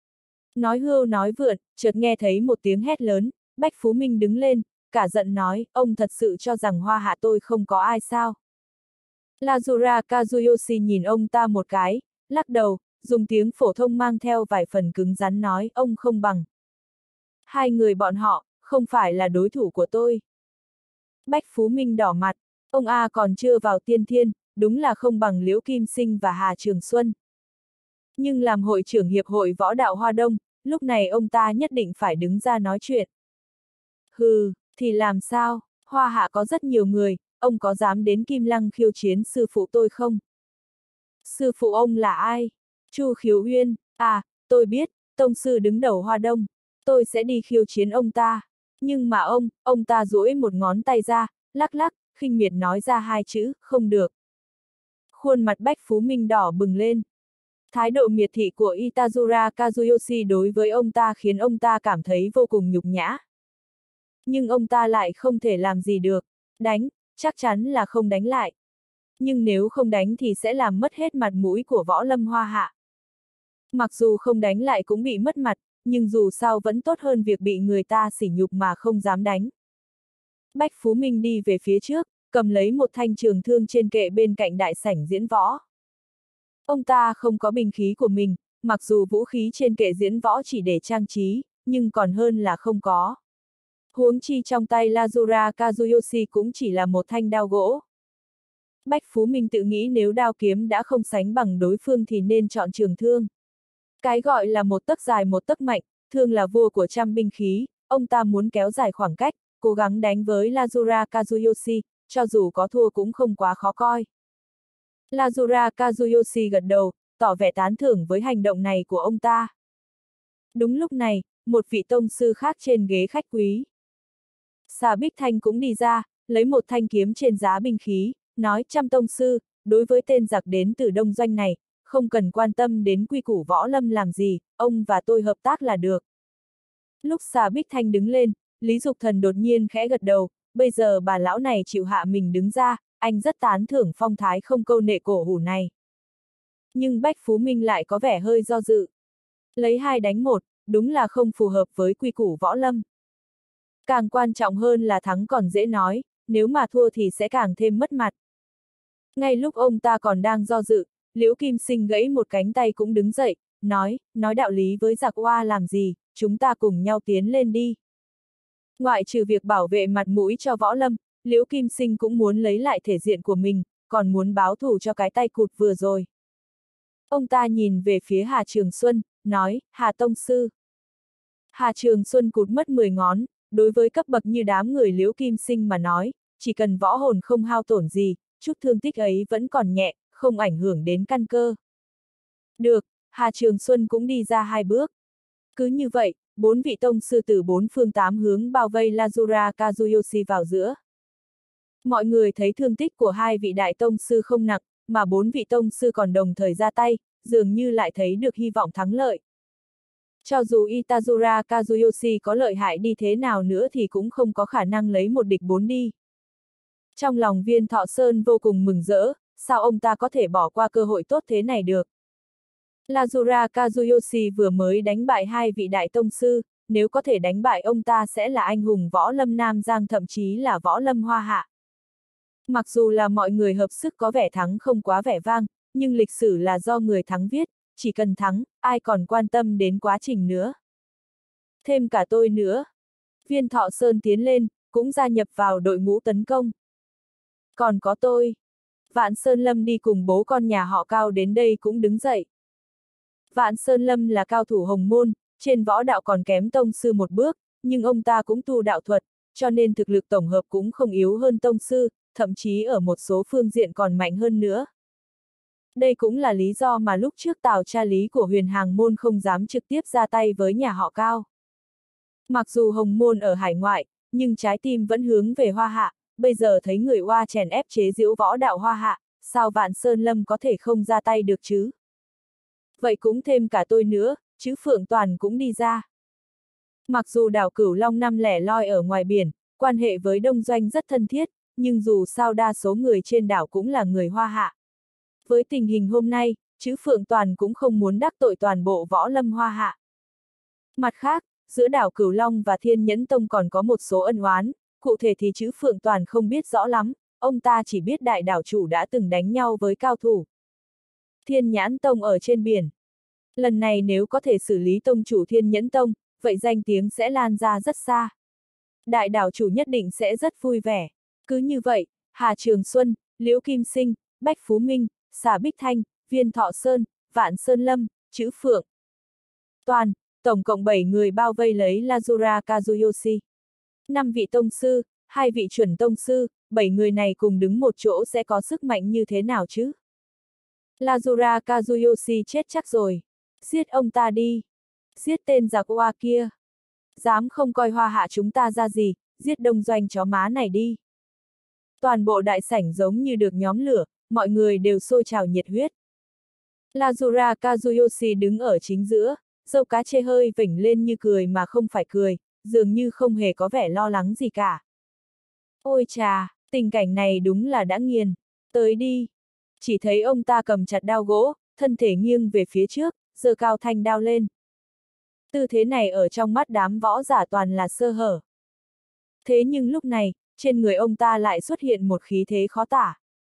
A: Nói hưu nói vượn, chợt nghe thấy một tiếng hét lớn, Bách Phú Minh đứng lên, cả giận nói, ông thật sự cho rằng Hoa Hạ tôi không có ai sao? Lazura Kazuyoshi nhìn ông ta một cái, lắc đầu, dùng tiếng phổ thông mang theo vài phần cứng rắn nói, ông không bằng. Hai người bọn họ, không phải là đối thủ của tôi. Bách Phú Minh đỏ mặt, ông A còn chưa vào tiên thiên, đúng là không bằng Liễu Kim Sinh và Hà Trường Xuân. Nhưng làm hội trưởng Hiệp hội Võ đạo Hoa Đông, lúc này ông ta nhất định phải đứng ra nói chuyện. Hừ, thì làm sao, Hoa Hạ có rất nhiều người, ông có dám đến Kim Lăng khiêu chiến sư phụ tôi không? Sư phụ ông là ai? Chu Khiếu Uyên, à, tôi biết, tông sư đứng đầu Hoa Đông, tôi sẽ đi khiêu chiến ông ta. Nhưng mà ông ta duỗi một ngón tay ra, lắc lắc, khinh miệt nói ra hai chữ, không được. Khuôn mặt Bách Phú Minh đỏ bừng lên. Thái độ miệt thị của Itazura Kazuyoshi đối với ông ta khiến ông ta cảm thấy vô cùng nhục nhã. Nhưng ông ta lại không thể làm gì được. Đánh, chắc chắn là không đánh lại. Nhưng nếu không đánh thì sẽ làm mất hết mặt mũi của võ lâm Hoa Hạ. Mặc dù không đánh lại cũng bị mất mặt, nhưng dù sao vẫn tốt hơn việc bị người ta sỉ nhục mà không dám đánh. Bách Phú Minh đi về phía trước, cầm lấy một thanh trường thương trên kệ bên cạnh đại sảnh diễn võ. Ông ta không có binh khí của mình, mặc dù vũ khí trên kệ diễn võ chỉ để trang trí, nhưng còn hơn là không có. Huống chi trong tay Lazura Kazuyoshi cũng chỉ là một thanh đao gỗ. Bách Phú Minh tự nghĩ nếu đao kiếm đã không sánh bằng đối phương thì nên chọn trường thương. Cái gọi là một tấc dài một tấc mạnh, thương là vua của trăm binh khí, ông ta muốn kéo dài khoảng cách, cố gắng đánh với Lazura Kazuyoshi, cho dù có thua cũng không quá khó coi. Lazura Kazuyoshi gật đầu, tỏ vẻ tán thưởng với hành động này của ông ta. Đúng lúc này, một vị tông sư khác trên ghế khách quý. Xà Bích Thanh cũng đi ra, lấy một thanh kiếm trên giá binh khí, nói Trăm tông sư, đối với tên giặc đến từ Đông Doanh này, không cần quan tâm đến quy củ võ lâm làm gì, ông và tôi hợp tác là được. Lúc Xà Bích Thanh đứng lên, Lý Dục Thần đột nhiên khẽ gật đầu, bây giờ bà lão này chịu hạ mình đứng ra, anh rất tán thưởng phong thái không câu nệ cổ hủ này. Nhưng Bách Phú Minh lại có vẻ hơi do dự. Lấy 2 đánh 1, đúng là không phù hợp với quy củ võ lâm. Càng quan trọng hơn là thắng còn dễ nói, nếu mà thua thì sẽ càng thêm mất mặt. Ngay lúc ông ta còn đang do dự, Liễu Kim Sinh gãy một cánh tay cũng đứng dậy, nói đạo lý với giặc oa làm gì, chúng ta cùng nhau tiến lên đi. Ngoại trừ việc bảo vệ mặt mũi cho Võ Lâm, Liễu Kim Sinh cũng muốn lấy lại thể diện của mình, còn muốn báo thù cho cái tay cụt vừa rồi. Ông ta nhìn về phía Hà Trường Xuân, nói, Hà Tông Sư. Hà Trường Xuân cụt mất 10 ngón, đối với cấp bậc như đám người Liễu Kim Sinh mà nói, chỉ cần võ hồn không hao tổn gì, chút thương tích ấy vẫn còn nhẹ, không ảnh hưởng đến căn cơ. Được, Hà Trường Xuân cũng đi ra 2 bước. Cứ như vậy, 4 vị tông sư từ 4 phương 8 hướng bao vây Lazura Kazuyoshi vào giữa. Mọi người thấy thương tích của 2 vị đại tông sư không nặng, mà 4 vị tông sư còn đồng thời ra tay, dường như lại thấy được hy vọng thắng lợi. Cho dù Itazura Kazuyoshi có lợi hại đi thế nào nữa thì cũng không có khả năng lấy một địch 4 đi. Trong lòng Viên Thọ Sơn vô cùng mừng rỡ, sao ông ta có thể bỏ qua cơ hội tốt thế này được. Lazura Kazuyoshi vừa mới đánh bại 2 vị đại tông sư, nếu có thể đánh bại ông ta sẽ là anh hùng võ lâm Nam Giang, thậm chí là võ lâm Hoa Hạ. Mặc dù là mọi người hợp sức có vẻ thắng không quá vẻ vang, nhưng lịch sử là do người thắng viết, chỉ cần thắng, ai còn quan tâm đến quá trình nữa. Thêm cả tôi nữa. Viên Thọ Sơn tiến lên, cũng gia nhập vào đội ngũ tấn công. Còn có tôi. Vạn Sơn Lâm đi cùng bố con nhà họ Cao đến đây cũng đứng dậy. Vạn Sơn Lâm là cao thủ hồng môn, trên võ đạo còn kém tông sư một bước, nhưng ông ta cũng tu đạo thuật, cho nên thực lực tổng hợp cũng không yếu hơn tông sư, thậm chí ở một số phương diện còn mạnh hơn nữa. Đây cũng là lý do mà lúc trước Tào cha lý của Huyền Hàng môn không dám trực tiếp ra tay với nhà họ Cao. Mặc dù hồng môn ở hải ngoại, nhưng trái tim vẫn hướng về Hoa Hạ, bây giờ thấy người Hoa chèn ép chế giễu võ đạo Hoa Hạ, sao Vạn Sơn Lâm có thể không ra tay được chứ? Vậy cũng thêm cả tôi nữa, chứ Phượng Toàn cũng đi ra. Mặc dù đảo Cửu Long năm lẻ loi ở ngoài biển, quan hệ với Đông Doanh rất thân thiết, nhưng dù sao đa số người trên đảo cũng là người Hoa Hạ. Với tình hình hôm nay, chữ Phượng Toàn cũng không muốn đắc tội toàn bộ võ lâm Hoa Hạ. Mặt khác, giữa đảo Cửu Long và Thiên Nhẫn Tông còn có một số ân oán, cụ thể thì chữ Phượng Toàn không biết rõ lắm, ông ta chỉ biết đại đảo chủ đã từng đánh nhau với cao thủ. Thiên Nhãn Tông ở trên biển. Lần này nếu có thể xử lý tông chủ Thiên Nhẫn Tông, vậy danh tiếng sẽ lan ra rất xa. Đại đảo chủ nhất định sẽ rất vui vẻ. Cứ như vậy, Hà Trường Xuân, Liễu Kim Sinh, Bách Phú Minh, Xà Bích Thanh, Viên Thọ Sơn, Vạn Sơn Lâm, Chữ Phượng Toàn, tổng cộng 7 người bao vây lấy Lazura Kazuyoshi. 5 vị tông sư, 2 vị chuẩn tông sư, 7 người này cùng đứng một chỗ sẽ có sức mạnh như thế nào chứ? Lazura Kazuyoshi chết chắc rồi. Giết ông ta đi. Giết tên giặc oa kia. Dám không coi Hoa Hạ chúng ta ra gì, giết Đông Doanh chó má này đi. Toàn bộ đại sảnh giống như được nhóm lửa, mọi người đều sôi trào nhiệt huyết. Lazura Kazuyoshi đứng ở chính giữa, râu cá chê hơi vểnh lên như cười mà không phải cười, dường như không hề có vẻ lo lắng gì cả. Ôi chà, tình cảnh này đúng là đã nghiền. Tới đi. Chỉ thấy ông ta cầm chặt đao gỗ, thân thể nghiêng về phía trước, giơ cao thanh đao lên. Tư thế này ở trong mắt đám võ giả toàn là sơ hở. Thế nhưng lúc này, trên người ông ta lại xuất hiện một khí thế khó tả.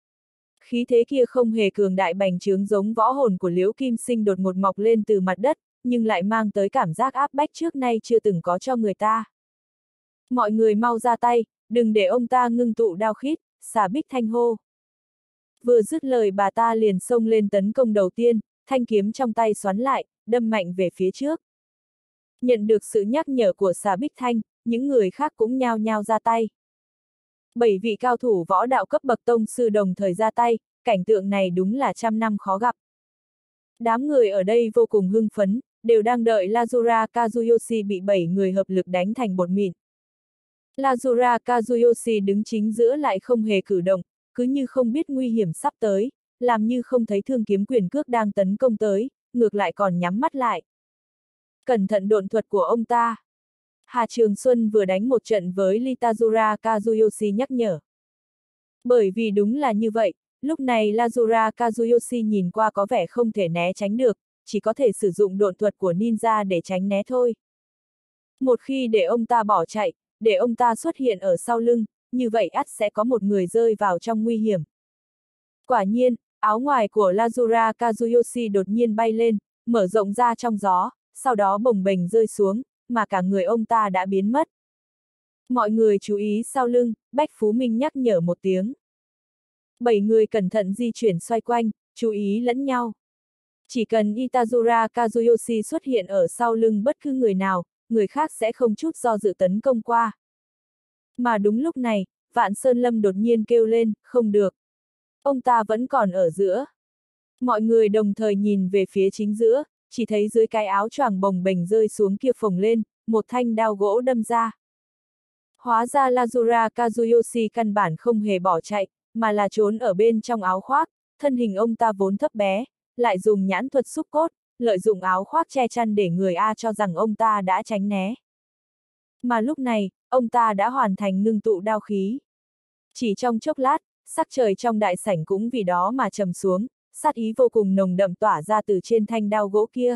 A: Khí thế kia không hề cường đại bành trướng giống võ hồn của Liễu Kim Sinh đột ngột mọc lên từ mặt đất, nhưng lại mang tới cảm giác áp bách trước nay chưa từng có cho người ta. Mọi người mau ra tay, đừng để ông ta ngưng tụ đao khít, Xà Bích Thanh hô. Vừa dứt lời bà ta liền xông lên tấn công đầu tiên, thanh kiếm trong tay xoắn lại, đâm mạnh về phía trước. Nhận được sự nhắc nhở của Xà Bích Thanh, những người khác cũng nhao nhao ra tay. 7 vị cao thủ võ đạo cấp bậc tông sư đồng thời ra tay, cảnh tượng này đúng là trăm năm khó gặp. Đám người ở đây vô cùng hưng phấn, đều đang đợi Lazura Kazuyoshi bị 7 người hợp lực đánh thành bột mịn. Lazura Kazuyoshi đứng chính giữa lại không hề cử động, cứ như không biết nguy hiểm sắp tới, làm như không thấy thương kiếm quyền cước đang tấn công tới, ngược lại còn nhắm mắt lại. Cẩn thận độn thuật của ông ta. Hà Trường Xuân vừa đánh một trận với Litazura Kazuyoshi nhắc nhở. Bởi vì đúng là như vậy, lúc này Lazura Kazuyoshi nhìn qua có vẻ không thể né tránh được, chỉ có thể sử dụng độn thuật của ninja để tránh né thôi. Một khi để ông ta bỏ chạy, để ông ta xuất hiện ở sau lưng, như vậy ắt sẽ có một người rơi vào trong nguy hiểm. Quả nhiên, áo ngoài của Lazura Kazuyoshi đột nhiên bay lên, mở rộng ra trong gió, sau đó bồng bềnh rơi xuống, mà cả người ông ta đã biến mất. Mọi người chú ý sau lưng, Bách Phú Minh nhắc nhở một tiếng. 7 người cẩn thận di chuyển xoay quanh, chú ý lẫn nhau. Chỉ cần Itazura Kazuyoshi xuất hiện ở sau lưng bất cứ người nào, người khác sẽ không chút do dự tấn công qua. Mà đúng lúc này, Vạn Sơn Lâm đột nhiên kêu lên, không được. Ông ta vẫn còn ở giữa. Mọi người đồng thời nhìn về phía chính giữa, chỉ thấy dưới cái áo choàng bồng bềnh rơi xuống kia phồng lên, một thanh đao gỗ đâm ra. Hóa ra Lazura Kazuyoshi căn bản không hề bỏ chạy, mà là trốn ở bên trong áo khoác, thân hình ông ta vốn thấp bé, lại dùng nhãn thuật xúc cốt, lợi dụng áo khoác che chắn để người A cho rằng ông ta đã tránh né. Mà lúc này, ông ta đã hoàn thành ngưng tụ đao khí. Chỉ trong chốc lát, sắc trời trong đại sảnh cũng vì đó mà trầm xuống, sát ý vô cùng nồng đậm tỏa ra từ trên thanh đao gỗ kia.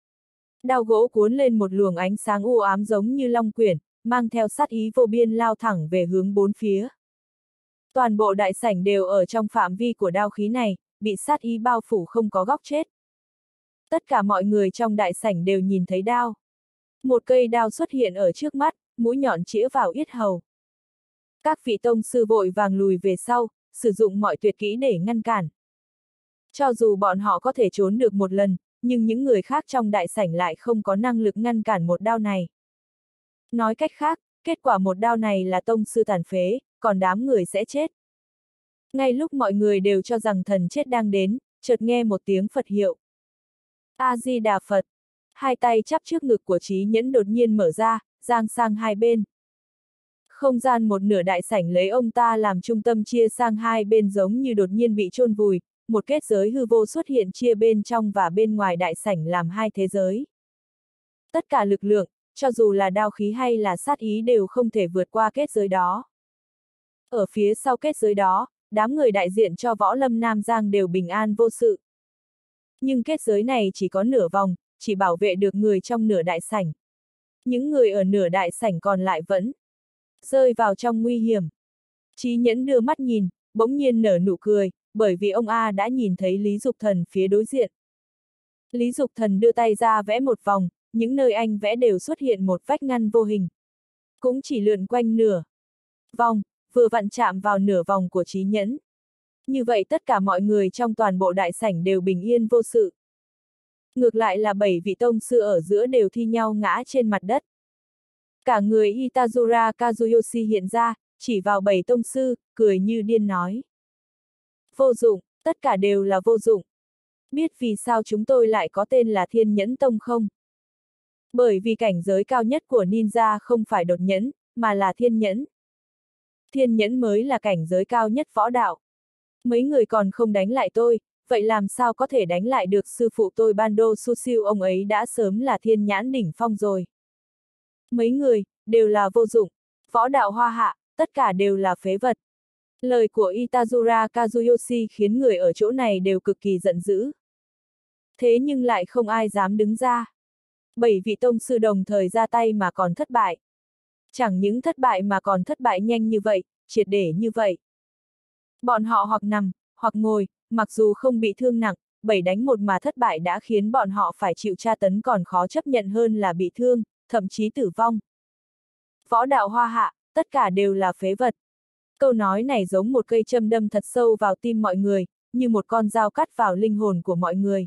A: Đao gỗ cuốn lên một luồng ánh sáng u ám giống như long quyển, mang theo sát ý vô biên lao thẳng về hướng bốn phía. Toàn bộ đại sảnh đều ở trong phạm vi của đao khí này, bị sát ý bao phủ không có góc chết. Tất cả mọi người trong đại sảnh đều nhìn thấy đao. Một cây đao xuất hiện ở trước mắt, mũi nhọn chĩa vào yết hầu. Các vị tông sư vội vàng lùi về sau, sử dụng mọi tuyệt kỹ để ngăn cản. Cho dù bọn họ có thể trốn được một lần, nhưng những người khác trong đại sảnh lại không có năng lực ngăn cản một đao này. Nói cách khác, kết quả một đao này là tông sư tàn phế, còn đám người sẽ chết. Ngay lúc mọi người đều cho rằng thần chết đang đến, chợt nghe một tiếng Phật hiệu. A-di-đà Phật. Hai tay chắp trước ngực của Trí Nhẫn đột nhiên mở ra, giang sang hai bên. Không gian một nửa đại sảnh lấy ông ta làm trung tâm chia sang hai bên giống như đột nhiên bị chôn vùi, một kết giới hư vô xuất hiện chia bên trong và bên ngoài đại sảnh làm hai thế giới. Tất cả lực lượng, cho dù là đao khí hay là sát ý đều không thể vượt qua kết giới đó. Ở phía sau kết giới đó, đám người đại diện cho võ lâm Nam Giang đều bình an vô sự. Nhưng kết giới này chỉ có nửa vòng, chỉ bảo vệ được người trong nửa đại sảnh. Những người ở nửa đại sảnh còn lại vẫn rơi vào trong nguy hiểm. Trí Nhẫn đưa mắt nhìn, bỗng nhiên nở nụ cười, bởi vì ông A đã nhìn thấy Lý Dục Thần phía đối diện. Lý Dục Thần đưa tay ra vẽ một vòng, những nơi anh vẽ đều xuất hiện một vách ngăn vô hình. Cũng chỉ lượn quanh nửa vòng, vừa vặn chạm vào nửa vòng của Trí Nhẫn. Như vậy tất cả mọi người trong toàn bộ đại sảnh đều bình yên vô sự. Ngược lại là 7 vị tông sư ở giữa đều thi nhau ngã trên mặt đất. Cả người Itazura Kazuyoshi hiện ra, chỉ vào 7 tông sư, cười như điên nói. Vô dụng, tất cả đều là vô dụng. Biết vì sao chúng tôi lại có tên là Thiên Nhẫn Tông không? Bởi vì cảnh giới cao nhất của ninja không phải đột nhẫn, mà là thiên nhẫn. Thiên nhẫn mới là cảnh giới cao nhất võ đạo. Mấy người còn không đánh lại tôi, vậy làm sao có thể đánh lại được sư phụ tôi Bando Susiu, ông ấy đã sớm là thiên nhãn đỉnh phong rồi. Mấy người, đều là vô dụng, võ đạo hoa hạ, tất cả đều là phế vật. Lời của Itazura Kazuyoshi khiến người ở chỗ này đều cực kỳ giận dữ. Thế nhưng lại không ai dám đứng ra. 7 vị tông sư đồng thời ra tay mà còn thất bại. Chẳng những thất bại mà còn thất bại nhanh như vậy, triệt để như vậy. Bọn họ hoặc nằm, hoặc ngồi, mặc dù không bị thương nặng, 7 đánh 1 mà thất bại đã khiến bọn họ phải chịu tra tấn còn khó chấp nhận hơn là bị thương, thậm chí tử vong. Võ đạo hoa hạ, tất cả đều là phế vật. Câu nói này giống một cây châm đâm thật sâu vào tim mọi người, như một con dao cắt vào linh hồn của mọi người.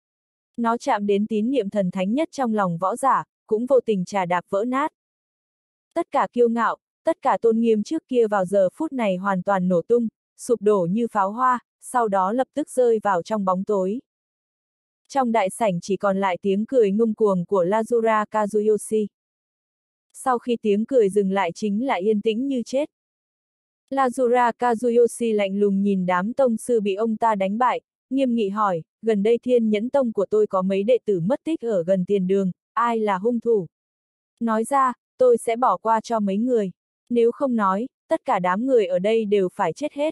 A: Nó chạm đến tín niệm thần thánh nhất trong lòng võ giả, cũng vô tình trà đạp vỡ nát. Tất cả kiêu ngạo, tất cả tôn nghiêm trước kia vào giờ phút này hoàn toàn nổ tung, sụp đổ như pháo hoa, sau đó lập tức rơi vào trong bóng tối. Trong đại sảnh chỉ còn lại tiếng cười ngông cuồng của Lazura Kazuyoshi. Sau khi tiếng cười dừng lại chính là yên tĩnh như chết. Lazura Kazuyoshi lạnh lùng nhìn đám tông sư bị ông ta đánh bại, nghiêm nghị hỏi, gần đây Thiên Nhẫn Tông của tôi có mấy đệ tử mất tích ở gần tiền đường, ai là hung thủ? Nói ra, tôi sẽ bỏ qua cho mấy người. Nếu không nói, tất cả đám người ở đây đều phải chết hết.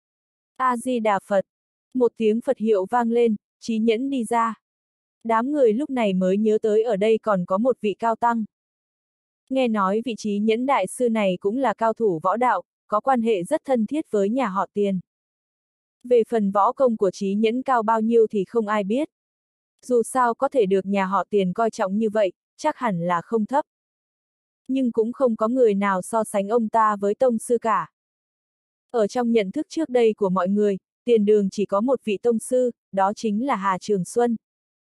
A: A-di-đà Phật. Một tiếng Phật hiệu vang lên, Trí Nhẫn đi ra. Đám người lúc này mới nhớ tới ở đây còn có một vị cao tăng. Nghe nói vị Trí Nhẫn đại sư này cũng là cao thủ võ đạo, có quan hệ rất thân thiết với nhà họ Tiền. Về phần võ công của Trí Nhẫn cao bao nhiêu thì không ai biết. Dù sao có thể được nhà họ Tiền coi trọng như vậy, chắc hẳn là không thấp. nhưng cũng không có người nào so sánh ông ta với tông sư cả. Ở trong nhận thức trước đây của mọi người, tiền đường chỉ có một vị tông sư, đó chính là Hà Trường Xuân.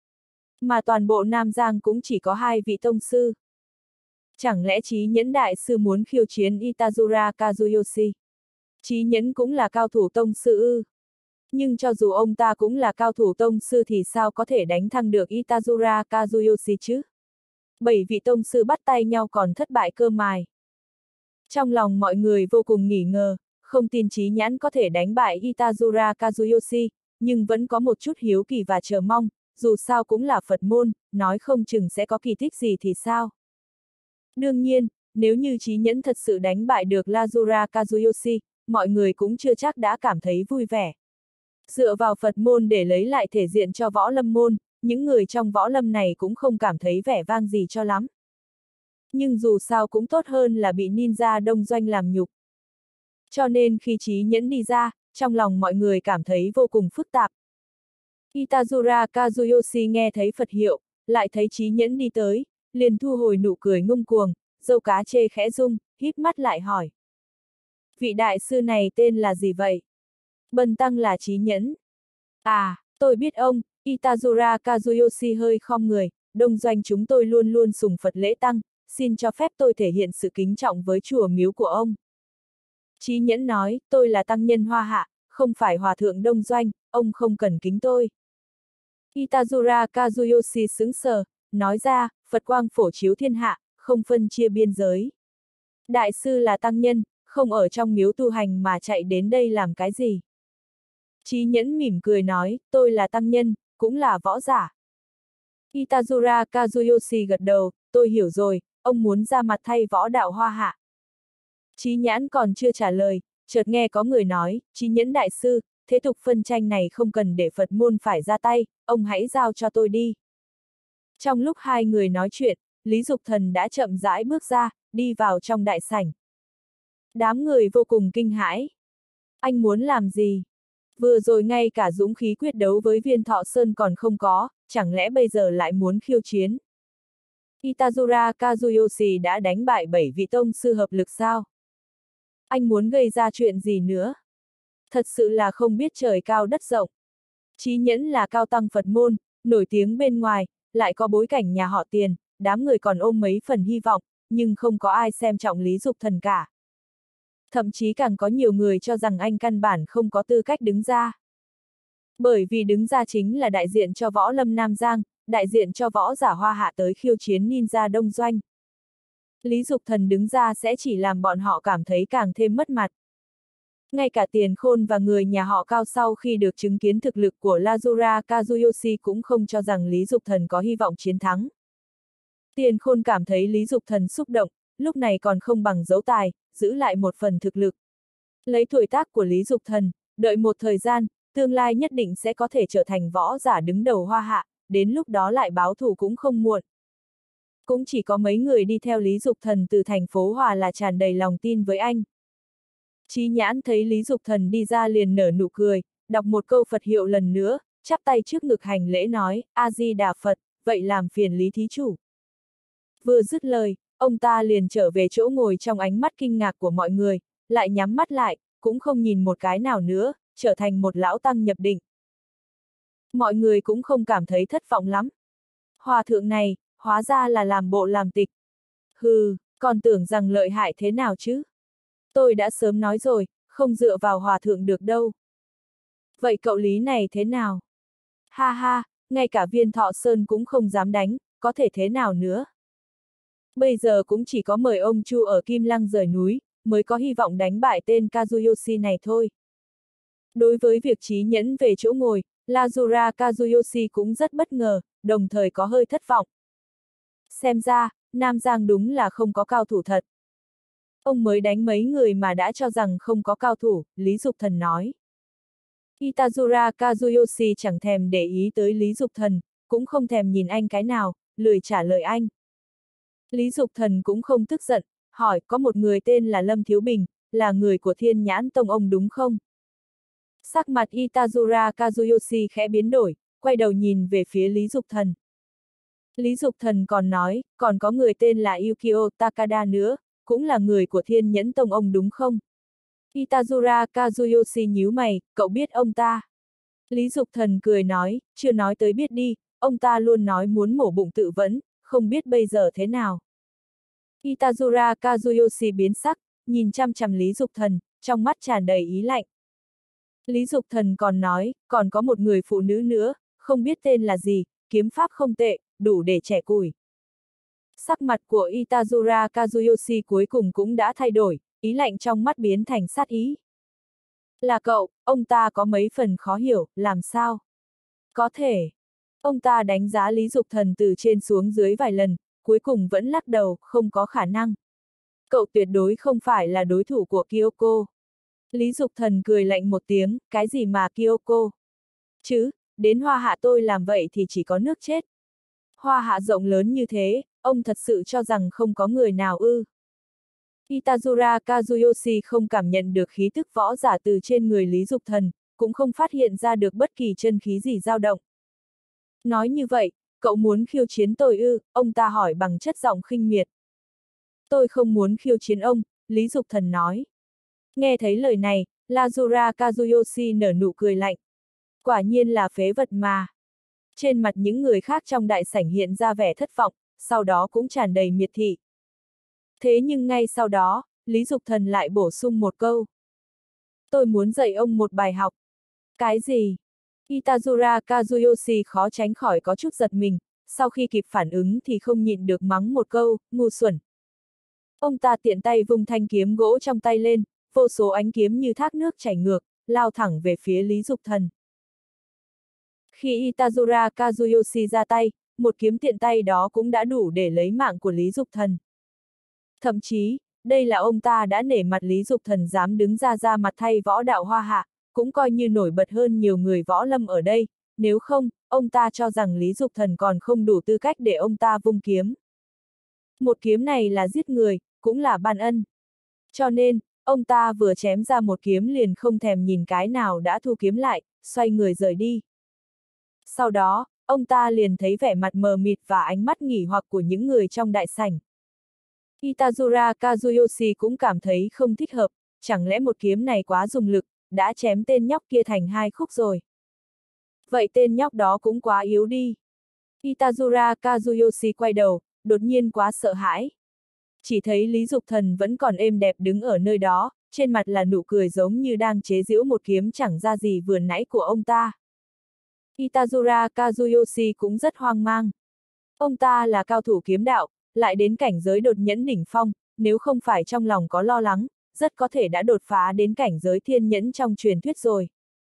A: Mà toàn bộ Nam Giang cũng chỉ có 2 vị tông sư. Chẳng lẽ Chí Nhẫn đại sư muốn khiêu chiến Itazura Kazuyoshi? Chí Nhẫn cũng là cao thủ tông sư ư? Nhưng cho dù ông ta cũng là cao thủ tông sư thì sao có thể đánh thắng được Itazura Kazuyoshi chứ? 7 vị tông sư bắt tay nhau còn thất bại cơ mài. Trong lòng mọi người vô cùng nghi ngờ, không tin Chí Nhãn có thể đánh bại Itazura Kazuyoshi, nhưng vẫn có một chút hiếu kỳ và chờ mong, dù sao cũng là Phật môn, nói không chừng sẽ có kỳ tích gì thì sao. Đương nhiên, nếu như Chí Nhẫn thật sự đánh bại được Lazura Kazuyoshi, mọi người cũng chưa chắc đã cảm thấy vui vẻ. Dựa vào Phật môn để lấy lại thể diện cho võ lâm môn, những người trong võ lâm này cũng không cảm thấy vẻ vang gì cho lắm. Nhưng dù sao cũng tốt hơn là bị ninja đông doanh làm nhục. Cho nên khi Chí Nhẫn đi ra, trong lòng mọi người cảm thấy vô cùng phức tạp. Itazura Kazuyoshi nghe thấy Phật hiệu, lại thấy Chí Nhẫn đi tới, liền thu hồi nụ cười ngông cuồng, râu cá chê khẽ rung, híp mắt lại hỏi. Vị đại sư này tên là gì vậy? Bần tăng là Chí Nhẫn. À, tôi biết ông, Itazura Kazuyoshi hơi khom người, đông doanh chúng tôi luôn luôn sùng Phật lễ tăng, xin cho phép tôi thể hiện sự kính trọng với chùa miếu của ông. Chí Nhẫn nói, tôi là tăng nhân Hoa Hạ, không phải hòa thượng đông doanh, ông không cần kính tôi. Itazura Kazuyoshi sững sờ, nói ra, Phật quang phổ chiếu thiên hạ, không phân chia biên giới. Đại sư là tăng nhân, không ở trong miếu tu hành mà chạy đến đây làm cái gì? Chí Nhẫn mỉm cười nói, tôi là tăng nhân, cũng là võ giả. Itazura Kazuyoshi gật đầu, tôi hiểu rồi, ông muốn ra mặt thay võ đạo Hoa Hạ. Chí Nhãn còn chưa trả lời, chợt nghe có người nói, Chí Nhẫn đại sư, thế tục phân tranh này không cần để Phật môn phải ra tay, ông hãy giao cho tôi đi. Trong lúc hai người nói chuyện, Lý Dục Thần đã chậm rãi bước ra, đi vào trong đại sảnh. Đám người vô cùng kinh hãi. Anh muốn làm gì? Vừa rồi ngay cả dũng khí quyết đấu với Viên Thọ Sơn còn không có, chẳng lẽ bây giờ lại muốn khiêu chiến? Itazura Kazuyoshi đã đánh bại 7 vị tông sư hợp lực sao? Anh muốn gây ra chuyện gì nữa? Thật sự là không biết trời cao đất rộng. Chí Nhẫn là cao tăng Phật môn, nổi tiếng bên ngoài, lại có bối cảnh nhà họ Tiền, đám người còn ôm mấy phần hy vọng, nhưng không có ai xem trọng Lý Dục Thần cả. Thậm chí càng có nhiều người cho rằng anh căn bản không có tư cách đứng ra. Bởi vì đứng ra chính là đại diện cho võ lâm Nam Giang, đại diện cho võ giả Hoa Hạ tới khiêu chiến ninja đông doanh. Lý Dục Thần đứng ra sẽ chỉ làm bọn họ cảm thấy càng thêm mất mặt. Ngay cả Tiền Khôn và người nhà họ Cao sau khi được chứng kiến thực lực của Lazura Kazuyoshi cũng không cho rằng Lý Dục Thần có hy vọng chiến thắng. Tiền Khôn cảm thấy Lý Dục Thần xúc động, lúc này còn không bằng giấu tài, giữ lại một phần thực lực. Lấy tuổi tác của Lý Dục Thần, đợi một thời gian, tương lai nhất định sẽ có thể trở thành võ giả đứng đầu Hoa Hạ, đến lúc đó lại báo thù cũng không muộn. Cũng chỉ có mấy người đi theo Lý Dục Thần từ thành phố Hòa là tràn đầy lòng tin với anh. Chí Nhãn thấy Lý Dục Thần đi ra liền nở nụ cười, đọc một câu Phật hiệu lần nữa, chắp tay trước ngực hành lễ nói, A-di-đà Phật, vậy làm phiền Lý thí chủ. Vừa dứt lời, ông ta liền trở về chỗ ngồi trong ánh mắt kinh ngạc của mọi người, lại nhắm mắt lại, cũng không nhìn một cái nào nữa, trở thành một lão tăng nhập định. Mọi người cũng không cảm thấy thất vọng lắm. Hòa thượng này, hóa ra là làm bộ làm tịch. Hừ, còn tưởng rằng lợi hại thế nào chứ? Tôi đã sớm nói rồi, không dựa vào hòa thượng được đâu. Vậy cậu Lý này thế nào? Ha ha, ngay cả Viên Thọ Sơn cũng không dám đánh, có thể thế nào nữa? Bây giờ cũng chỉ có mời ông Chu ở Kim Lăng rời núi, mới có hy vọng đánh bại tên Kazuyoshi này thôi. Đối với việc Chí Nhẫn về chỗ ngồi, Lazura Kazuyoshi cũng rất bất ngờ, đồng thời có hơi thất vọng. Xem ra, Nam Giang đúng là không có cao thủ thật. Ông mới đánh mấy người mà đã cho rằng không có cao thủ, Lý Dục Thần nói. Itazura Kazuyoshi chẳng thèm để ý tới Lý Dục Thần, cũng không thèm nhìn anh cái nào, lười trả lời anh. Lý Dục Thần cũng không tức giận, hỏi có một người tên là Lâm Thiếu Bình, là người của Thiên Nhãn Tông ông đúng không? Sắc mặt Itazura Kazuyoshi khẽ biến đổi, quay đầu nhìn về phía Lý Dục Thần. Lý Dục Thần còn nói, còn có người tên là Yukio Takada nữa, cũng là người của Thiên Nhẫn Tông ông đúng không? Itazura Kazuyoshi nhíu mày, cậu biết ông ta? Lý Dục Thần cười nói, chưa nói tới biết đi, ông ta luôn nói muốn mổ bụng tự vẫn, không biết bây giờ thế nào. Itazura Kazuyoshi biến sắc, nhìn chăm chăm Lý Dục Thần, trong mắt tràn đầy ý lạnh. Lý Dục Thần còn nói, còn có một người phụ nữ nữa, không biết tên là gì, kiếm pháp không tệ, đủ để trẻ củi. Sắc mặt của Itazura Kazuyoshi cuối cùng cũng đã thay đổi, ý lạnh trong mắt biến thành sát ý. Là cậu, ông ta có mấy phần khó hiểu, làm sao? Có thể. Ông ta đánh giá Lý Dục Thần từ trên xuống dưới vài lần, cuối cùng vẫn lắc đầu, không có khả năng. Cậu tuyệt đối không phải là đối thủ của Kyoko. Lý Dục Thần cười lạnh một tiếng, cái gì mà Kyoko? Chứ, đến Hoa Hạ tôi làm vậy thì chỉ có nước chết. Hoa Hạ rộng lớn như thế, ông thật sự cho rằng không có người nào ư? Itazura Kazuyoshi không cảm nhận được khí tức võ giả từ trên người Lý Dục Thần, cũng không phát hiện ra được bất kỳ chân khí gì dao động. Nói như vậy, cậu muốn khiêu chiến tôi ư? Ông ta hỏi bằng chất giọng khinh miệt. Tôi không muốn khiêu chiến ông, Lý Dục Thần nói. Nghe thấy lời này, Lazura Kazuyoshi nở nụ cười lạnh. Quả nhiên là phế vật mà. Trên mặt những người khác trong đại sảnh hiện ra vẻ thất vọng, sau đó cũng tràn đầy miệt thị. Thế nhưng ngay sau đó, Lý Dục Thần lại bổ sung một câu. Tôi muốn dạy ông một bài học. Cái gì? Itazura Kazuyoshi khó tránh khỏi có chút giật mình, sau khi kịp phản ứng thì không nhịn được mắng một câu, ngu xuẩn. Ông ta tiện tay vung thanh kiếm gỗ trong tay lên, vô số ánh kiếm như thác nước chảy ngược, lao thẳng về phía Lý Dục Thần. Khi Itazura Kazuyoshi ra tay, một kiếm tiện tay đó cũng đã đủ để lấy mạng của Lý Dục Thần. Thậm chí, đây là ông ta đã nể mặt Lý Dục Thần dám đứng ra mặt thay võ đạo Hoa Hạ, cũng coi như nổi bật hơn nhiều người võ lâm ở đây, nếu không, ông ta cho rằng Lý Dục Thần còn không đủ tư cách để ông ta vung kiếm. Một kiếm này là giết người, cũng là ban ân. Cho nên, ông ta vừa chém ra một kiếm liền không thèm nhìn cái nào đã thu kiếm lại, xoay người rời đi. Sau đó, ông ta liền thấy vẻ mặt mờ mịt và ánh mắt nghỉ hoặc của những người trong đại sảnh. Itazura Kazuyoshi cũng cảm thấy không thích hợp, chẳng lẽ một kiếm này quá dùng lực, đã chém tên nhóc kia thành hai khúc rồi. Vậy tên nhóc đó cũng quá yếu đi. Itazura Kazuyoshi quay đầu, đột nhiên quá sợ hãi. Chỉ thấy Lý Dục Thần vẫn còn êm đẹp đứng ở nơi đó, trên mặt là nụ cười giống như đang chế giễu một kiếm chẳng ra gì vừa nãy của ông ta. Itazura Kazuyoshi cũng rất hoang mang. Ông ta là cao thủ kiếm đạo, lại đến cảnh giới đột nhẫn đỉnh phong, nếu không phải trong lòng có lo lắng, rất có thể đã đột phá đến cảnh giới thiên nhẫn trong truyền thuyết rồi.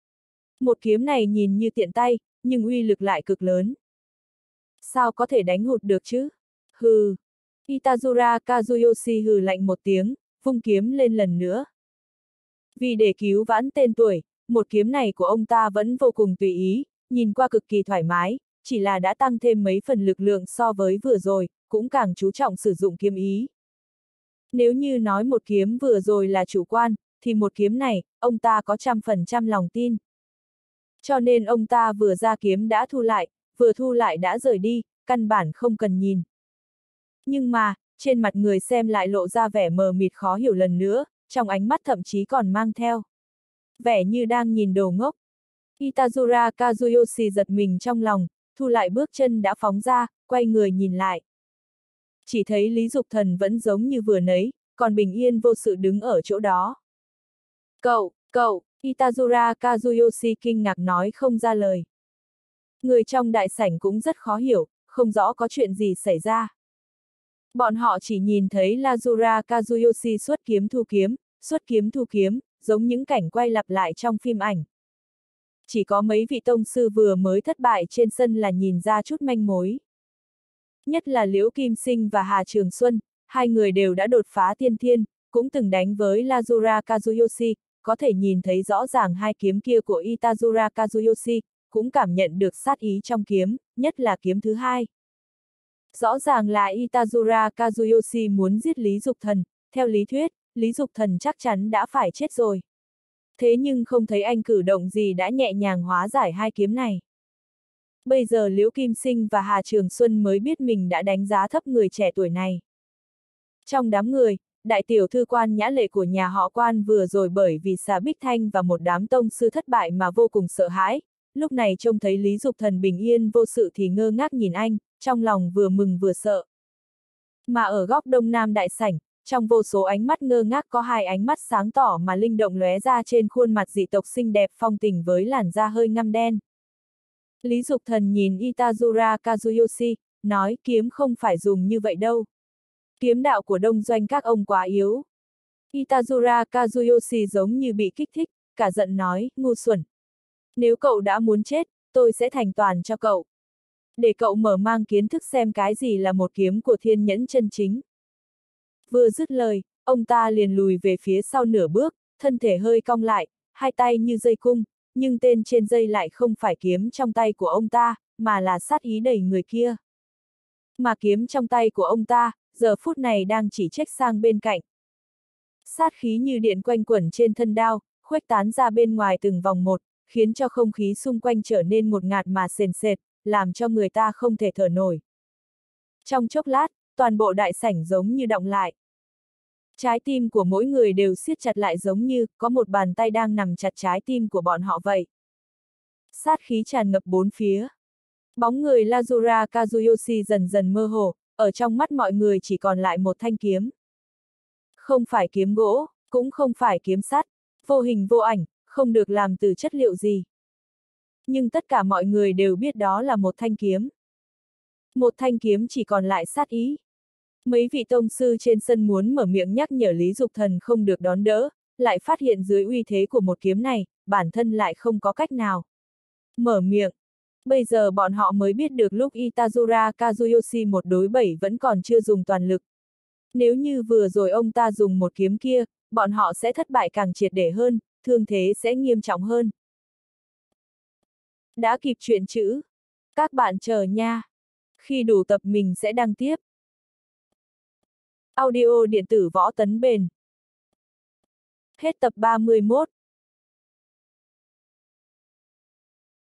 A: Một kiếm này nhìn như tiện tay, nhưng uy lực lại cực lớn. Sao có thể đánh hụt được chứ? Hừ. Itazura Kazuyoshi hừ lạnh một tiếng, vung kiếm lên lần nữa. Vì để cứu vãn tên tuổi, một kiếm này của ông ta vẫn vô cùng tùy ý, nhìn qua cực kỳ thoải mái, chỉ là đã tăng thêm mấy phần lực lượng so với vừa rồi, cũng càng chú trọng sử dụng kiếm ý. Nếu như nói một kiếm vừa rồi là chủ quan, thì một kiếm này, ông ta có 100% lòng tin. Cho nên ông ta vừa ra kiếm đã thu lại, vừa thu lại đã rời đi, căn bản không cần nhìn. Nhưng mà, trên mặt người xem lại lộ ra vẻ mờ mịt khó hiểu lần nữa, trong ánh mắt thậm chí còn mang theo vẻ như đang nhìn đồ ngốc. Itazura Kazuyoshi giật mình trong lòng, thu lại bước chân đã phóng ra, quay người nhìn lại. Chỉ thấy Lý Dục Thần vẫn giống như vừa nãy, còn bình yên vô sự đứng ở chỗ đó. Cậu, Itazura Kazuyoshi kinh ngạc nói không ra lời. Người trong đại sảnh cũng rất khó hiểu, không rõ có chuyện gì xảy ra. Bọn họ chỉ nhìn thấy Lazura Kazuyoshi xuất kiếm thu kiếm, giống những cảnh quay lặp lại trong phim ảnh. Chỉ có mấy vị tông sư vừa mới thất bại trên sân là nhìn ra chút manh mối. Nhất là Liễu Kim Sinh và Hà Trường Xuân, hai người đều đã đột phá tiên thiên, cũng từng đánh với Lazura Kazuyoshi, có thể nhìn thấy rõ ràng hai kiếm kia của Itazura Kazuyoshi, cũng cảm nhận được sát ý trong kiếm, nhất là kiếm thứ hai. Rõ ràng là Itazura Kazuyoshi muốn giết Lý Dục Thần, theo lý thuyết, Lý Dục Thần chắc chắn đã phải chết rồi. Thế nhưng không thấy anh cử động gì đã nhẹ nhàng hóa giải hai kiếm này. Bây giờ Liễu Kim Sinh và Hà Trường Xuân mới biết mình đã đánh giá thấp người trẻ tuổi này. Trong đám người, đại tiểu thư Quan Nhã Lệ của nhà họ Quan vừa rồi bởi vì Xà Bích Thanh và một đám tông sư thất bại mà vô cùng sợ hãi, lúc này trông thấy Lý Dục Thần bình yên vô sự thì ngơ ngác nhìn anh, trong lòng vừa mừng vừa sợ. Mà ở góc đông nam đại sảnh, trong vô số ánh mắt ngơ ngác có hai ánh mắt sáng tỏ mà linh động lóe ra trên khuôn mặt dị tộc xinh đẹp phong tình với làn da hơi ngăm đen. Lý Dục Thần nhìn Itazura Kazuyoshi, nói kiếm không phải dùng như vậy đâu. Kiếm đạo của đông doanh các ông quá yếu. Itazura Kazuyoshi giống như bị kích thích, cả giận nói, ngu xuẩn. Nếu cậu đã muốn chết, tôi sẽ thành toàn cho cậu. Để cậu mở mang kiến thức xem cái gì là một kiếm của thiên nhẫn chân chính. Vừa dứt lời, ông ta liền lùi về phía sau nửa bước, thân thể hơi cong lại, hai tay như dây cung, nhưng tên trên dây lại không phải kiếm trong tay của ông ta, mà là sát ý đầy người kia. Mà kiếm trong tay của ông ta, giờ phút này đang chỉ trách sang bên cạnh. Sát khí như điện quanh quẩn trên thân đao, khuếch tán ra bên ngoài từng vòng một, khiến cho không khí xung quanh trở nên ngột ngạt mà sền sệt, làm cho người ta không thể thở nổi. Trong chốc lát, toàn bộ đại sảnh giống như đọng lại. Trái tim của mỗi người đều siết chặt lại giống như có một bàn tay đang nằm chặt trái tim của bọn họ vậy. Sát khí tràn ngập bốn phía. Bóng người Lazura Kazuyoshi dần dần mơ hồ, ở trong mắt mọi người chỉ còn lại một thanh kiếm. Không phải kiếm gỗ, cũng không phải kiếm sắt, vô hình vô ảnh, không được làm từ chất liệu gì. Nhưng tất cả mọi người đều biết đó là một thanh kiếm. Một thanh kiếm chỉ còn lại sát ý. Mấy vị tông sư trên sân muốn mở miệng nhắc nhở Lý Dục Thần không được đón đỡ, lại phát hiện dưới uy thế của một kiếm này, bản thân lại không có cách nào mở miệng. Bây giờ bọn họ mới biết được lúc Itazura Kazuyoshi 1 đối 7 vẫn còn chưa dùng toàn lực. Nếu như vừa rồi ông ta dùng một kiếm kia, bọn họ sẽ thất bại càng triệt để hơn, thương thế sẽ nghiêm trọng hơn. Đã kịp chuyện chữ. Các bạn chờ nha. Khi đủ tập mình sẽ đăng tiếp. Audio điện tử Võ Tấn Bền. Hết tập 31.